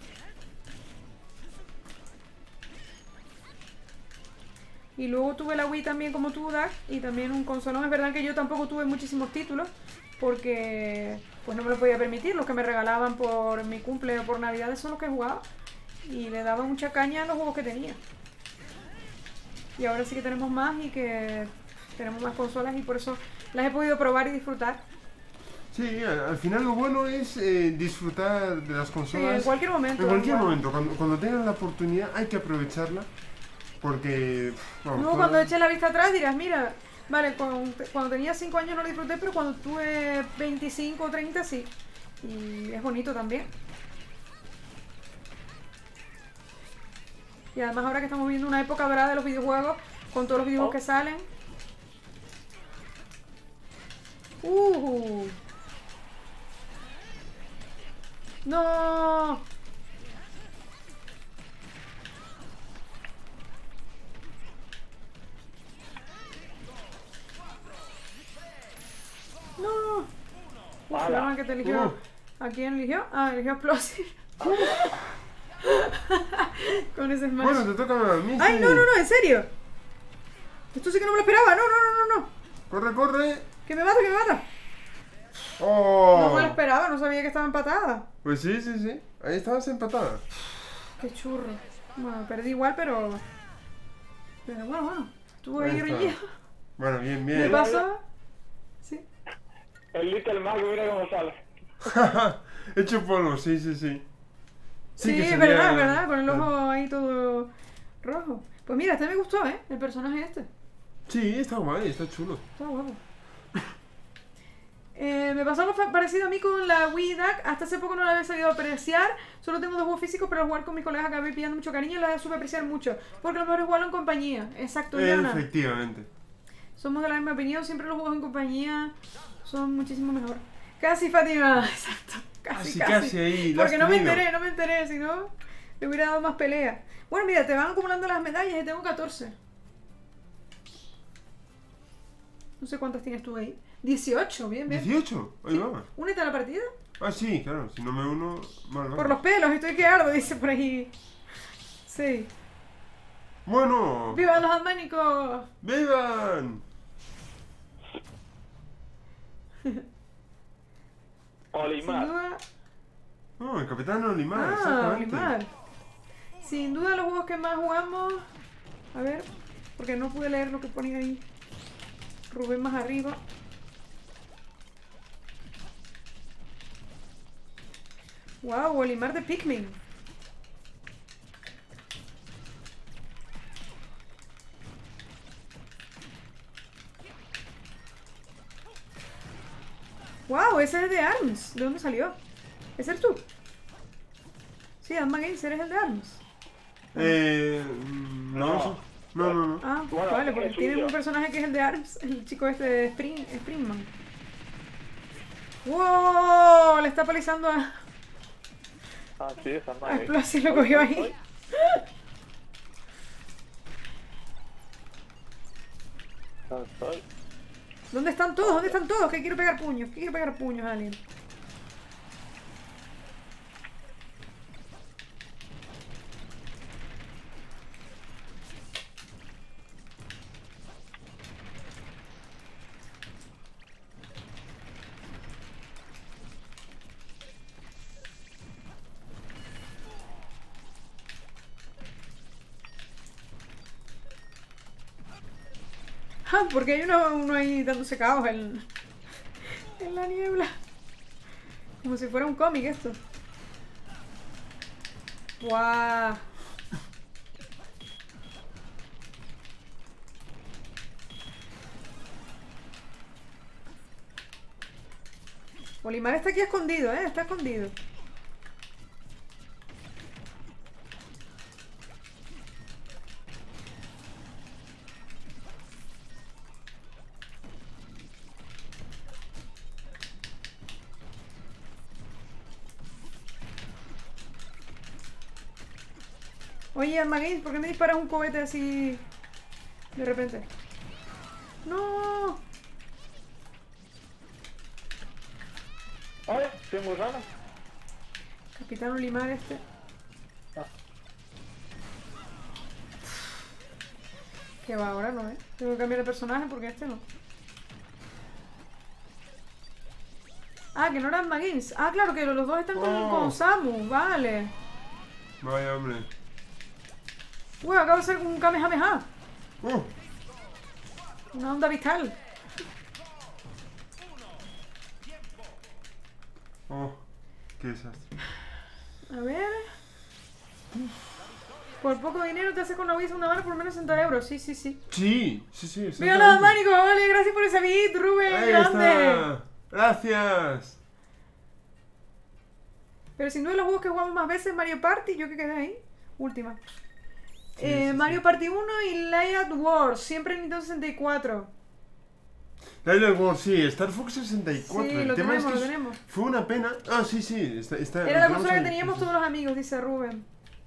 Y luego tuve la Wii también como tú, Dak, y también un consolón. Es verdad que yo tampoco tuve muchísimos títulos porque pues no me lo podía permitir. Los que me regalaban por mi cumple o por Navidades son los que jugaba. Y le daba mucha caña a los juegos que tenía. Y ahora sí que tenemos más y que tenemos más consolas y por eso las he podido probar y disfrutar. Sí, al final lo bueno es disfrutar de las Sí, consolas. en cualquier momento. En cualquier igual. momento, cuando tengas la oportunidad hay que aprovecharla. Porque. Vamos, Luego cuando eches la vista atrás dirás, mira, vale, cuando tenía 5 años no lo disfruté, pero cuando tuve 25 o 30 sí. Y es bonito también. Y además ahora que estamos viviendo una época dorada de los videojuegos, con todos los videojuegos que salen. ¡No! ¡No! Uf, ¡Hala! la que te eligió. ¿A quién eligió? Ah, eligió a Explosive. Con ese smash. Bueno, te toca a mí. ¡Ay, sí. no, no, no! ¡En serio! Esto sí que no me lo esperaba. ¡No, no, no, no, no! Corre, corre. ¡Que me mata, que me mata! Oh. No me lo esperaba, no sabía que estaba empatada. Pues sí, sí, sí. Ahí estabas empatada. ¡Qué churro! Bueno, perdí igual, pero... Pero bueno. Estuvo ahí Ahí está. reñido. Bueno, bien, ¿Me bien. pasó? Sí. El Little Mac, mira cómo sale. Hecho polvo, sí, sí, sí. Sí, que es sería- verdad, es verdad, con el ojo ahí todo rojo. Pues mira, este me gustó, ¿eh? El personaje este. Sí, está guay, está chulo. Está guapo. Me pasó algo parecido a mí con la Wii DAC. Hasta hace poco no la había sabido apreciar. Solo tengo 2 juegos físicos, pero al jugar con mis colegas acabé pillando mucho cariño y la supe apreciar mucho. Porque lo mejor es jugarlo en compañía. Exacto, Diana. Efectivamente. Somos de la misma opinión. Siempre los juegos en compañía son muchísimo mejor. Casi, Fátima. Exacto. Casi, Casi ahí. la has Porque no me tenido. enteré, si no le hubiera dado más pelea. Bueno, mira, te van acumulando las medallas y tengo 14. No sé cuántas tienes tú ahí. 18, bien, bien. 18. Ahí Sí. va. Únete a la partida. Ah, sí, claro. Si no me uno, mal, Por los pelos, estoy que ardo, dice por ahí. Sí. Bueno. ¡Viva los almánicos! ¡Vivan! Sin Olimar. duda. Oh, el Capitán Olimar, Ah, exactamente. Olimar. Sin duda los juegos que más jugamos. A ver, porque no pude leer lo que ponía ahí. Rubén más arriba. Wow, Olimar de Pikmin. Wow, ese es de ARMS. ¿De dónde salió? ¿Ese eres tú? Sí, Adma Games, eres el de ARMS. No. No. Ah, Bueno, vale, es porque suyo. tienen un personaje que es el de ARMS, el chico este de Springman. ¡Wow! Le está palizando a Ah, sí, esa a madre. Explosive, lo cogió ahí. Estoy. ¿Dónde están todos? ¿Dónde están todos? Que quiero pegar puños. Que quiero pegar puños a alguien. Ah, porque hay uno ahí dándose caos en la niebla. Como si fuera un cómic esto. ¡Guau! Olimar está aquí escondido, está escondido. Oye, Almagames, ¿por qué me disparas un cohete así de repente? ¡No! ¡Ay! ¡Sin gusano! Capitán Olimar este. Que va ahora, ¿no? Tengo que cambiar de personaje porque este no. Ah, que no eran Magins. Ah, claro, que los dos están con Samus. Vale. Vaya, hombre. Uy, acabo de hacer un Kamehameha. ¡Uh! Una onda vital. ¡Oh! ¡Qué desastre! A ver. Por poco dinero te haces con la Wii una mano por menos 60 euros. Sí, sí, sí. Sí. ¡Viva los mánicos! Vale, gracias por ese beat, Rubén. Ahí ¡Grande! está. Gracias. Pero sin duda los juegos que jugamos más veces, Mario Party, yo que quedé ahí. Última. Sí, Mario Party 1 y Layout Wars, siempre en Nintendo 64. Dale War, sí, Star Fox 64. Sí, El lo tema tenemos, es que lo tenemos. fue una pena. Ah, sí, sí. Está, Era lo la tenemos consola que ahí, teníamos sí, sí. todos los amigos, dice Rubén.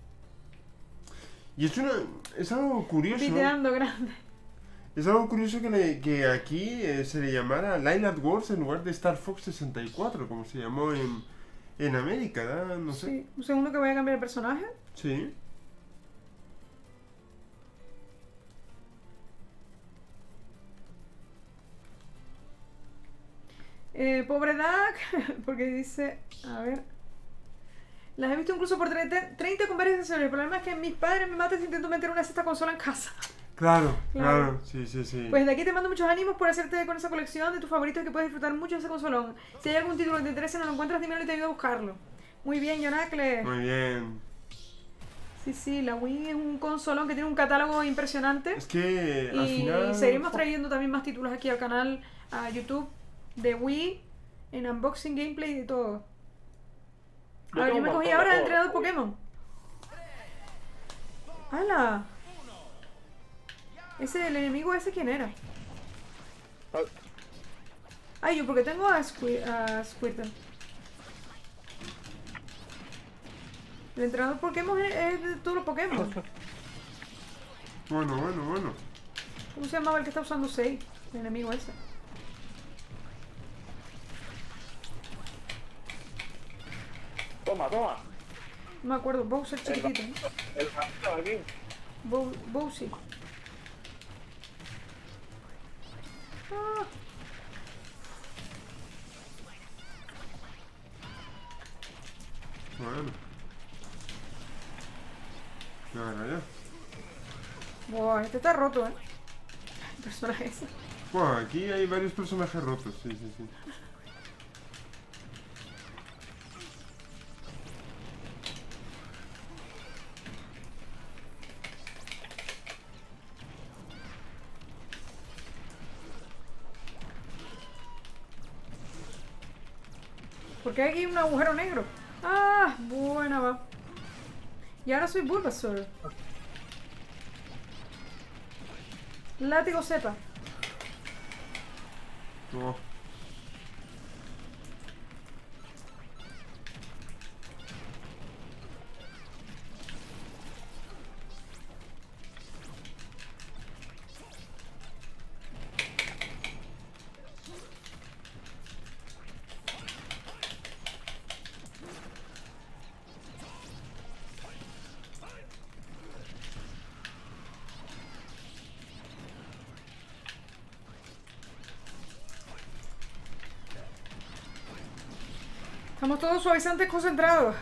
Y es algo curioso. Piteando grande. Es algo curioso que aquí se le llamara Lilac Wars en lugar de Star Fox 64, como se llamó en América, ¿da? No sé. Sí, un segundo que voy a cambiar el personaje. Sí. Pobre Duck, porque dice, a ver, las he visto incluso por 30 con varios accesorios. El problema es que mis padres me matan si intento meter una sexta consola en casa. Claro, Claro. sí. Pues de aquí te mando muchos ánimos por hacerte con esa colección de tus favoritos que puedes disfrutar mucho de ese consolón. Si hay algún título que te interese y no lo encuentras, dímelo y te ayudo a buscarlo. Muy bien, Jonacle. Muy bien. Sí, la Wii es un consolón que tiene un catálogo impresionante. Es que al Y final... seguiremos trayendo también más títulos aquí al canal, a YouTube, de Wii, en unboxing, gameplay y de todo. Yo A ver, tengo yo me un cogí montón de ahora de juegos. entrenador Pokémon. ¡Hala! ¿El enemigo ese quién era? Ay, yo porque tengo a Squirtle. El entrenador Pokémon es de todos los Pokémon. Bueno. ¿Cómo se llamaba el que está usando 6? El enemigo ese. Toma. No me acuerdo, Bowser chiquitito. ¿No? El gatito aquí. Bowser. Ah. Bueno. Ya. Buah, este está roto, ¿eh? El personaje ese. Bueno, aquí hay varios personajes rotos, sí. ¿Por qué hay aquí un agujero negro? Ah, buena va. Y ahora soy Bulbasaur. Látigo cepa. Oh. Estamos todos suavizantes concentrados.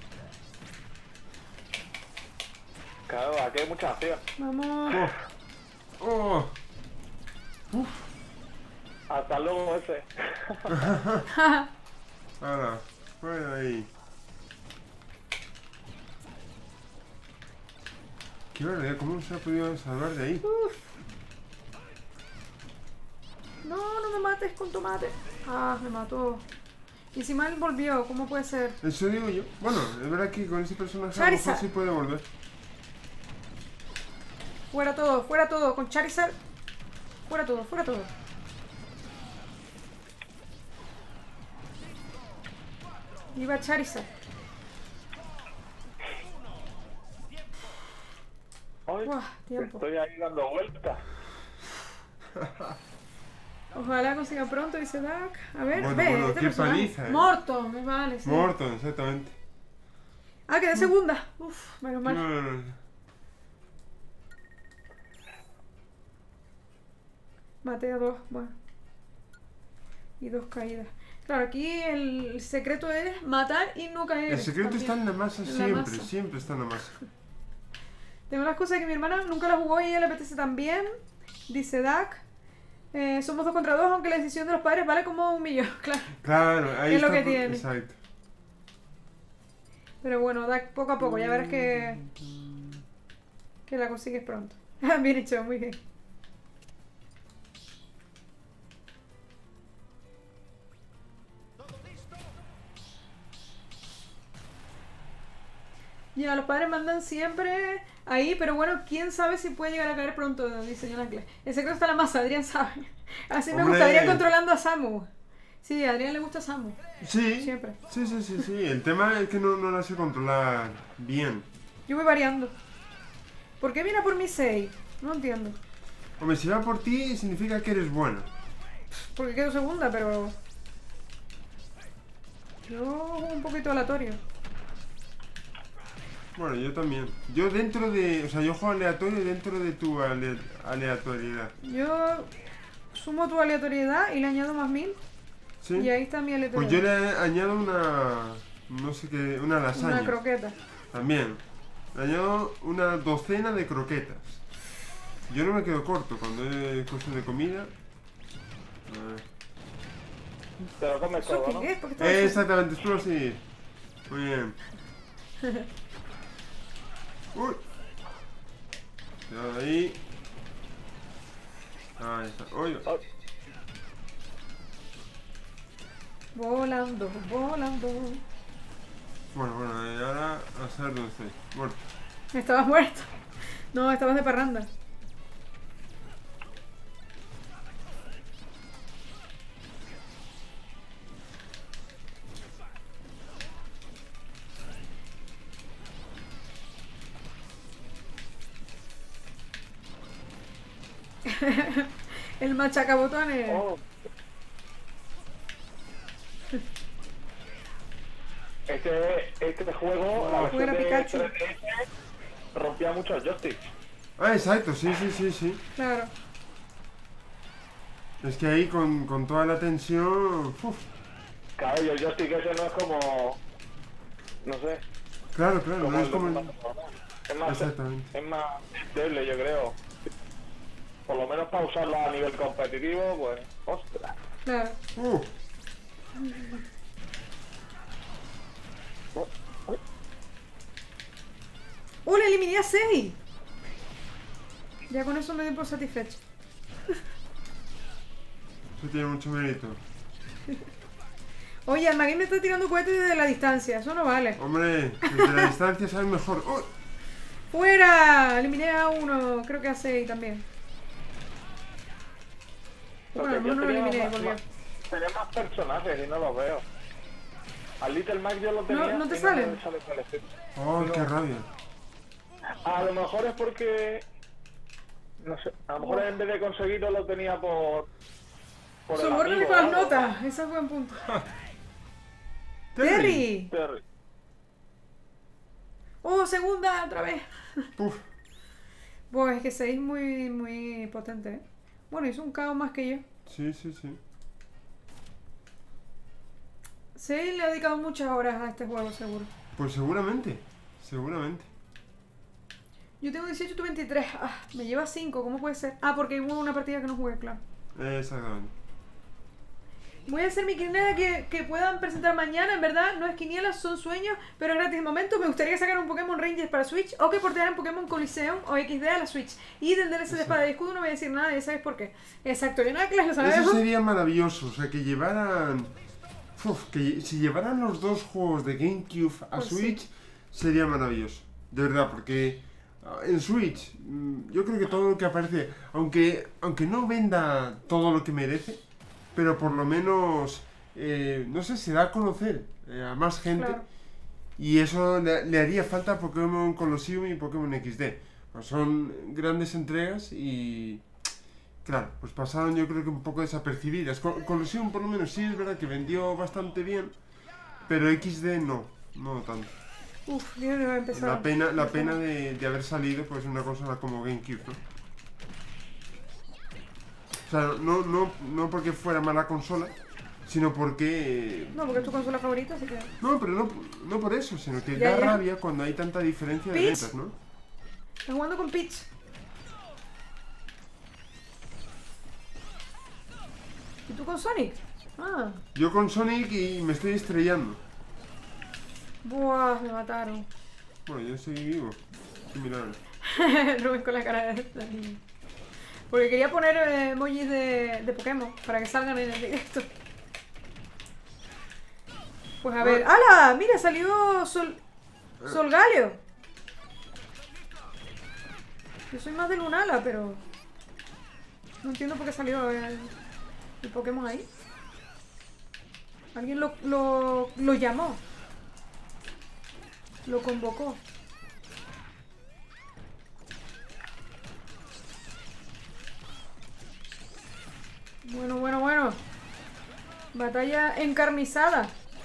Claro, aquí hay mucha acción. Vamos. Oh. Hasta luego ese. Ahora, fuera de ahí. Qué barbaridad, ¿cómo se ha podido salvar de ahí? No me mates con tomate. Ah, me mató. Y encima él volvió, ¿cómo puede ser? Eso digo yo. Bueno, es verdad que con ese personaje a lo mejor Charizard. sí puede volver. Fuera todo, con Charizard. Fuera todo. Iba Charizard. estoy. Buah, tiempo. Estoy ahí dando vueltas. Ojalá consiga pronto, dice Dak. A ver, Bueno, ve, bueno, este qué personaje. paliza, Morton, me vale, sí. Morton, exactamente. Ah, quedé segunda. Uf, menos mal. No. Maté a 2, bueno. Y 2 caídas. Claro, aquí el secreto es matar y no caer. El secreto también. está en la masa En la siempre, masa. siempre está en la masa. Tengo las cosas que mi hermana nunca la jugó y a ella le apetece también. Dice Dak. Somos 2 contra 2, aunque la decisión de los padres vale como 1.000.000. Claro. Claro, ahí Es lo está. que tiene. Exacto. Pero bueno, Dak poco a poco, ya verás que la consigues pronto. Bien hecho, muy bien. Ya, los padres mandan siempre ahí, pero bueno, quién sabe si puede llegar a caer pronto, dice Jonathan. El secreto está en la masa, Adrián sabe. Así me Hombre. gustaría controlando a Samu. Sí, a Adrián le gusta Samu. Sí. Siempre. Sí. El tema es que no la sé controlar bien. Yo voy variando. ¿Por qué viene a por mi 6? No entiendo. Hombre, si va por ti, significa que eres buena. Porque quedo segunda, pero... Yo juego un poquito aleatorio. Bueno, yo también. Yo dentro de... O sea, yo juego aleatorio dentro de tu aleatoriedad. Yo sumo tu aleatoriedad y le añado más 1.000. ¿Sí? Y ahí está mi aleatoriedad. Pues yo le añado una... No sé qué... Una lasaña. Una croqueta. También. Le añado una docena de croquetas. Yo no me quedo corto cuando es cuestión de comida. A ver. Te lo comes todo, ¿Eso ¿no? qué es? Porque está Exactamente, espero sí. Muy bien. Uy. Cuidado ahí. Ahí está. Uy. Oh, volando, volando. Bueno, ahora a saber dónde estoy. Muerto. Estabas muerto. No, estabas de parranda. El machacabotones. oh. Este juego, la versión Fuera de Pikachu. 3DS, rompía muchos joysticks. Ah, exacto, sí. Claro. Es que ahí con toda la tensión... uf. Claro, y el joystick ese no es como... No sé. Claro, no Como es el de como... es más, Exactamente. es más débil, yo creo. Por lo menos para usarlo a nivel competitivo, pues... ¡Ostras! Claro. Le eliminé a 6. Ya con eso me doy por satisfecho. Eso tiene mucho mérito. Oye, el Magui me está tirando cohetes desde la distancia. Eso no vale. Hombre, desde la distancia sabes mejor. ¡Uy! ¡Fuera! Eliminé a 1. Creo que a 6 también. Bueno, Porque yo no lo tenía eliminé, más- volvió. tenía más personajes y no los veo. Al Little Mac yo lo tenía. ¿No te y salen? me sale cuál es este. ¡Oh, qué rabia! A lo mejor es porque... No sé, a lo mejor en vez de conseguirlo lo tenía por el Sobórrale amigo con o las algo. notas. Ese es buen punto. ¡Terry! ¡Terry! Terry. ¡Oh, segunda! Otra vez. ¡Uf! Pues es que 6 muy potente, ¿eh? Bueno, hizo un caos más que yo. Sí. 6 le ha dedicado muchas horas a este juego, seguro. Pues seguramente. Yo tengo 18, tú 23. Ah, me lleva 5, ¿cómo puede ser? Ah, porque hubo una partida que no jugué, claro. Exactamente. Voy a hacer mi quiniela que puedan presentar mañana, en verdad. No es quiniela, son sueños, pero es gratis de momento. Me gustaría sacar un Pokémon Rangers para Switch o que portearan Pokémon Coliseum o XD a la Switch. Y del DLC de Espada y Escudo no voy a decir nada, ya sabes por qué. Exacto, yo nada que lo sabemos. Eso sería maravilloso, o sea, que llevaran... si llevaran los dos juegos de GameCube a Pues sí. Switch, sería maravilloso. De verdad, porque en Switch, yo creo que todo lo que aparece, aunque no venda todo lo que merece, pero por lo menos, no sé, se da a conocer a más gente. Claro. Y eso le haría falta a Pokémon Colosseum y Pokémon XD. Pues son grandes entregas y... Claro, pues pasaron yo creo que un poco desapercibidas. Colosseum por lo menos sí es verdad que vendió bastante bien, pero XD no tanto. Uf, Dios mío, va a empezar. La pena de haber salido pues una consola como GameCube, ¿no? O sea, no porque fuera mala consola, sino porque... No, porque es tu consola favorita, así que... No, pero no por eso, sino que Ya, da ya. rabia cuando hay tanta diferencia de Peach. ventas, ¿no? Estás jugando con Peach. ¿Y tú con Sonic? Ah, Yo con Sonic y me estoy estrellando. buah, me mataron. Bueno, yo estoy vivo. Qué milagro. Rubén con la cara de esta niña. Porque quería poner emojis de Pokémon para que salgan en el directo. Pues a ver. ¡Hala! Mira, salió Solgaleo. Yo soy más de Lunala, pero... No entiendo por qué salió el Pokémon ahí. Alguien lo llamó. Lo convocó. Bueno. Batalla encarnizada.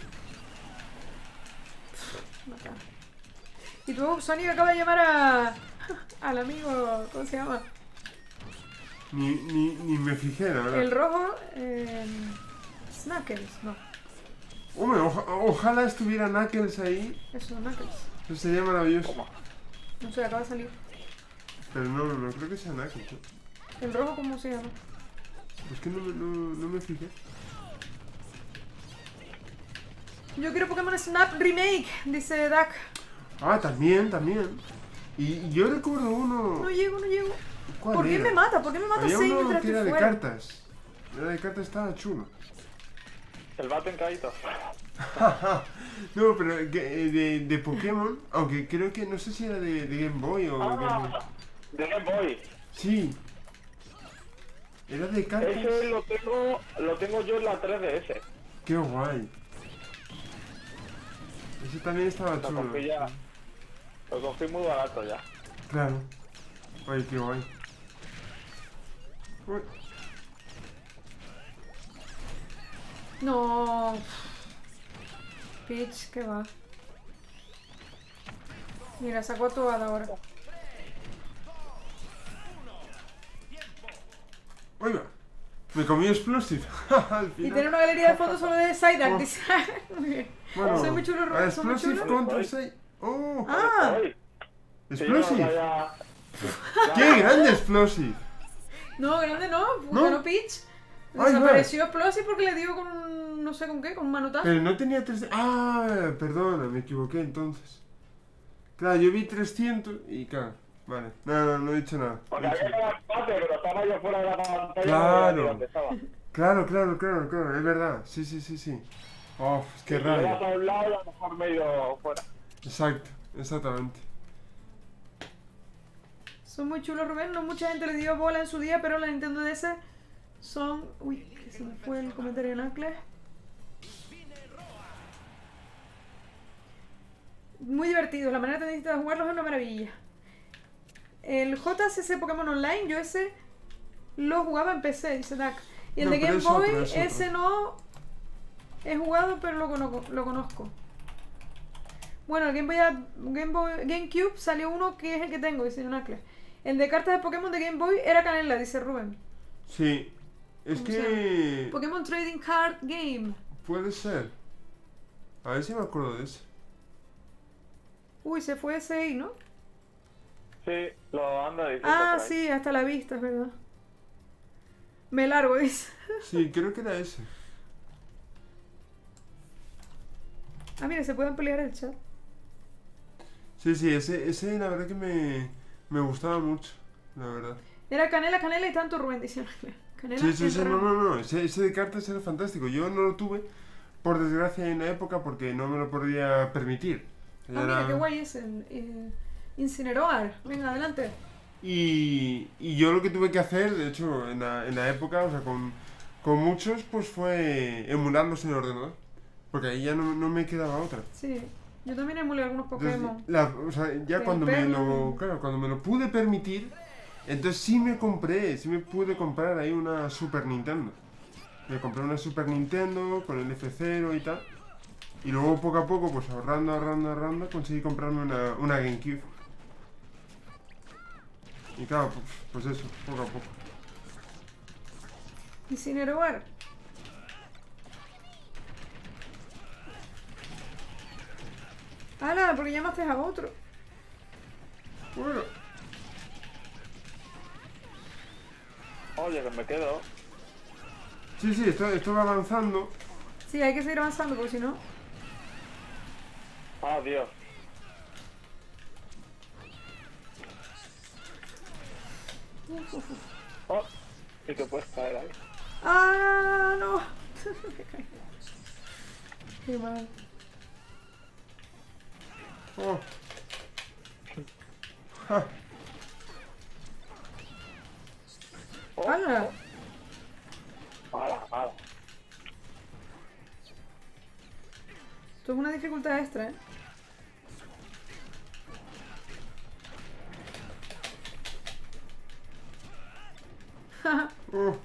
Matar. Y tú, Sonic acaba de llamar al amigo, ¿cómo se llama? Ni me fijé, la verdad. El rojo, Snackles, no. Hombre, ojalá estuviera Knuckles ahí. Eso, Knuckles. Eso sería maravilloso. No sé, acaba de salir. Pero no creo que sea Knuckles, ¿no? ¿El rojo cómo se llama? Es que no me fijé. Yo quiero Pokémon Snap Remake, dice Duck. Ah, también. Y yo recuerdo uno... No llego. ¿Cuál ¿Por qué era? me mata? ¿Por qué me mata Había 6 uno mientras que estoy era de fuera? cartas. Era de cartas, estaba chulo. El Baten Kaito. No, pero de Pokémon, aunque creo que no sé si era de Game Boy o Game Boy. De Game Boy. Sí. Era de cartas. Ese lo tengo yo en la 3DS. Qué guay. Ese también estaba Lo chulo. cogí ya. Lo cogí muy barato ya. Claro. Ay, qué guay. Uy. No. Peach, ¿qué va? Mira, sacó tu hada ahora. Oiga. Me comí Explosive. Al Y final. tiene una galería de fotos solo de Psyduck, dice. Muy bien. Bueno, Soy muy chulo, a Rubén, soy muy Explosive chulo. contra 6. ¡Oh! Ah, Ay, Explosive. sí, ya. ¡Qué grande Explosive! no, grande no, ¿No? ganó Peach. Ay, Desapareció Explosive porque le dio con un... no sé con qué, con un manotazo. Pero no tenía 300. Ah, perdona, me equivoqué entonces. Claro, yo vi 300 y claro. Vale, no he dicho nada. Porque había quedado empate, pero estaba yo fuera de la pantalla. Claro. y donde estaba. Claro, es verdad. Sí. Oh, es que Y le das rabia. a un lado y a lo mejor medio fuera. Exactamente. Son muy chulos, Rubén. No mucha gente le dio bola en su día, pero la Nintendo DS son... Uy, que se me fue el comentario en Ancla. Muy divertidos. La manera de jugarlos es una maravilla. El JCC Pokémon Online, yo ese lo jugaba en PC, dice Duck. Y el No, de pero Game es otro, Boy, es otro. ese no he jugado, pero lo conozco. Bueno, el GameCube salió uno que es el que tengo, dice Ancla. El de cartas de Pokémon de Game Boy era Canela, dice Rubén. Sí. Es ¿Cómo se que. Pokémon Trading Card Game. Puede ser. A ver si me acuerdo de ese. Uy, se fue ese ahí, ¿no? Sí, lo anda diciendo. Ah, por ahí. sí, hasta la vista, es verdad. Me largo, dice. Sí, creo que era ese. Ah, mira, se pueden pelear el chat. Sí, ese la verdad que me gustaba mucho, la verdad. Era Canela y tanto Rubén, dice Canela. Sí, no, ese de cartas era fantástico. Yo no lo tuve, por desgracia, en la época porque no me lo podía permitir. Ah, mira, qué guay es el Incineroar. Venga, adelante. Y yo lo que tuve que hacer, de hecho, en la época, o sea, con muchos, pues fue emularlos en el ordenador. Porque ahí ya no me quedaba otra. Sí. Yo también emulé algunos Entonces, Pokémon. o sea, ya El cuando me lo, Perla. claro, cuando me lo pude permitir, entonces sí me pude comprar ahí una Super Nintendo. Me compré una Super Nintendo con el F0 y tal. Y luego poco a poco, pues ahorrando, conseguí comprarme una GameCube. Y claro, pues eso, poco a poco. Y sin erogar. ¡Hala! Porque llamaste a otro. Bueno, Oye, que me quedo. sí, esto va avanzando. Sí, hay que seguir avanzando porque si no... Ah, Dios. Oh, y que puedes caer ahí. ¡Ah! ¡No! Qué mal. Oh. Ja. Oh, ¡Hala! ala. Esto es una dificultad extra, ¿eh? Oh.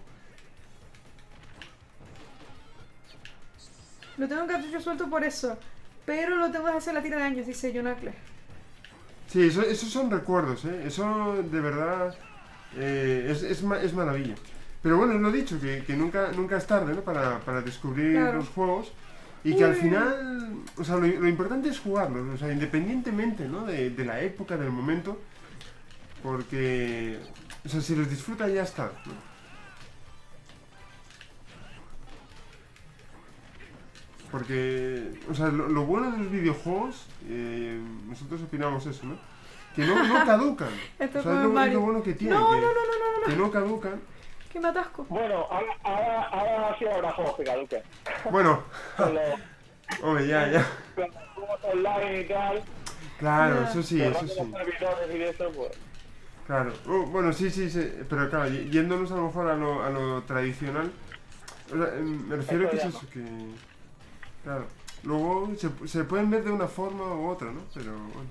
Lo tengo en cartucho suelto por eso. Pero lo tengo que hacer la tira de años, dice Jonacles. Sí, esos son recuerdos, ¿eh? Eso de verdad es maravilla. Pero bueno, lo dicho, que nunca es tarde, ¿no? Para descubrir Claro. los juegos. Y que al Uy. final, o sea, lo importante es jugarlos, o sea, independientemente, ¿no? De la época, del momento. Porque, o sea, si los disfrutas ya está, ¿no? Porque, o sea, lo bueno de los videojuegos, nosotros opinamos eso, ¿no? Que no caducan. Esto O sea, como es lo Mario. bueno que tienen, No, que, no, no, no, no, que no. no caducan. Que me atasco. Bueno, ahora sí habrá juegos que caduquen. Bueno, Con los hombre, ya. con los juegos online y tal. Claro, Ya. eso sí, cerrando eso sí. los servidores y de eso, pues. Claro, bueno, sí, pero claro, yéndonos a lo mejor a lo tradicional, o sea, me refiero que es eso, que... Claro, luego se pueden ver de una forma u otra, ¿no? Pero bueno.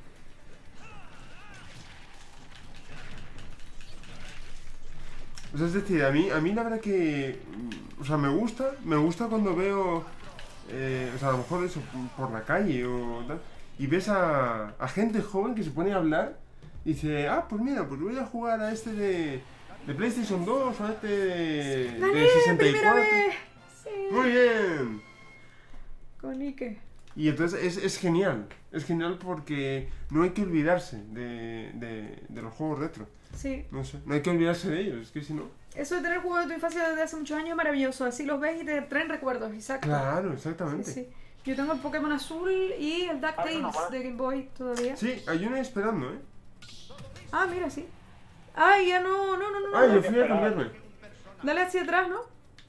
O sea, es decir, a mí la verdad que... O sea, me gusta cuando veo... o sea, a lo mejor eso, por la calle o tal, y ves a gente joven que se pone a hablar y dice, ah, pues mira, pues voy a jugar a este de PlayStation 2 o a este de ¡Daniel, primera 64. vez! Sí. Muy bien. Con Ike. Y entonces es genial porque no hay que olvidarse de los juegos retro. Sí. No sé, no hay que olvidarse de ellos, es que si no... Eso de tener juegos de tu infancia desde hace muchos años es maravilloso. Así los ves y te traen recuerdos, exacto. Claro, Sí, exactamente. sí. Yo tengo el Pokémon azul y el DuckTales de Game Boy todavía. Sí, hay una esperando, ¿eh? Ah, mira, sí. Ah, ya no. Ah, yo fui a cambiarme. Dale hacia atrás, ¿no?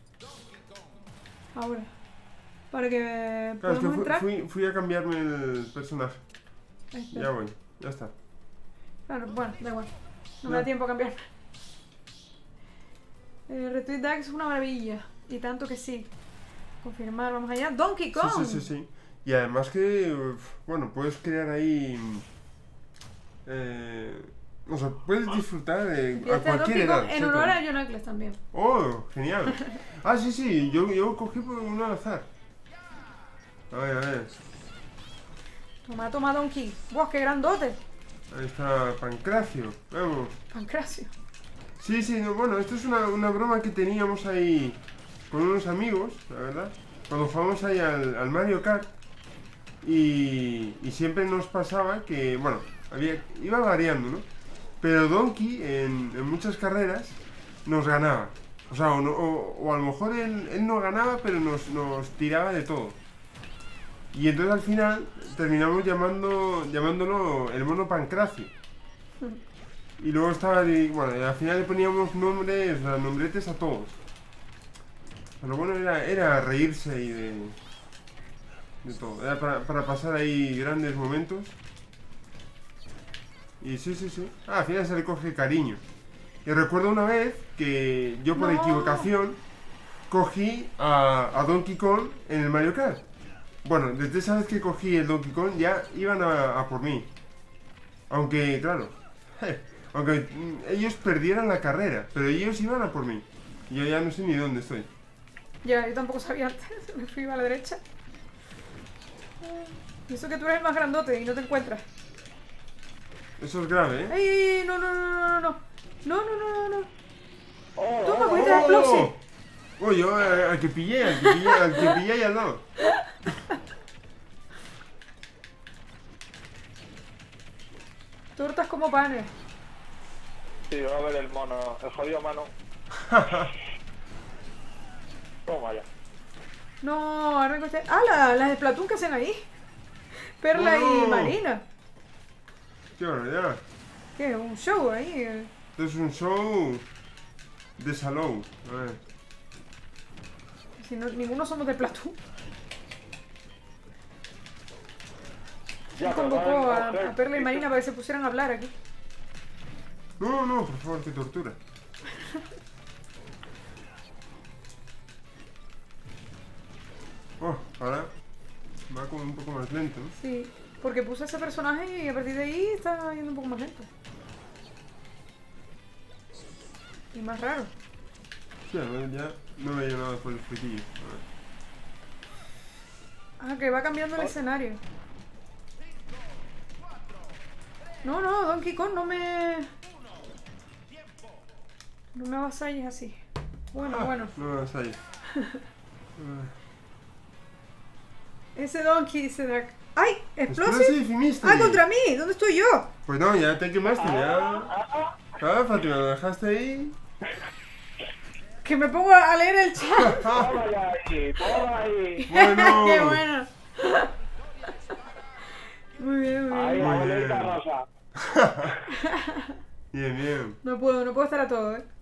Ahora. Para que Claro, es que podamos entrar. fui a cambiarme el personaje. Ahí está. Ya voy, ya está. Claro, bueno, da igual. No me Ya. da tiempo a cambiar. Retweet Duck es una maravilla. Y tanto que sí. Confirmar, vamos allá. Donkey Kong. Sí. Y además que, bueno, puedes crear ahí... o sea, puedes disfrutar Y a este cualquier Donkey edad. Kong en ¿cierto? honor a John Ackles también. ¡Oh, genial! Ah, sí, yo cogí por uno al azar. A ver. Toma, Donkey. ¡Buah, qué grandote! Ahí está Pancracio. Vamos. Pancracio. Sí, no, bueno, esto es una broma que teníamos ahí con unos amigos, la verdad. Cuando jugamos ahí al Mario Kart. Y siempre nos pasaba que, bueno, iba variando, ¿no? Pero Donkey en muchas carreras nos ganaba. O sea, o a lo mejor él no ganaba, pero nos tiraba de todo. Y entonces al final terminamos llamándolo el mono Pancracio. Y luego estaba, bueno, al final le poníamos nombres, o sea, nombretes a todos. Pero bueno, era reírse ahí de todo. Era para pasar ahí grandes momentos. Y sí. Ah, al final se le coge cariño. Y recuerdo una vez que yo por No. equivocación cogí a Donkey Kong en el Mario Kart. Bueno, desde esa vez que cogí el Donkey Kong ya iban a por mí. Aunque, claro, aunque ellos perdieran la carrera, pero ellos iban a por mí. Y yo ya no sé ni dónde estoy. Ya, yo tampoco sabía antes. Me fui a la derecha. Y eso que tú eres el más grandote y no te encuentras. Eso es grave, ¿eh? ¡Ey, ey, ey! No, no, no, no, no. No, no, no, no, no. Oh, Toma, oh, cogiste la explosión. Oh, yo al que pillé ahí al lado. Tortas como panes. Sí, va a ver el mono, el jodido mano. Toma ya. No, ahora me encontré. ¡Ah, las de Splatoon que hacen ahí! Perla y No. Marina. Qué barbaridad. ¿Qué? Un show ahí. Esto es un show de salón. A ver. Si no, ninguno somos de Splatoon. Ya, pero Convocó ¿saben? a Perla y Marina para que se pusieran a hablar aquí. No, no, por favor, qué tortura. Oh, ahora va como un poco más lento, ¿no? Sí, porque puse ese personaje y a partir de ahí está yendo un poco más lento. Y más raro. Sí, a ver, ya no veía nada por el friquillo. A ver. Ah, que va cambiando el escenario. No, no, Donkey Kong, no me avasalles así. Bueno, bueno. No vas ahí. Ese Donkey dice Duck. ¡Ay! Explosive ¡Explosive! Mystery. ¡Ah, contra mí! ¿Dónde estoy yo? Pues no, ya te quemaste, ya. Ah, Fátima, lo dejaste ahí. Que me pongo a leer el chat. Toma ya ahí, toma ahí. Bueno. ¡Qué bueno! Muy bien, muy Ahí, bien. Muy abuelita bien. rosa. Bien, bien. No puedo estar a todo, ¿eh?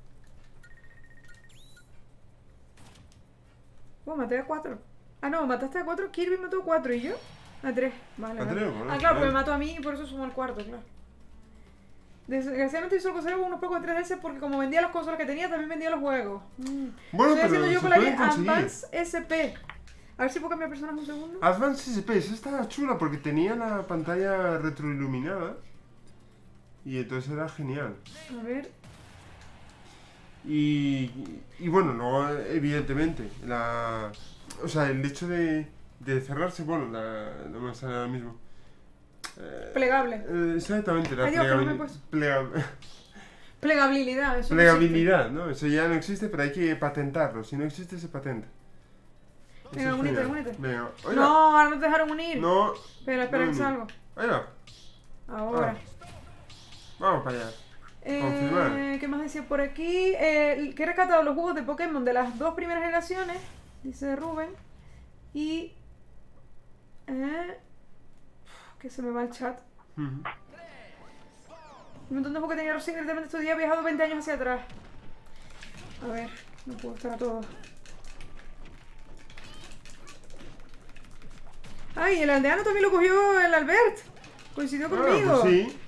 Maté a 4. Ah, no, mataste a 4, Kirby mató a 4 y yo a 3. Vale, A vale. tres, bueno, Ah, claro, porque bien. me mató a mí y por eso sumo el cuarto, claro. Desgraciadamente solo conservo unos pocos de 3DS porque como vendía las consolas que tenía, también vendía los juegos. Bueno, Estoy haciendo pero yo se con la pueden conseguir. Advance SP. A ver si puedo cambiar personaje un segundo. Advance SP, esa estaba chula porque tenía la pantalla retroiluminada. Y entonces era genial. A ver. Y bueno, luego evidentemente, o sea, el hecho de cerrarse, bueno, no me sale ahora mismo. Plegable. Exactamente, la Ay, Dios, que no me he puesto. Plegabilidad, eso no plegabilidad, ¿no? Eso ya no existe, pero hay que patentarlo. Si no existe, se patenta. Eso Venga, es únete, genial. únete. Venga, existe. oiga. No, ahora no te dejaron unir. No. Espera, no, que salgo. Oiga, Ahora. vamos para allá. confirmar. ¿Qué más decía por aquí? Que he rescatado los juegos de Pokémon de las 2 primeras generaciones, dice Rubén. Y... que se me va el chat. Ujú. Un montón de juegos que tenía recientemente estos días, he viajado 20 años hacia atrás. A ver, no puedo estar a todo. Ay, el aldeano también lo cogió el Albert. Coincidió conmigo. Pues sí.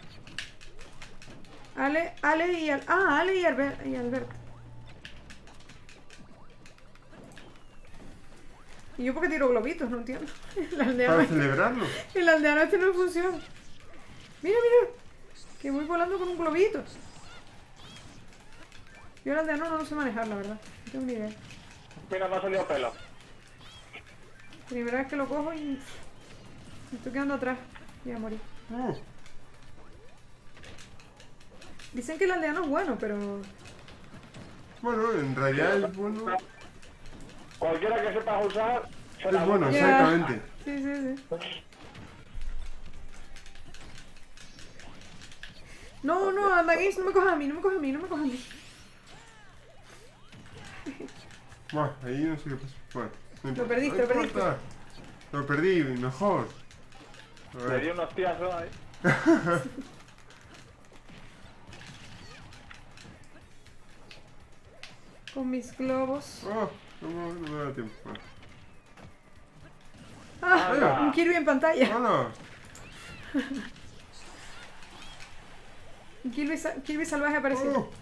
Ale y Albert. ¿Y yo por qué tiro globitos? No entiendo. El aldeano, Para celebrarlo. el aldeano este no funciona. Mira, mira. Que voy volando con un globito. Yo el aldeano no lo sé manejar, la verdad. No tengo ni idea. Mira, me ha salido pelo. Primera vez que lo cojo y... me estoy quedando atrás. Voy a morir. Dicen que el aldeano es bueno, pero... Bueno, en realidad es bueno. Cualquiera que sepas usar, se la Es bueno, Ya. exactamente. Sí, sí, sí. No, no, Amagames, no me cojas a mí, no me cojas a mí, no me cojas a mí. Bueno, ahí no sé qué pasó. Bueno, no importa. perdiste, No lo perdiste. importa. Lo perdí, mejor. A Le ver. di unos tiazos ahí. Con mis globos. Oh, no me da tiempo. Bueno. Ah, Venga. un Kirby en pantalla. Hola. Un Kirby salvaje apareció. Oh,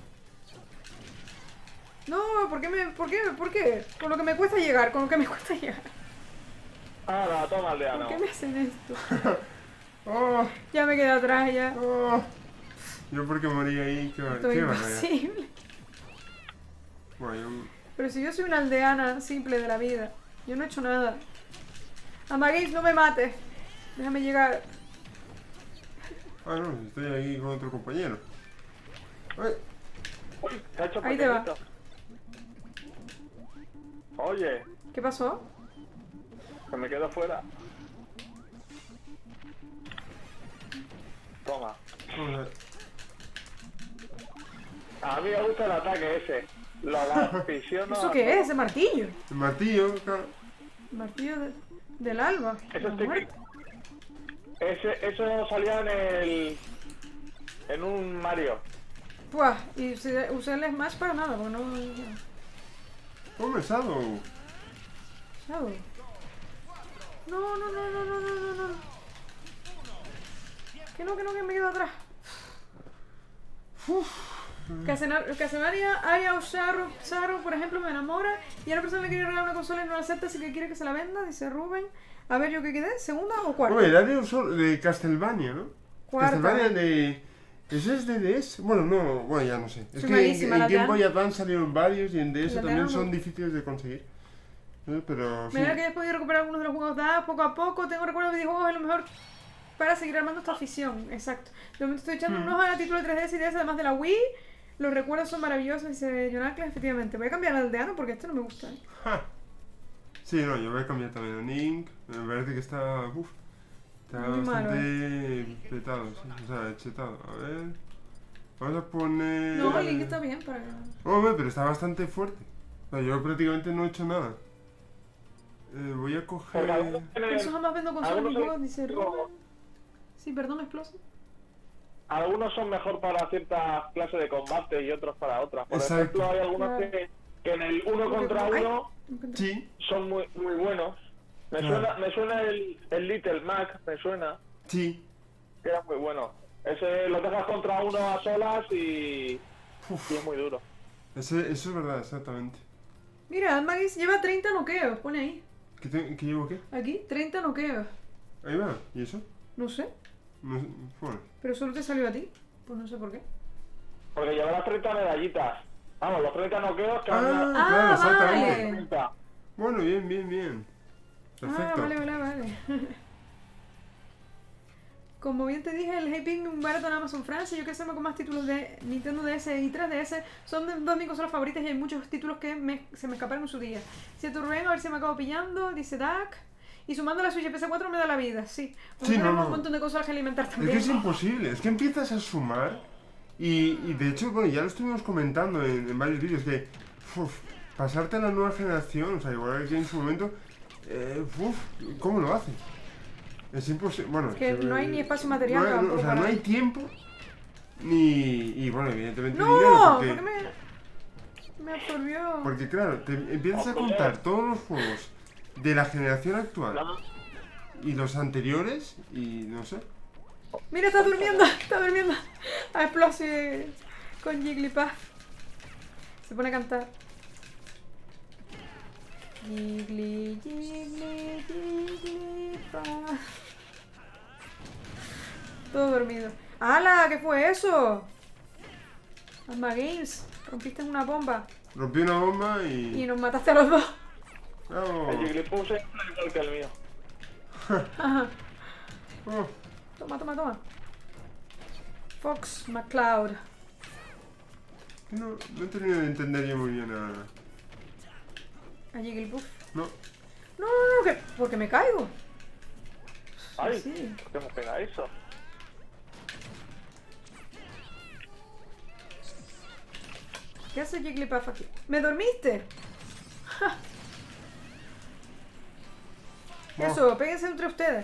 No, ¿por qué? Con lo que me cuesta llegar, con lo que me cuesta llegar. Ahora, toma ¿Por aldeano. qué me hacen esto? Oh, Ya me quedé atrás ya. oh. Yo porque morí ahí, Esto es qué barbaridad. imposible. Bueno, yo... Pero si yo soy una aldeana simple de la vida, yo no he hecho nada. Amagaze, no me mates. Déjame llegar. Ah, no, estoy ahí con otro compañero. Ay, Uy, se ha hecho Ahí te va. pequeñito. Oye, ¿Qué pasó? que me quedo fuera. Toma. vamos a ver. A mí me gusta el ataque ese. La aficiono. ¿Eso qué es? ¿Ese martillo? El martillo, claro. El martillo del alba. Eso La estoy muerte. Eso salía en un Mario. Buah, y usé el Smash para nada, porque no... Hombre, Shadow. Shadow. No, no, no, no, no, no, no, no. Que me quedo atrás. Casemania, Aya o Saro, por ejemplo, me enamora y a la persona le quiere regalar una consola y no la acepta, así que quiere que se la venda, dice Rubén. A ver, ¿yo qué quedé? ¿Segunda o cuarta? Hombre, era de Castlevania, ¿no? Cuarta. Castlevania de... ¿Ese es de DS? Bueno, no, bueno, ya no sé. Es Soy que malísima, en la Game Dan. Boy Advance salieron varios y en DS La también Dan son no. difíciles de conseguir. Pero sí. Me da que ya he podido recuperar algunos de los juegos da poco a poco. Tengo recuerdos de videojuegos, es lo mejor para seguir armando esta afición. Exacto. De momento estoy echando un ojo a título de 3DS y DS, además de la Wii. Los recuerdos son maravillosos, dice Jonacles, efectivamente. Voy a cambiar al aldeano porque este no me gusta. Ja. Sí, no, yo voy a cambiar también a Link. Me parece que está... Uf, está Muy malo, bastante petado, sí. O sea, chetado. A ver... Vamos a poner... No, el Link está bien para... Hombre, pero está bastante fuerte. O sea, yo prácticamente no he hecho nada. Voy a coger... Porque algunos Por eso tienen- jamás vendo consolas ni algunos juegos, dice Rubén. Sí, perdón, explosa. Algunos son mejor para ciertas clases de combate y otros para otras. Por Exacto. ejemplo, hay algunos Claro. que en el uno contra Ay. uno Sí, son muy buenos. Claro. Me suena el Little Mac, me suena, sí. que era muy bueno. Ese lo dejas contra uno a solas y es muy duro. Eso es verdad, exactamente. Mira, Magis lleva 30 noqueos, pone ahí. ¿Qué llevo qué? Aquí, 30 noqueos. Ahí va, ¿y eso? No sé, No, bueno. pero solo te salió a ti. Pues no sé por qué. Porque llevarás 30 medallitas. Vamos, los 30 noqueos que Ah, han... claro, exactamente. vale. 30. Bueno, bien. Perfecto. Vale. Como bien te dije, el Hyping barato en Amazon Francia. Yo que sé, con más títulos de Nintendo DS y 3DS. Son dos de mis consolas favoritas y hay muchos títulos que se me escaparon en su día. Cierto Rubén, a ver si me acabo pillando, dice Dak. Y sumando la Switch y PS4 me da la vida, sí. Sí, no, tenemos no. un montón de consolas que alimentar Es también. que es imposible, es que empiezas a sumar y de hecho, bueno, ya lo estuvimos comentando en varios vídeos que pasarte a la nueva generación, o sea, igual que en su momento, ¿cómo lo haces? Es imposible, bueno... Que no hay ni espacio material tampoco o sea, para- no hay tiempo y bueno, evidentemente ¡No! dinero, ¿Por qué me absorbió? porque claro, te empiezas a contar todos los juegos de la generación actual No, y los anteriores y no sé. Mira, está durmiendo. A explosión con Jigglypuff. Se pone a cantar. Jigglypuff. Todo dormido. ¡Hala! ¿Qué fue eso? Alma Games. Rompiste una bomba. Rompí una bomba Y y... nos mataste a los dos. ¡Bravo! el Jigglypuff es igual que el mío. Ajá. Oh, Toma. Fox McCloud. no he terminado de entender yo muy bien A Jigglypuff. No, No, que porque me caigo. Ay, Sí. ¿por qué me pega eso? ¿Qué hace Jigglypuff aquí? ¿Me dormiste? Ja. Eso, péguense entre ustedes.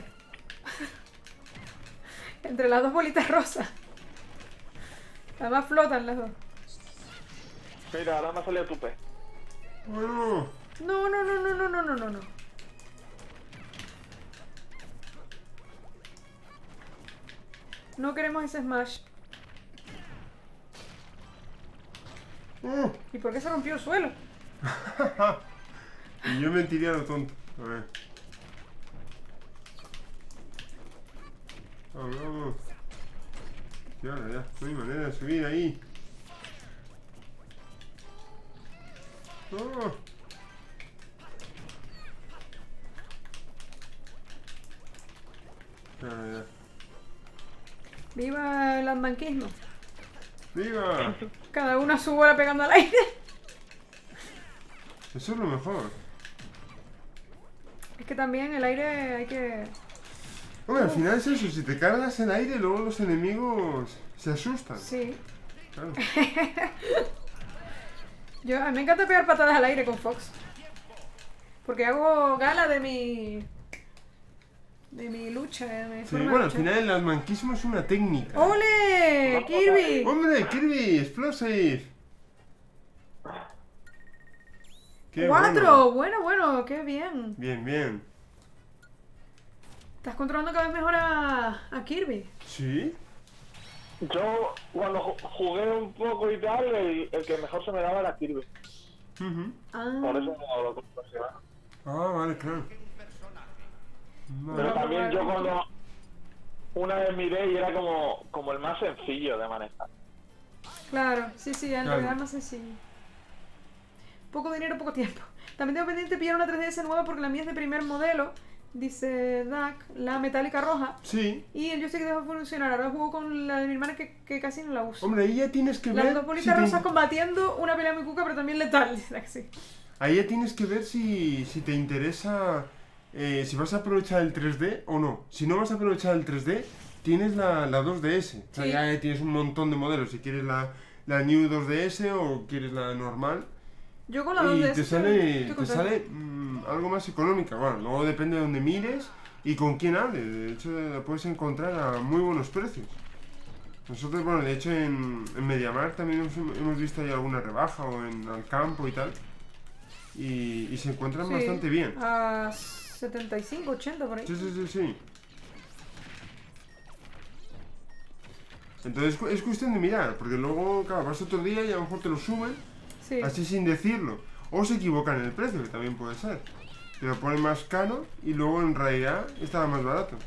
Entre las dos bolitas rosas. Además flotan las dos. Mira, ahora me ha salido tu pez. bueno. No. No queremos ese Smash. Oh, ¿Y por qué se rompió el suelo? y yo me tiré a lo tonto. A ver. Vamos, vamos. Y ahora ya, no hay manera de subir ahí. ¡Oh! Ahora ya. Viva el andanquismo. ¡Viva! Cada uno a su bola pegando al aire. Eso es lo mejor. Es que también el aire hay que... Hombre, al final es eso, si te cargas el aire, luego los enemigos se asustan. Sí. Claro. A mí me encanta pegar patadas al aire con Fox. Porque hago gala de mi... De mi lucha, de mi Sí, forma de bueno, al luchar. final el almanquismo es una técnica. ¡Ole! ¡Kirby! ¡Hombre, Kirby! ¡Explosive! ¡Qué ¡4! Bueno, qué bien. Bien, bien. Estás controlando cada vez mejor a Kirby. ¿Sí? Yo, cuando jugué un poco y tal, el que mejor se me daba era Kirby. Ujú. Por Ah, eso no lo consideraba. Ah, vale, claro. Pero Vale. también yo cuando una vez miré y era como el más sencillo de manejar. claro, sí, en Claro. realidad es más sencillo. Poco dinero, poco tiempo. También tengo pendiente pillar una 3DS nueva porque la mía es de primer modelo. Dice Duck, la metálica roja. Sí. Y el joystick deja de funcionar. Ahora juego con la de mi hermana que casi no la uso. Hombre, ahí ya tienes que Las ver... dos si bolitas te- rosas combatiendo, una pelea muy cuca, pero también letal. Dice que sí. Ahí ya tienes que ver si te interesa... si vas a aprovechar el 3D o no. Si no vas a aprovechar el 3D, tienes la 2DS. O sea, Sí. ya tienes un montón de modelos. Si quieres la New 2DS o quieres la normal. Yo con la Y 2DS te estoy sale contenta. algo más económica. Bueno, luego depende de donde mires y con quién hables. De hecho, la puedes encontrar a muy buenos precios. Nosotros, bueno, de hecho en MediaMarkt también hemos visto ahí alguna rebaja o en Alcampo y tal. Y se encuentran Sí, bastante bien. A 75, 80 por ahí. Sí. Entonces es cuestión de mirar, porque luego, claro, vas otro día y a lo mejor te lo suben, Sí. así sin decirlo. O se equivocan en el precio, que también puede ser. Te lo ponen más caro y luego en realidad estaba más barato.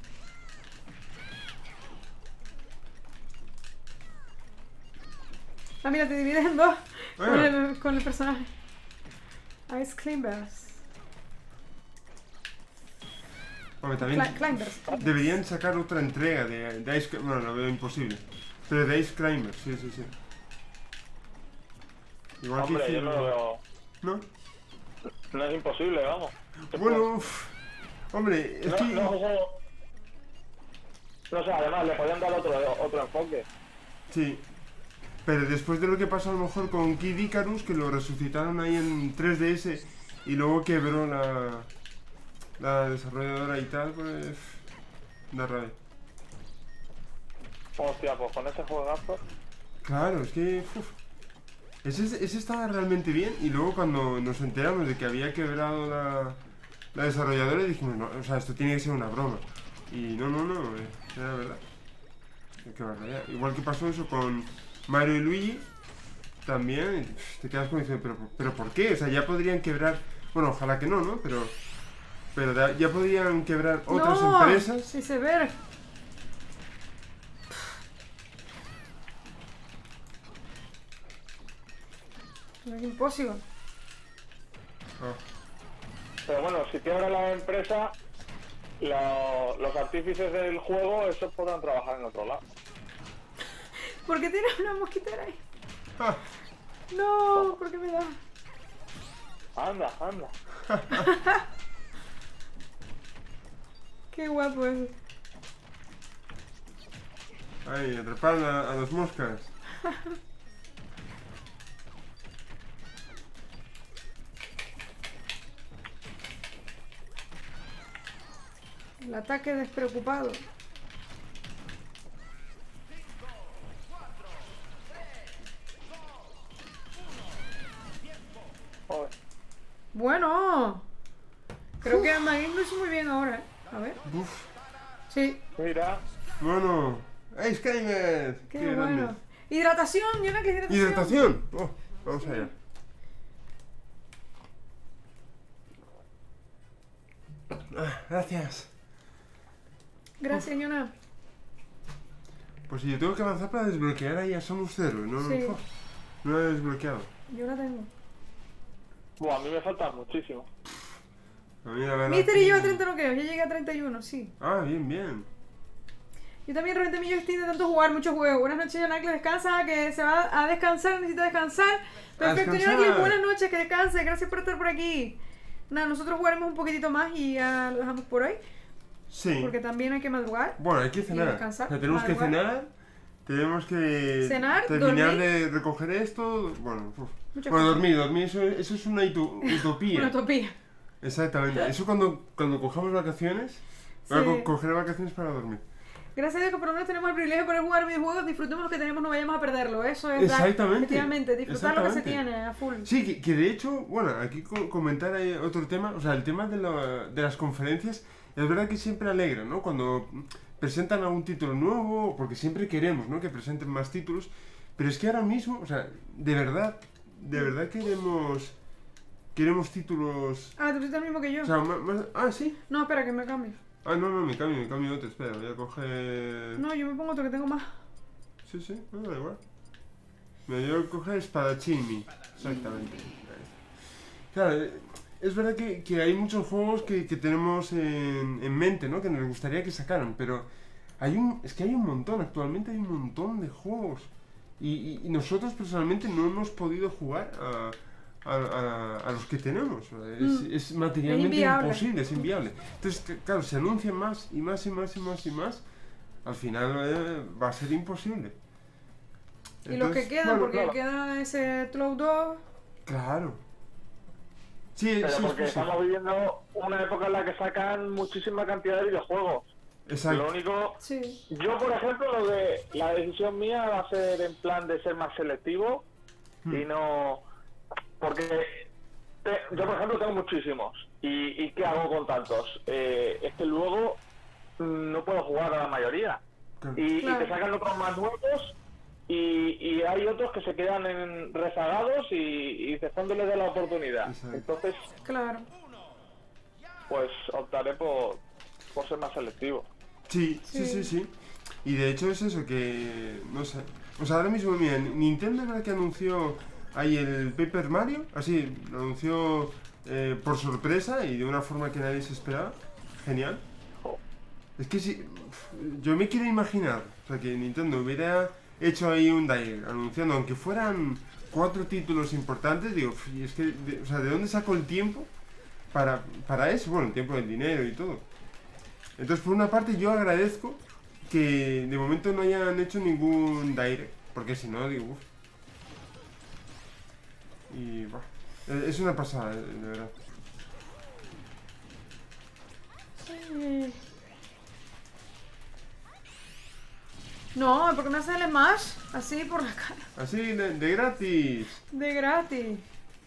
Ah, mira, te divides en dos Bueno. con el personaje. Ice Climbers. Hombre, también Climbers. deberían sacar otra entrega de Ice Climbers. Bueno, lo veo imposible. Pero de Ice Climbers, sí. Igual que Hombre, yo no lo veo. ¿No? No es imposible, vamos. Bueno, hombre, es que... No sé, además le podrían dar otro enfoque. Sí. Pero después de lo que pasó a lo mejor con Kid Icarus, que lo resucitaron ahí en 3DS y luego quebró la desarrolladora y tal, pues... da rabia. Hostia, pues con ese juegazo. Claro, es que... Ese estaba realmente bien y luego cuando nos enteramos de que había quebrado la desarrolladora dijimos, no, o sea, esto tiene que ser una broma. Y no, era verdad. Qué barbaridad. Igual que pasó eso con Mario y Luigi, también te quedas como diciendo, pero ¿por qué? O sea, ya podrían quebrar... Bueno, ojalá que no, ¿no? Pero ya podrían quebrar otras No, empresas. Sí, se ve. No es imposible. Ah, Pero bueno, si quiebra la empresa, los artífices del juego, esos podrán trabajar en otro lado. ¿Por qué tienes una mosquitera ahí? ah, No, ¿por qué me da? Anda. Qué guapo es. ahí, atrapar a las moscas. El ataque despreocupado. Joder. Bueno. Creo que Magin lo hizo muy bien ahora. A ver. Uf, Sí, Mira, bueno. ¡Ice Climbers! qué grande. bueno. Hidratación, Yona, que hidratación. ¡Hidratación! Oh, vamos allá. Gracias. Gracias, Yona. Pues si yo tengo que avanzar para desbloquear ahí a Samus 0, no, Sí. no lo he desbloqueado. Yo la tengo. Buah, a mí me falta muchísimo. A mí la verdad Mister y que- lleva 30 noqueos, yo llegué a 31, sí. Ah, bien, bien. Yo también reventé mi joystick de tanto jugar muchos juegos. Buenas noches, Yanakle, descansa, que se va a descansar, necesita descansar. Perfecto, descansar. Yanakle, buenas noches, que descanse, gracias por estar por aquí. Nada, nosotros jugaremos un poquitito más y ya lo dejamos por hoy, Sí. porque también hay que madrugar. Bueno, hay que cenar. descansar, O sea, tenemos que madrugar. cenar, tenemos que Cenar, terminar dormir. de recoger esto. Bueno, Muchas bueno, cosas. dormir, eso es una utopía. Una utopía. Exactamente. Eso cuando cogemos vacaciones, voy a Sí. coger vacaciones para dormir. Gracias a Dios que por lo menos tenemos el privilegio de poder jugar videojuegos, disfrutemos lo que tenemos, no vayamos a perderlo. Eso es Exactamente, efectivamente, disfrutar lo que se exactamente. tiene a full. Sí, que de hecho, bueno, aquí comentar ahí otro tema, o sea, el tema de las conferencias, es verdad que siempre alegra, ¿no? Cuando presentan algún título nuevo, porque siempre queremos, ¿no? Que presenten más títulos, pero es que ahora mismo, o sea, de verdad queremos títulos, Ah, tú hiciste lo mismo que yo. o sea, ah, sí, No, espera, que me cambie. ah, no, me cambio otro, espera, voy a coger, No, yo me pongo otro que tengo más. sí, no, da igual, me voy a coger espadachín, exactamente. Claro, es verdad que hay muchos juegos que tenemos en mente, ¿no? Que nos gustaría que sacaran, pero es que hay un montón, actualmente hay un montón de juegos. Y nosotros personalmente no hemos podido jugar a los que tenemos. Es materialmente inviable. imposible, es inviable. Entonces, claro, se anuncian más y más y más y más y más. Al final va a ser imposible. Y los que Entonces, quedan, bueno, porque claro. queda ese Cloud 2. Claro. Sí, Pero sí, porque sí. estamos viviendo una época en la que sacan muchísima cantidad de videojuegos. Lo Exacto. único, Sí. yo por ejemplo, la decisión mía va a ser en plan de ser más selectivo y no... Porque yo por ejemplo tengo muchísimos. ¿Y qué hago con tantos? Es que luego no puedo jugar a la mayoría. Claro. Y Claro. te sacan otros más nuevos y hay otros que se quedan rezagados y dices, ¿cuándo le da la oportunidad? Exacto. Entonces, Claro. pues optaré por ser más selectivo. Sí. Y de hecho es eso, que no sé. O sea, ahora mismo, mira, Nintendo es verdad que anunció ahí el Paper Mario, así, lo anunció por sorpresa y de una forma que nadie se esperaba. Genial. Jo. Es que si yo me quiero imaginar, o sea, que Nintendo hubiera hecho ahí un direct anunciando, aunque fueran 4 títulos importantes, digo, y es que, o sea, ¿de dónde saco el tiempo para eso? Bueno, el tiempo del dinero y todo. Entonces, por una parte, yo agradezco que de momento no hayan hecho ningún direct, porque si no, digo, uff. Y, buah, es una pasada, de verdad. No, porque me hace el Smash así por la cara. Así, de gratis. De gratis.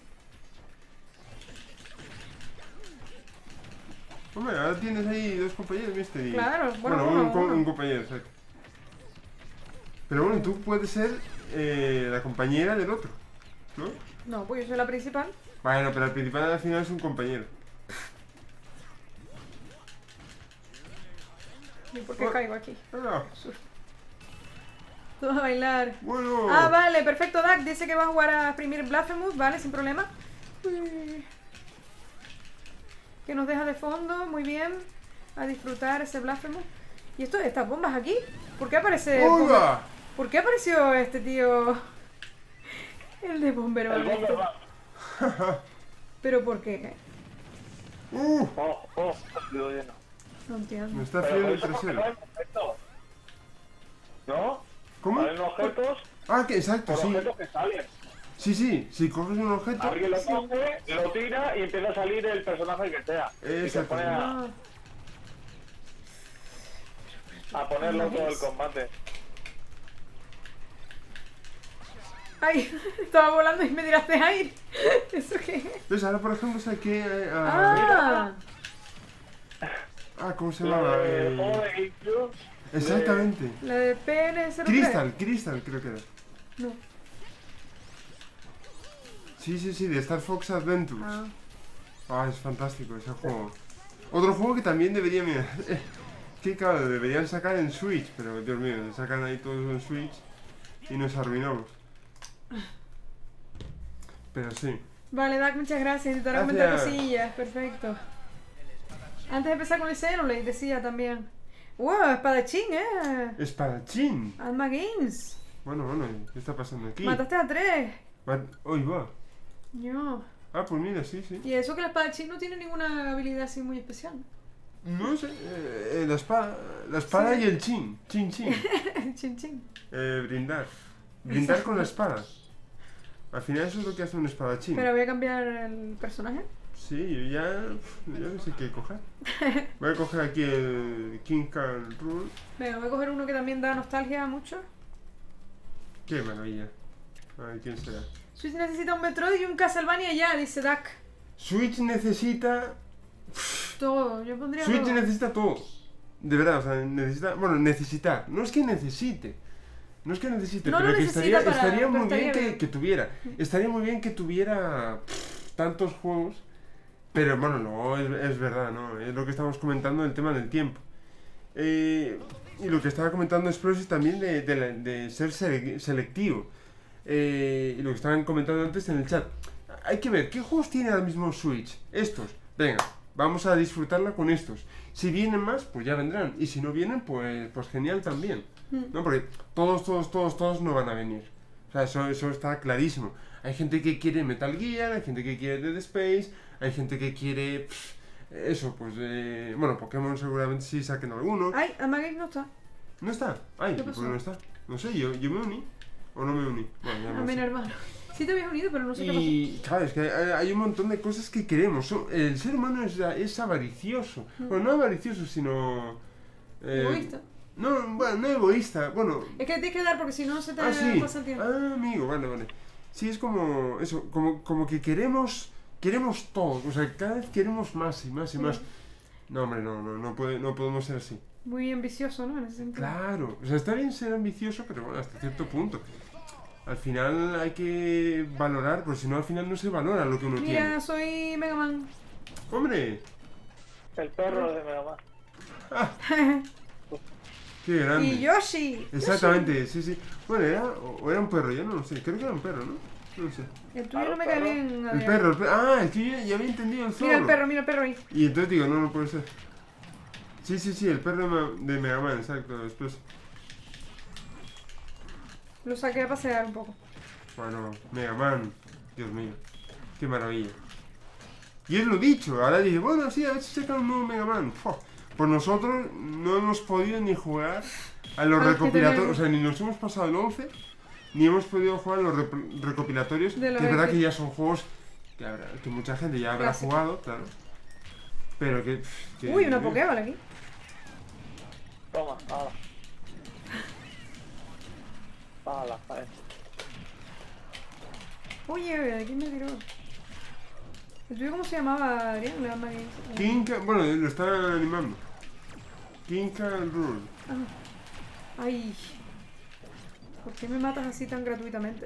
Hombre, ahora tienes ahí 2 compañeros, mister. Y... Claro, bueno, un uno. compañero, exacto. Pero bueno, tú puedes ser la compañera del otro, ¿no? No, pues yo soy la principal. Bueno, pero el principal al final es un compañero. ¿Y por qué Oh. caigo aquí? Ah, Vamos a bailar. bueno. Ah, vale, perfecto. Dak dice que va a jugar a exprimir Blasphemous, vale, sin problema. Uy. Que nos deja de fondo, muy bien. A disfrutar ese Blasphemous. ¿Y esto, estas bombas aquí? ¿Por qué aparece? ¡Oiga! ¿Por qué apareció este tío? El de bombero. El bomber va. ¿Pero por qué? Digo lleno. No entiendo. Me está Pero fiando el eso porque trasero. salen objetos. ¿No? ¿Cómo? Salen objetos Ah, que exacto, por sí. objetos que salen. Sí, si coges un objeto. Alguien lo coge, lo tira y empieza a salir el personaje que sea. Y se Exacto. pone Ah, a ponerlo todo el combate. ay, estaba volando y me tiraste aire. ¿Eso qué es? Pues ahora, por ejemplo, saqué Ah, ¿cómo se La llama? de juego de GameCube. Exactamente. la de PN03. Crystal creo que era. No. Sí, de Star Fox Adventures. Ah. Es fantástico ese juego. Otro juego que también debería mirar. Que claro, deberían sacar en Switch, pero Dios mío, sacan ahí todos en Switch y nos arruinamos. Pero sí. Vale, Dak, muchas gracias. Intentaré comentar cosillas. Perfecto. Antes de empezar con el Xenoblade, decía también. ¡Wow! Espadachín, ¡Espadachín! Alma Games. Bueno, ¿qué está pasando aquí? Mataste a 3. ¡Uy, va! Yo. Ah, pues mira, sí. Y eso que el espadachín no tiene ninguna habilidad así muy especial. No sé, la espada Sí. y el chin. Chin. Chin chin. Brindar con la espada. Al final eso es lo que hace un espadachín. Pero voy a cambiar el personaje. Sí, yo no sé qué coger. Voy a coger aquí el King Khan Rule. Venga, voy a coger uno que también da nostalgia mucho. Qué maravilla. A ver, ¿quién será? Switch necesita un Metroid y un Castlevania ya, dice Dak. Switch necesita... Todo, yo pondría Switch todo. necesita todo. De verdad, o sea, necesita... Bueno, necesitar. No es que necesite. No pero lo que necesita para- estaría pero muy estaría bien bien. que tuviera. Estaría muy bien que tuviera tantos juegos. Pero bueno, luego es verdad, ¿no? Es lo que estamos comentando del tema del tiempo. Y lo que estaba comentando Explosive también de ser selectivo. Y lo que estaban comentando antes en el chat. Hay que ver, ¿qué juegos tiene ahora mismo Switch? Estos. Venga, vamos a disfrutarla con estos. Si vienen más, pues ya vendrán. Y si no vienen, pues genial también. ¿No? Porque todos no van a venir. O sea, eso está clarísimo. Hay gente que quiere Metal Gear, hay gente que quiere Dead Space, hay gente que quiere... eso, pues... bueno, Pokémon seguramente sí saquen alguno. Ay, Alma Games no está. ¿No está? Ay, ¿Qué ¿por pasó? qué no está? No sé, yo me uní. ¿O no me uní? Bueno, ya no Amén, sé. hermano. Sí te habías unido, pero no sé qué pasó. Y claro, es que hay un montón de cosas que queremos. El ser humano es avaricioso. Bueno, no avaricioso, sino... Egoísta. No, bueno, no egoísta. Bueno, Es que tienes que dar porque si no se te sí. pasa el tiempo. Ah, amigo, vale. Sí, es como eso, como que queremos todo. O sea, cada vez queremos más y más y más. No, hombre, no podemos ser así. Muy ambicioso, ¿no? En ese sentido. Claro, o sea, está bien ser ambicioso, pero bueno, hasta cierto punto. Al final hay que valorar, porque si no al final no se valora lo que uno Mira, tiene. soy Mega Man. ¡Hombre! El perro de Mega Man. ¡Qué grande! Y Yoshi. Exactamente, sí. Bueno, era un perro, yo no lo sé. Creo que era un perro, ¿no? No lo sé. El tuyo no me cae bien, El Adrián. perro. Ah, es que yo ya había entendido el zorro. Mira el perro ahí. Y entonces digo, no puede ser. Sí, el perro de Mega Man, exacto, después. Lo saqué a pasear un poco. Bueno, Mega Man, Dios mío, qué maravilla. Y es lo dicho, ahora dice, bueno, sí, a ver si sacan un nuevo Mega Man. Pues nosotros no hemos podido ni jugar a los Ah, recopilatorios, que o sea, ni nos hemos pasado el 11, ni hemos podido jugar a los recopilatorios, De que la es verdad X. que ya son juegos que mucha gente ya habrá Clásico. jugado, claro. Pero que Uy, una Pokéball aquí. Toma, hala. Hala, a ver. Oye, aquí me tiró. ¿El tuyo cómo se llamaba, Adrián? La Alma Games. King Khan, bueno, lo están animando. King Khan Rule. Ay. ¿Por qué me matas así tan gratuitamente?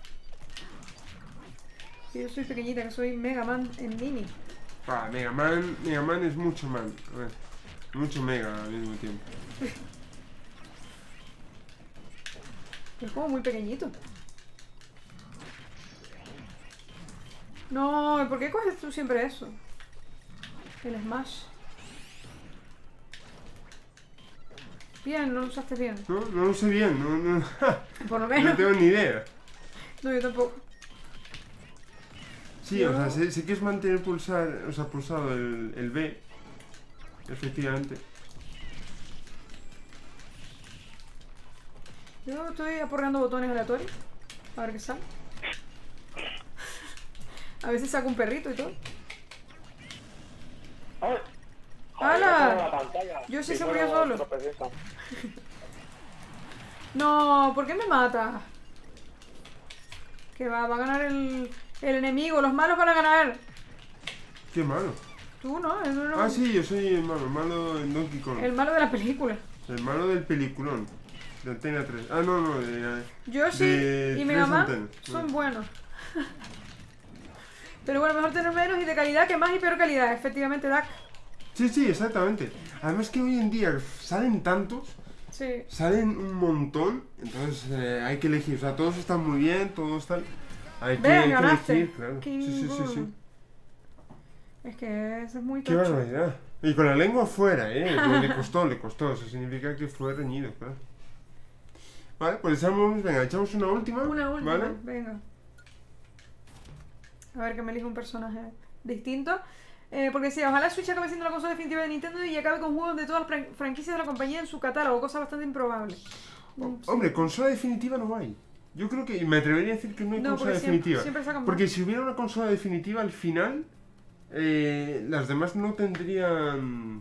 Que yo soy pequeñita, que soy Mega Man en mini. Mega Man es mucho man. A ver, mucho Mega al mismo tiempo. Es como muy pequeñito. No, ¿y por qué coges tú siempre eso? El Smash. Bien, no lo usaste bien. No lo sé bien, no Por lo menos. no tengo ni idea. No, yo tampoco. Sí, o sea, sé que es mantener pulsado el B. Efectivamente. Yo estoy aporreando botones aleatorios. A ver qué sale. A veces saco un perrito y todo. ¡Ay! ¡Hala! La pantalla. Yo sí se Primero murió solo. tropecé esta. No, ¿por qué me mata? Que va a ganar el enemigo, los malos van a ganar. Qué malo. Tú no, no. Ah, sí, yo soy el malo en Donkey Kong. El malo de la película. El malo del peliculón. De Antena 3. Ah, no, Yoshi de y Mega 3 Man antenas. son buenos. Pero bueno, mejor tener menos y de calidad que más y peor calidad, efectivamente, Dak. Sí, sí, exactamente. Además que hoy en día salen tantos, Sí. salen un montón, entonces hay que elegir. O sea, todos están muy bien, todos están... Hay Ven, que ganaste. elegir, claro. Qué Sí, sí, sí, sí. ninguno. Es que eso es muy Qué tocho. barbaridad. Y con la lengua fuera, le costó. Eso significa que fue reñido, claro. Vale, pues echamos una última. Una última, ¿Vale? venga. A ver que me elija un personaje distinto. Porque sí, ojalá Switch acabe siendo la consola definitiva de Nintendo y acabe con juegos de todas las franquicias de la compañía en su catálogo, cosa bastante improbable. Sí. Hombre, consola definitiva no hay. Yo creo que, me atrevería a decir que no hay No, consola porque definitiva. siempre sacan más. Porque si hubiera una consola definitiva al final, las demás no tendrían...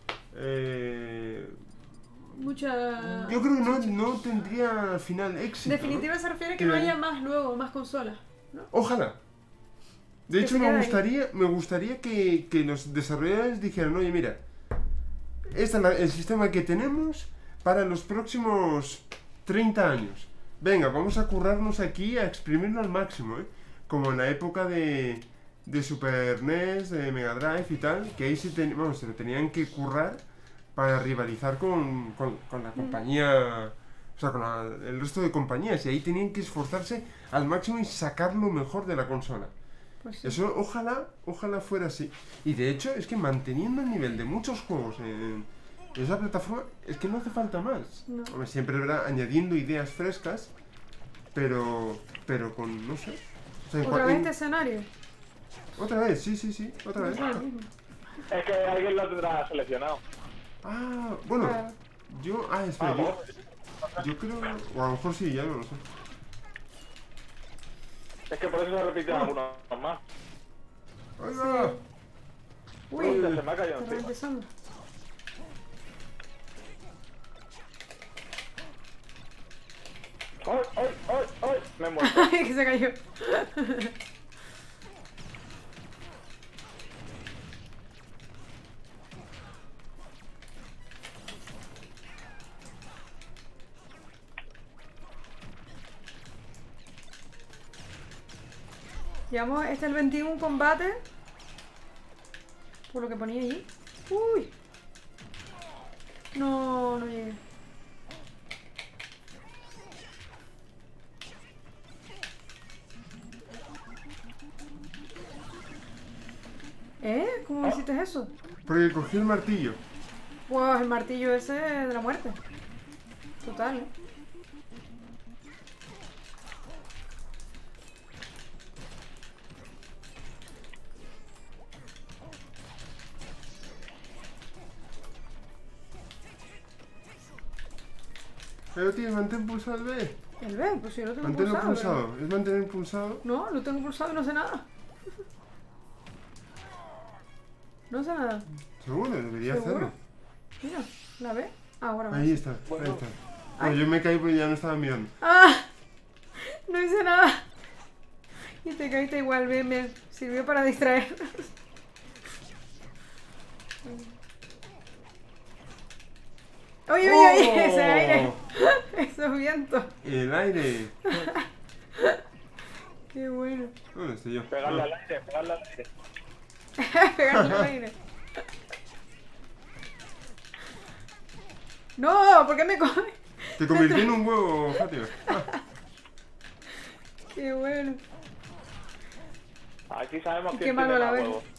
Mucha... yo creo que no tendría al final éxito. Definitiva ¿no? se refiere a que Que- no haya más luego, más consolas. Ojalá. De Que hecho, se quede me gustaría que los desarrolladores dijeran, oye, mira, este es el sistema que tenemos para los próximos 30 años. Venga, vamos a currarnos aquí, a exprimirlo al máximo, ¿eh? Como en la época de Super NES, de Mega Drive y tal, que ahí se lo tenían que currar para rivalizar con la compañía, o sea, con el resto de compañías, y ahí tenían que esforzarse al máximo y sacar lo mejor de la consola. Pues sí. Eso ojalá fuera así. Y de hecho es que manteniendo el nivel de muchos juegos en esa plataforma, es que no hace falta más. No. Hombre, siempre ¿verdad? Añadiendo ideas frescas, pero con, no sé. O sea, ¿Otra vez este escenario? Otra vez, sí, otra vez. Es lo mismo. Es que alguien lo tendrá seleccionado. Ah, bueno, Claro. espera, yo creo, o a lo mejor sí, ya no lo sé. Es que por eso se repiten algunos más. ¡Oiga! Uy, Se me ha caído está encima. empezando. ¡Ay! Me he muerto. Ay, que se cayó. Llevamos, este es el 21 combate. Por lo que ponía allí. Uy. No llegué. ¿Cómo me hiciste eso? Porque cogí el martillo. Pues el martillo ese de la muerte. Total, Pero tío, mantén pulsado el B. El B, pues yo lo tengo Manténlo pulsado. pulsado. Es mantener pulsado. No, lo tengo pulsado y no sé nada. No sé nada. Seguro, debería ¿Seguro? hacerlo. Mira, ¿la ve? Ahora va. Ahí está, ahí Bueno. está. No, yo me caí porque ya no estaba mirando. ¡Ah! No hice nada. Y te caíste igual, bien, bien. Sirvió para distraer. Oye, ese aire. Esos vientos. El aire. Qué bueno. ¿Dónde estoy yo? Pegarle al aire, pegarle al aire. Pegarle al aire. No, ¿por qué me come? Te convertí en un huevo, Fátima. Qué bueno. Aquí sabemos Y quién qué malo tiene la más ves. huevos.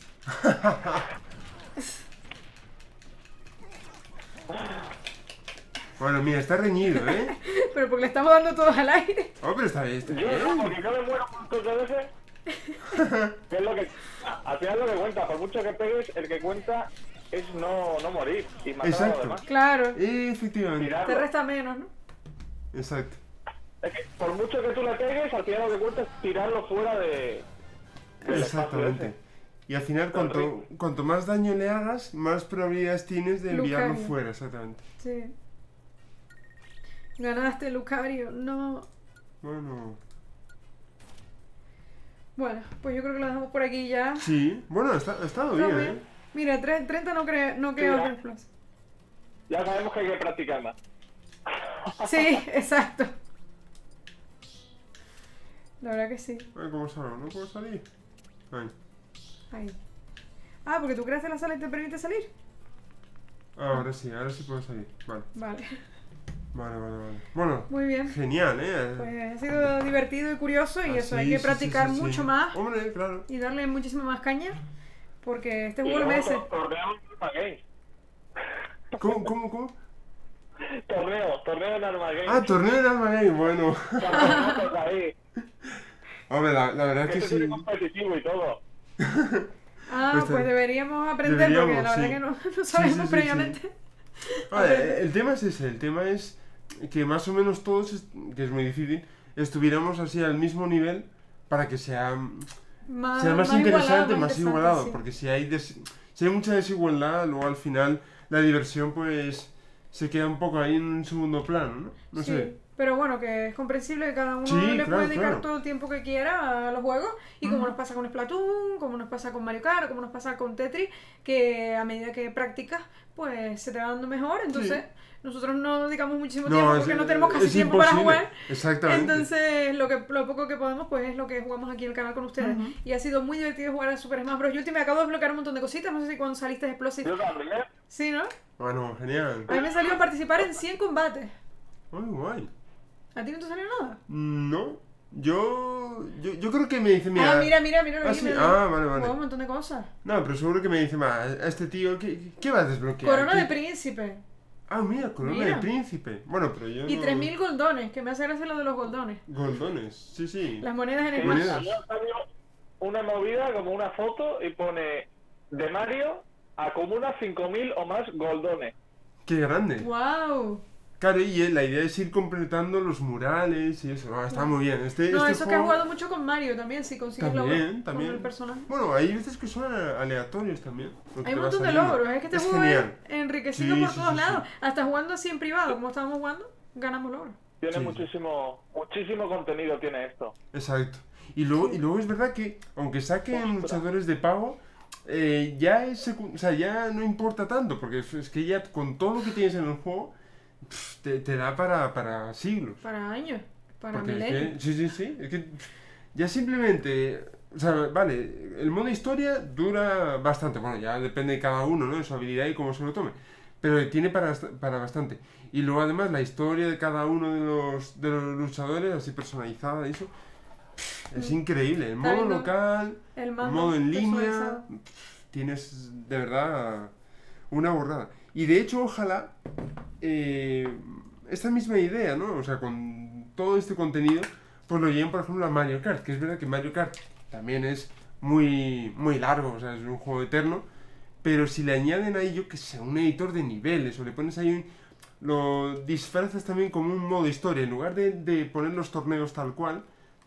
Bueno, mira, está reñido, ¿eh? Pero porque le estamos dando todos al aire. Oh, pero está bien, está Yo no, bien. porque yo me muero un montón de veces. Que es lo que... Al final lo que cuenta, por mucho que pegues, el que cuenta es no morir y matar a Exacto. los demás. Claro. Efectivamente. Te Tirarlo. resta menos, ¿no? Exacto. Es que por mucho que tú le pegues, al final lo que cuenta es tirarlo fuera del espacio Exactamente. ese. Y al final, cuanto más daño le hagas, más probabilidades tienes de enviarlo Lucario. fuera, exactamente. Sí. Ganaste, Lucario. No. Bueno. Bueno, pues yo creo que lo dejamos por aquí ya. Sí, bueno, ha estado Está bien, bien. ¿eh? Mira, 30 no creo Sí, ¿verdad? que es plus. Ya sabemos que hay que practicar más. Sí, exacto. La verdad que sí. A ver cómo salgo, ¿no puedo salir? Ahí. Ahí. Ah, porque tú creaste la sala y te permite salir. Ahora sí puedo salir. Vale. Vale. Bueno, Muy bien. genial, Pues ha sido divertido y curioso y Ah, eso, sí, hay que sí, practicar sí, sí, mucho sí. más Hombre, claro. y darle muchísima más caña porque este Y juego lo luego merece. torneo en Armageddon. ¿Cómo? Torneo en Armageddon. Ah, torneo en Armageddon, bueno. Campeonatos ahí. Hombre, la verdad es que Este sí. tiene competitivo y todo. Ah, pues deberíamos aprender porque la verdad sí. que no sabemos sí, previamente. sí. Vale, el tema es ese, el tema es que más o menos todos, que es muy difícil, estuviéramos así al mismo nivel para que sea más interesante, más igualado, sí. porque si hay mucha desigualdad, luego al final la diversión pues se queda un poco ahí en un segundo plano, ¿no? Sí, sé. pero bueno, que es comprensible que cada uno Sí, le claro, puede dedicar claro. todo el tiempo que quiera a los juegos y como nos pasa con Splatoon, como nos pasa con Mario Kart, como nos pasa con Tetris, que a medida que practicas pues se te va dando mejor, entonces nosotros no dedicamos muchísimo tiempo porque no tenemos casi tiempo para jugar. Exactamente. Entonces lo poco que podemos pues es lo que jugamos aquí en el canal con ustedes. Y ha sido muy divertido jugar a Super Smash Bros. Ultimate. Acabo de desbloquear un montón de cositas, no sé si cuando saliste de Explosive. Yo también. Sí, ¿no? Bueno, genial. A mí me salió a participar en 100 combates. Muy guay. ¿A ti no te salió nada? No, yo creo que me dice, mira... Mira lo Ah, vi, sí, mira. vale. Jugaba un montón de cosas. No, pero seguro que me dice, a este tío, ¿qué va a desbloquear? Corona ¿Qué? de príncipe. Ah, mira, corona Mira. de príncipe. Bueno, pero yo Y no... 3000 goldones, que me hace gracia lo de los goldones. Goldones, sí. Las monedas en Sí, Smash. Monedas. había salido una movida como una foto y pone de Mario acumula 5000 o más goldones. ¡Qué grande! ¡Wow! Claro, y la idea es ir completando los murales y eso. Está muy bien. No, Este eso que has juego- jugado mucho con Mario también, si consigues También. logros con el personaje. Bueno, hay veces que son aleatorios también. lo que Hay un te va montón de saliendo. logros, es que este Es juego genial. es enriquecido Sí, por sí, todos sí, lados. sí. Hasta jugando así en privado, como estábamos jugando, ganamos logros. Tiene Sí. muchísimo contenido tiene esto. Exacto. Y luego es verdad que, aunque saquen luchadores de pago, ya ya no importa tanto, porque es que ya con todo lo que tienes en el juego, te da para siglos. Para años, para Porque es milenios. que, sí, es que ya simplemente, o sea, vale, el modo historia dura bastante, bueno, ya depende de cada uno, ¿no? De su habilidad y cómo se lo tome, pero tiene para bastante. Y luego además la historia de cada uno de los luchadores, así personalizada y eso, es increíble. El Está modo viendo local, El el mando modo en línea, personalizado. tienes de verdad una borrada. Y de hecho, ojalá esta misma idea, ¿no? O sea, con todo este contenido, pues lo lleven, por ejemplo, a Mario Kart, que es verdad que Mario Kart también es muy largo, o sea, es un juego eterno, pero si le añaden ahí, yo que sé, un editor de niveles, o le pones ahí lo disfrazas también como un modo historia, en lugar de poner los torneos tal cual,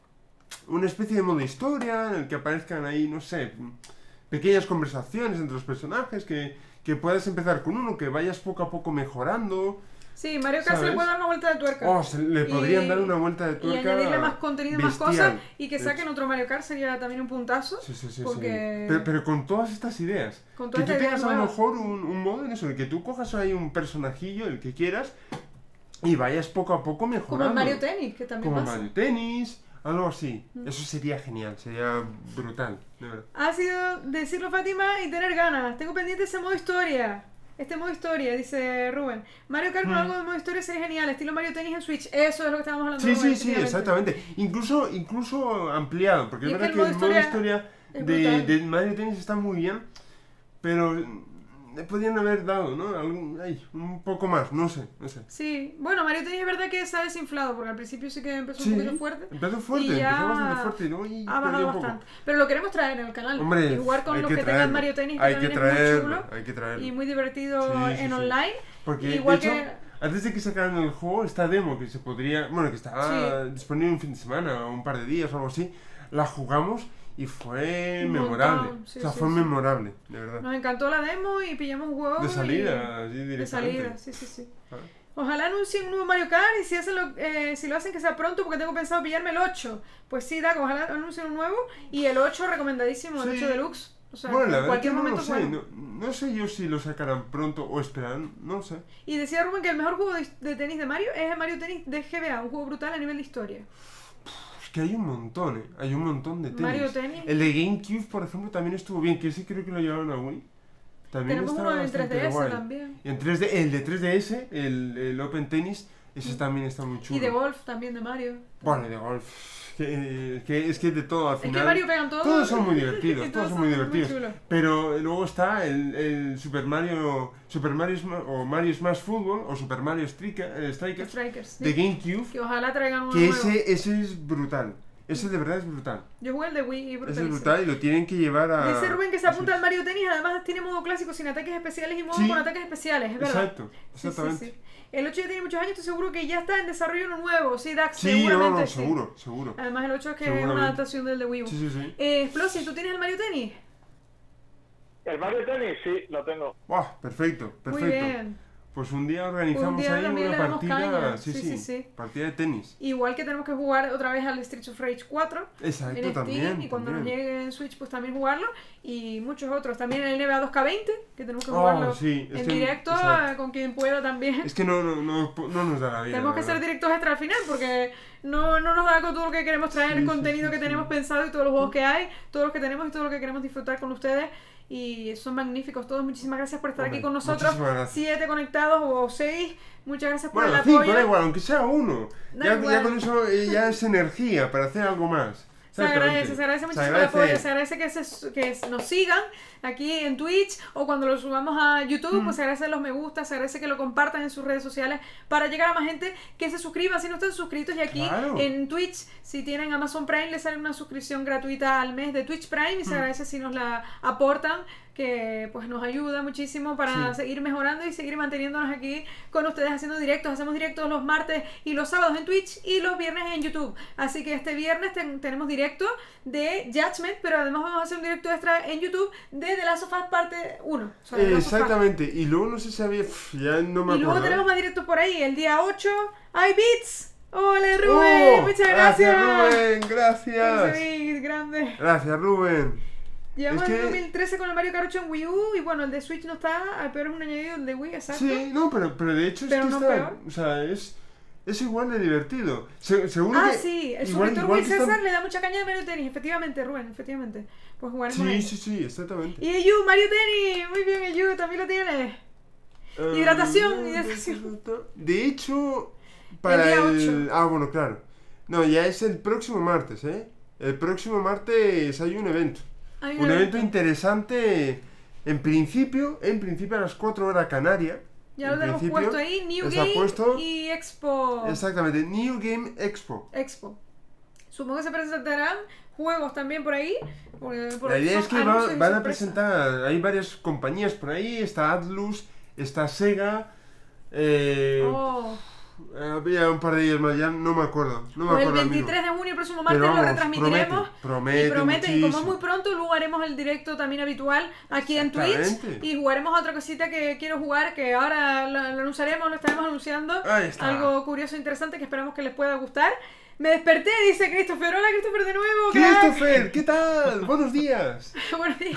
una especie de modo historia en el que aparezcan ahí, no sé, pequeñas conversaciones entre los personajes, que puedas empezar con uno, que vayas poco a poco mejorando. Sí, Mario Kart se le ¿Sabes? puede dar una vuelta de tuerca. Oh, le podrían Y- dar una vuelta de Y tuerca. añadirle más contenido y más bestial. cosas y que De saquen hecho. otro Mario Kart sería también un puntazo. Sí. porque- Pero con todas estas ideas. Con Que todas tú estas tengas ideas a lo nuevas. mejor un modo en eso, en el que tú cojas ahí un personajillo, el que quieras, y vayas poco a poco mejorando. Como en Mario Tennis, que también Como pasa. Mario Tennis, algo así. Eso sería genial, sería brutal, de verdad. Ha sido decirlo, Fátima, y tener ganas. Tengo pendiente ese modo historia. Este modo historia, dice Rubén. Mario Kart con algo de modo historia sería genial. Estilo Mario Tennis en Switch. Eso es lo que estábamos hablando. Sí, Rubén, sí, efectivamente. exactamente. Incluso ampliado, porque Y es es verdad que el que el modo modo historia historia es brutal. de Mario Tennis está muy bien, pero le podrían haber dado, ¿no? Un poco más, no sé. Sí, bueno, Mario Tennis es verdad que se ha desinflado, porque al principio sí que empezó Sí, un poquito fuerte. empezó fuerte, y ya empezó bastante fuerte y luego ha perdió bajado un poco. bastante. Pero lo queremos traer en el canal. Hombre, y jugar con hay los que que tengan traerlo. Mario Tennis, que Hay también que es muy traerlo, chulo. hay que traerlo. Y muy divertido Sí, sí, en sí. online. Porque, Igual de hecho, que- antes de que sacaran el juego, esta demo que se podría, bueno, que está disponible un fin de semana o un par de días o algo así, la jugamos y fue Un memorable. montón, sí, o sea, sí, fue sí. memorable, de verdad. Nos encantó la demo y pillamos un juego. De y- salida, así De directamente. salida, sí. Ah. Ojalá anuncien un nuevo Mario Kart y si lo hacen que sea pronto porque tengo pensado pillarme el 8. Pues sí, Daco, ojalá anuncien un nuevo y el 8 recomendadísimo, el Sí. 8 Deluxe. O sea, Bueno, la en verdad cualquier que no lo momento sé, bueno. no sé yo si lo sacarán pronto o esperarán, no lo sé. Y decía Rubén que el mejor juego de tenis de Mario es el Mario Tennis de GBA, un juego brutal a nivel de historia. que hay un montón, hay un montón de tenis. Mario Tennis. El de GameCube, por ejemplo, también estuvo bien, que ese creo que lo llevaron a Wii. También Tenemos estaba uno en bastante 3DS guay. también. Y en 3D, el de 3DS, el Open Tennis, ese también está muy chulo. Y de golf también de Mario. Bueno, de golf. Es que de todo al Es final. que Mario pegan todo. Todos son muy divertidos, Y todos son muy divertidos. chulos. Pero luego está el Super Mario o Mario Smash Football o Super Mario Strikers Strikers. de Sí. GameCube, Que ojalá traigan uno que nuevo. ese es brutal. Ese de verdad es brutal. Yo jugué el de Wii y Ese es brutalísimo. brutal y lo tienen que llevar a... Dice Rubén que se a apunta al Switch. Mario Tennis, además tiene modo clásico sin ataques especiales y modo Sí. con ataques especiales, es verdad. Exacto, Sí, exactamente. sí, sí. El 8 ya tiene muchos años, estoy seguro que ya está en desarrollo uno nuevo. Sí, Dax, Sí, seguramente no, sí. seguro, seguro. Además el 8 es que es una Seguramente. adaptación del de Wii U. Sí, sí, sí. Explosive, ¿tú tienes el Mario Tennis? El Mario Tennis, sí, lo tengo. ¡Buah! Perfecto, perfecto. Muy bien. Pues un día organizamos Un día ahí también una le damos partida. caña. Sí, Sí, sí, sí, sí. partida de tenis. Igual que tenemos que jugar otra vez al Streets of Rage 4 Exacto, en Steam también. y cuando también. nos llegue en Switch pues también jugarlo y muchos otros. También el NBA 2K20 que tenemos que jugarlo sí, es en que- directo exacto. con quien pueda también. Es que no nos da la vida. Tenemos que la hacer verdad. directos extra al final porque no nos da con todo lo que queremos traer, Sí, el sí, contenido sí, que sí. tenemos pensado y todos los juegos que hay, todos los que tenemos y todo lo que queremos disfrutar con ustedes. Y son magníficos todos. Muchísimas gracias por estar Hombre, aquí con nosotros. muchísimas gracias. 7 conectados o 6. Muchas gracias por Bueno, el 5, apoyo. da igual, aunque sea uno. Da Ya, igual. ya con eso ya es energía para hacer algo más. Se agradece Exactamente. muchísimo el apoyo, se agradece que nos sigan aquí en Twitch o cuando lo subamos a YouTube, pues se agradece los me gusta, se agradece que lo compartan en sus redes sociales para llegar a más gente, que se suscriban si no están suscritos y aquí Claro. en Twitch, si tienen Amazon Prime, les sale una suscripción gratuita al mes de Twitch Prime y se agradece si nos la aportan, que pues nos ayuda muchísimo para Sí. seguir mejorando y seguir manteniéndonos aquí con ustedes haciendo directos. Hacemos directos los martes y los sábados en Twitch y los viernes en YouTube. Así que este viernes tenemos directo de Judgment, pero además vamos a hacer un directo extra en YouTube de The Last of Us parte 1. O sea, The Last of Us. Exactamente. Y luego no sé si había. Ya no me Y luego acuerdo. tenemos más directos por ahí. El día 8 hay beats. ¡Hola Rubén! Muchas gracias. Rubén, gracias. Sí, grande. Gracias, Rubén. Llevamos Es que- el 2013 con el Mario Kart 8 en Wii U y bueno, el de Switch no está, pero es un añadido el de Wii, exacto. Sí, no, pero de hecho Pero es que no está. peor. O sea, es igual de divertido. Seguro Ah, que. sí, el igual- suscriptor igual Will que está- César le da mucha caña de Mario Tennis, efectivamente, Rubén, efectivamente. Pues jugaremos con Sí, él. sí, sí, exactamente. Y Eyu, Mario Tennis, muy bien Eyu, también lo tiene. Hidratación, hidratación. De hecho, para día el. 8. Ah, bueno, claro. No, ya es el próximo martes, ¿eh? El próximo martes hay un evento. Hay Un evento interesante. En principio a las 4 horas Canaria. Ya lo en tenemos principio, puesto ahí, New está Game puesto- y Expo. Exactamente, New Game Expo. Expo. Supongo que se presentarán juegos también por ahí. La idea es que van a presentar presentar, hay varias compañías por ahí, está Atlus, está Sega, había un par de ellos más, ya no me acuerdo. No me Pues el acuerdo, amigo. 23 de junio, el próximo martes, Pero lo vamos, retransmitiremos. promete Y como es muchísimo. muy pronto, luego haremos el directo también habitual aquí en Twitch. Exactamente. Y jugaremos a otra cosita que quiero jugar, que ahora lo anunciaremos, lo estaremos anunciando. Ahí está. Algo curioso e interesante que esperamos que les pueda gustar. Me desperté, dice Christopher. Hola Christopher de nuevo. crack. Christopher, ¿qué tal? Buenos días. Buenos días.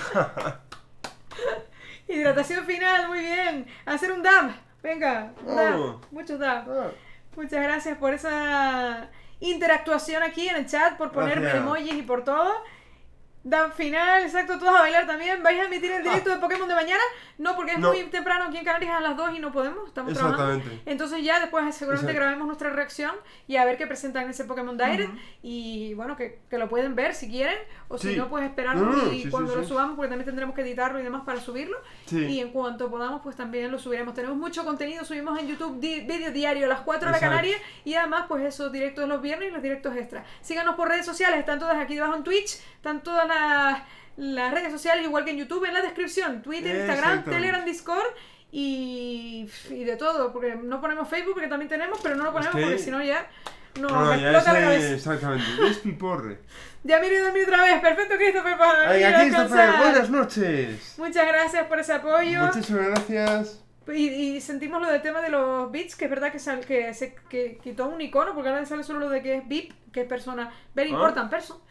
Hidratación final, muy bien. Hacer un dab. Venga, un dab. Vamos. Muchos dab. Ah, Muchas gracias por esa interactuación aquí en el chat, por poner Gracias. emojis y por todo. Dan final, exacto, todos a bailar también. ¿Vais a emitir el directo de Pokémon de mañana? No, porque es No. muy temprano aquí en Canarias a las 2 y no podemos, estamos trabajando. Exactamente. Entonces ya después seguramente Exacto. grabemos nuestra reacción y a ver qué presentan en ese Pokémon Direct. Y bueno, que lo pueden ver si quieren, o si Sí. no, pues esperarnos No, y sí, cuando sí, lo sí. subamos, porque también tendremos que editarlo y demás para subirlo. Sí. Y en cuanto podamos, pues también lo subiremos. Tenemos mucho contenido, subimos en YouTube vídeo diario a las 4 de la Exacto. Canaria y además pues esos directos los viernes y los directos extra. Síganos por redes sociales, están todas aquí debajo en Twitch, están todas las redes sociales igual que en YouTube en la descripción, Twitter, Instagram, Exactamente. Telegram, Discord y de todo, porque no ponemos Facebook porque también tenemos, pero no lo ponemos que- porque si no ya nos No, ya explota la ese, cabeza. exactamente. Es piporre. Ya me he ido a dormir otra vez, perfecto Christopher, para Venga, ir a Christopher, descansar. buenas noches. Muchas gracias por ese apoyo. Muchísimas gracias. Y sentimos lo del tema de los bits, que es verdad que quitó un icono, porque ahora sale solo lo de que es VIP, que es persona, very Ah. important person.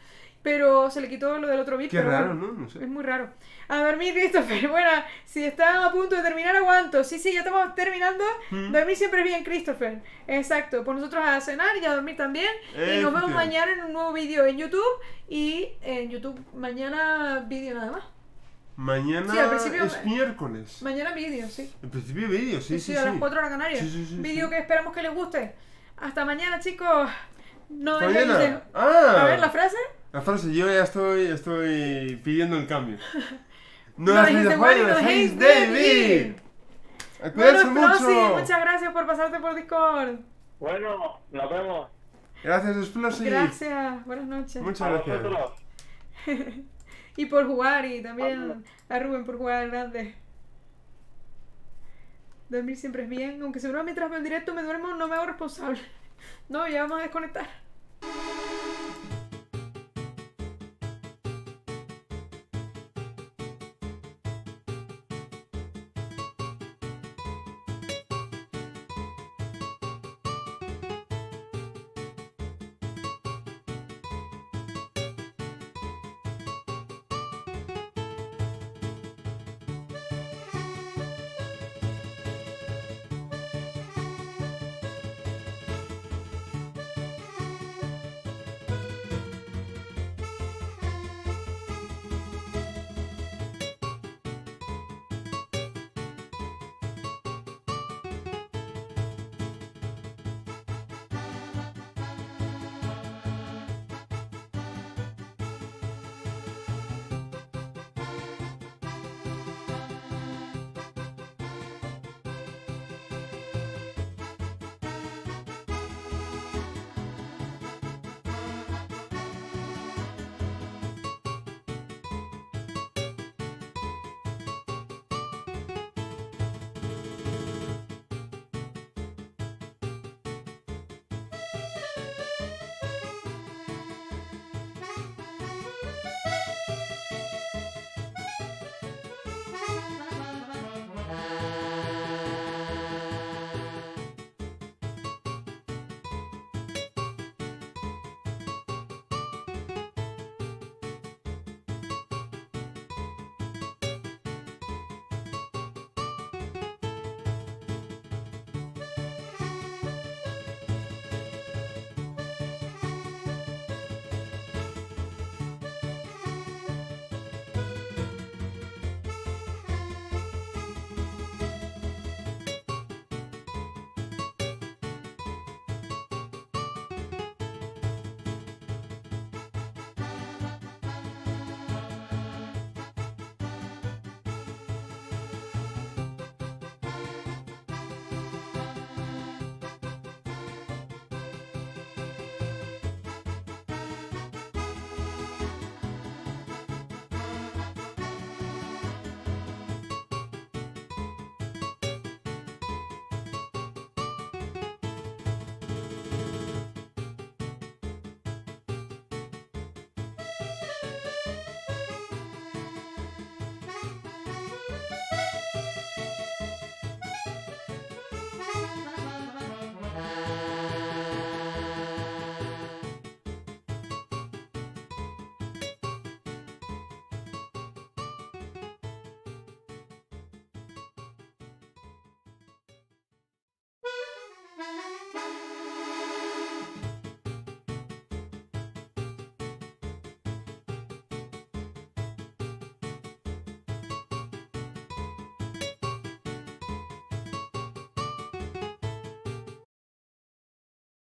pero se le quitó lo del otro bit. Qué pero raro, bueno, ¿no? No sé. es muy raro. A dormir, Christopher. Bueno, si está a punto de terminar, aguanto. Sí, ya estamos terminando. Dormir siempre es bien, Christopher. Exacto. Pues nosotros a cenar y a dormir también. Y nos vemos Efectivamente. mañana en un nuevo vídeo en YouTube. Y en YouTube mañana vídeo nada más. Mañana Sí, al principio- es miércoles. Mañana vídeo, sí. En principio vídeo, sí, sí, a las sí. 4 horas Canarias. Sí. Vídeo que esperamos que les guste. Hasta mañana, chicos. No Hasta dejéis mañana. de... Ah. A ver, la frase. La frase, yo ya estoy pidiendo el cambio. No dejéis de jugar y no dejéis de vivir. A cuidarse Bueno, Flossi, mucho. muchas gracias por pasarte por Discord. Bueno, nos vemos. Gracias, Explosive. Gracias, buenas noches. Muchas A gracias. vosotros. Y por jugar, y también a Rubén por jugar grande. Dormir siempre es bien, aunque seguro mientras veo el directo me duermo, no me hago responsable. No, ya vamos a desconectar.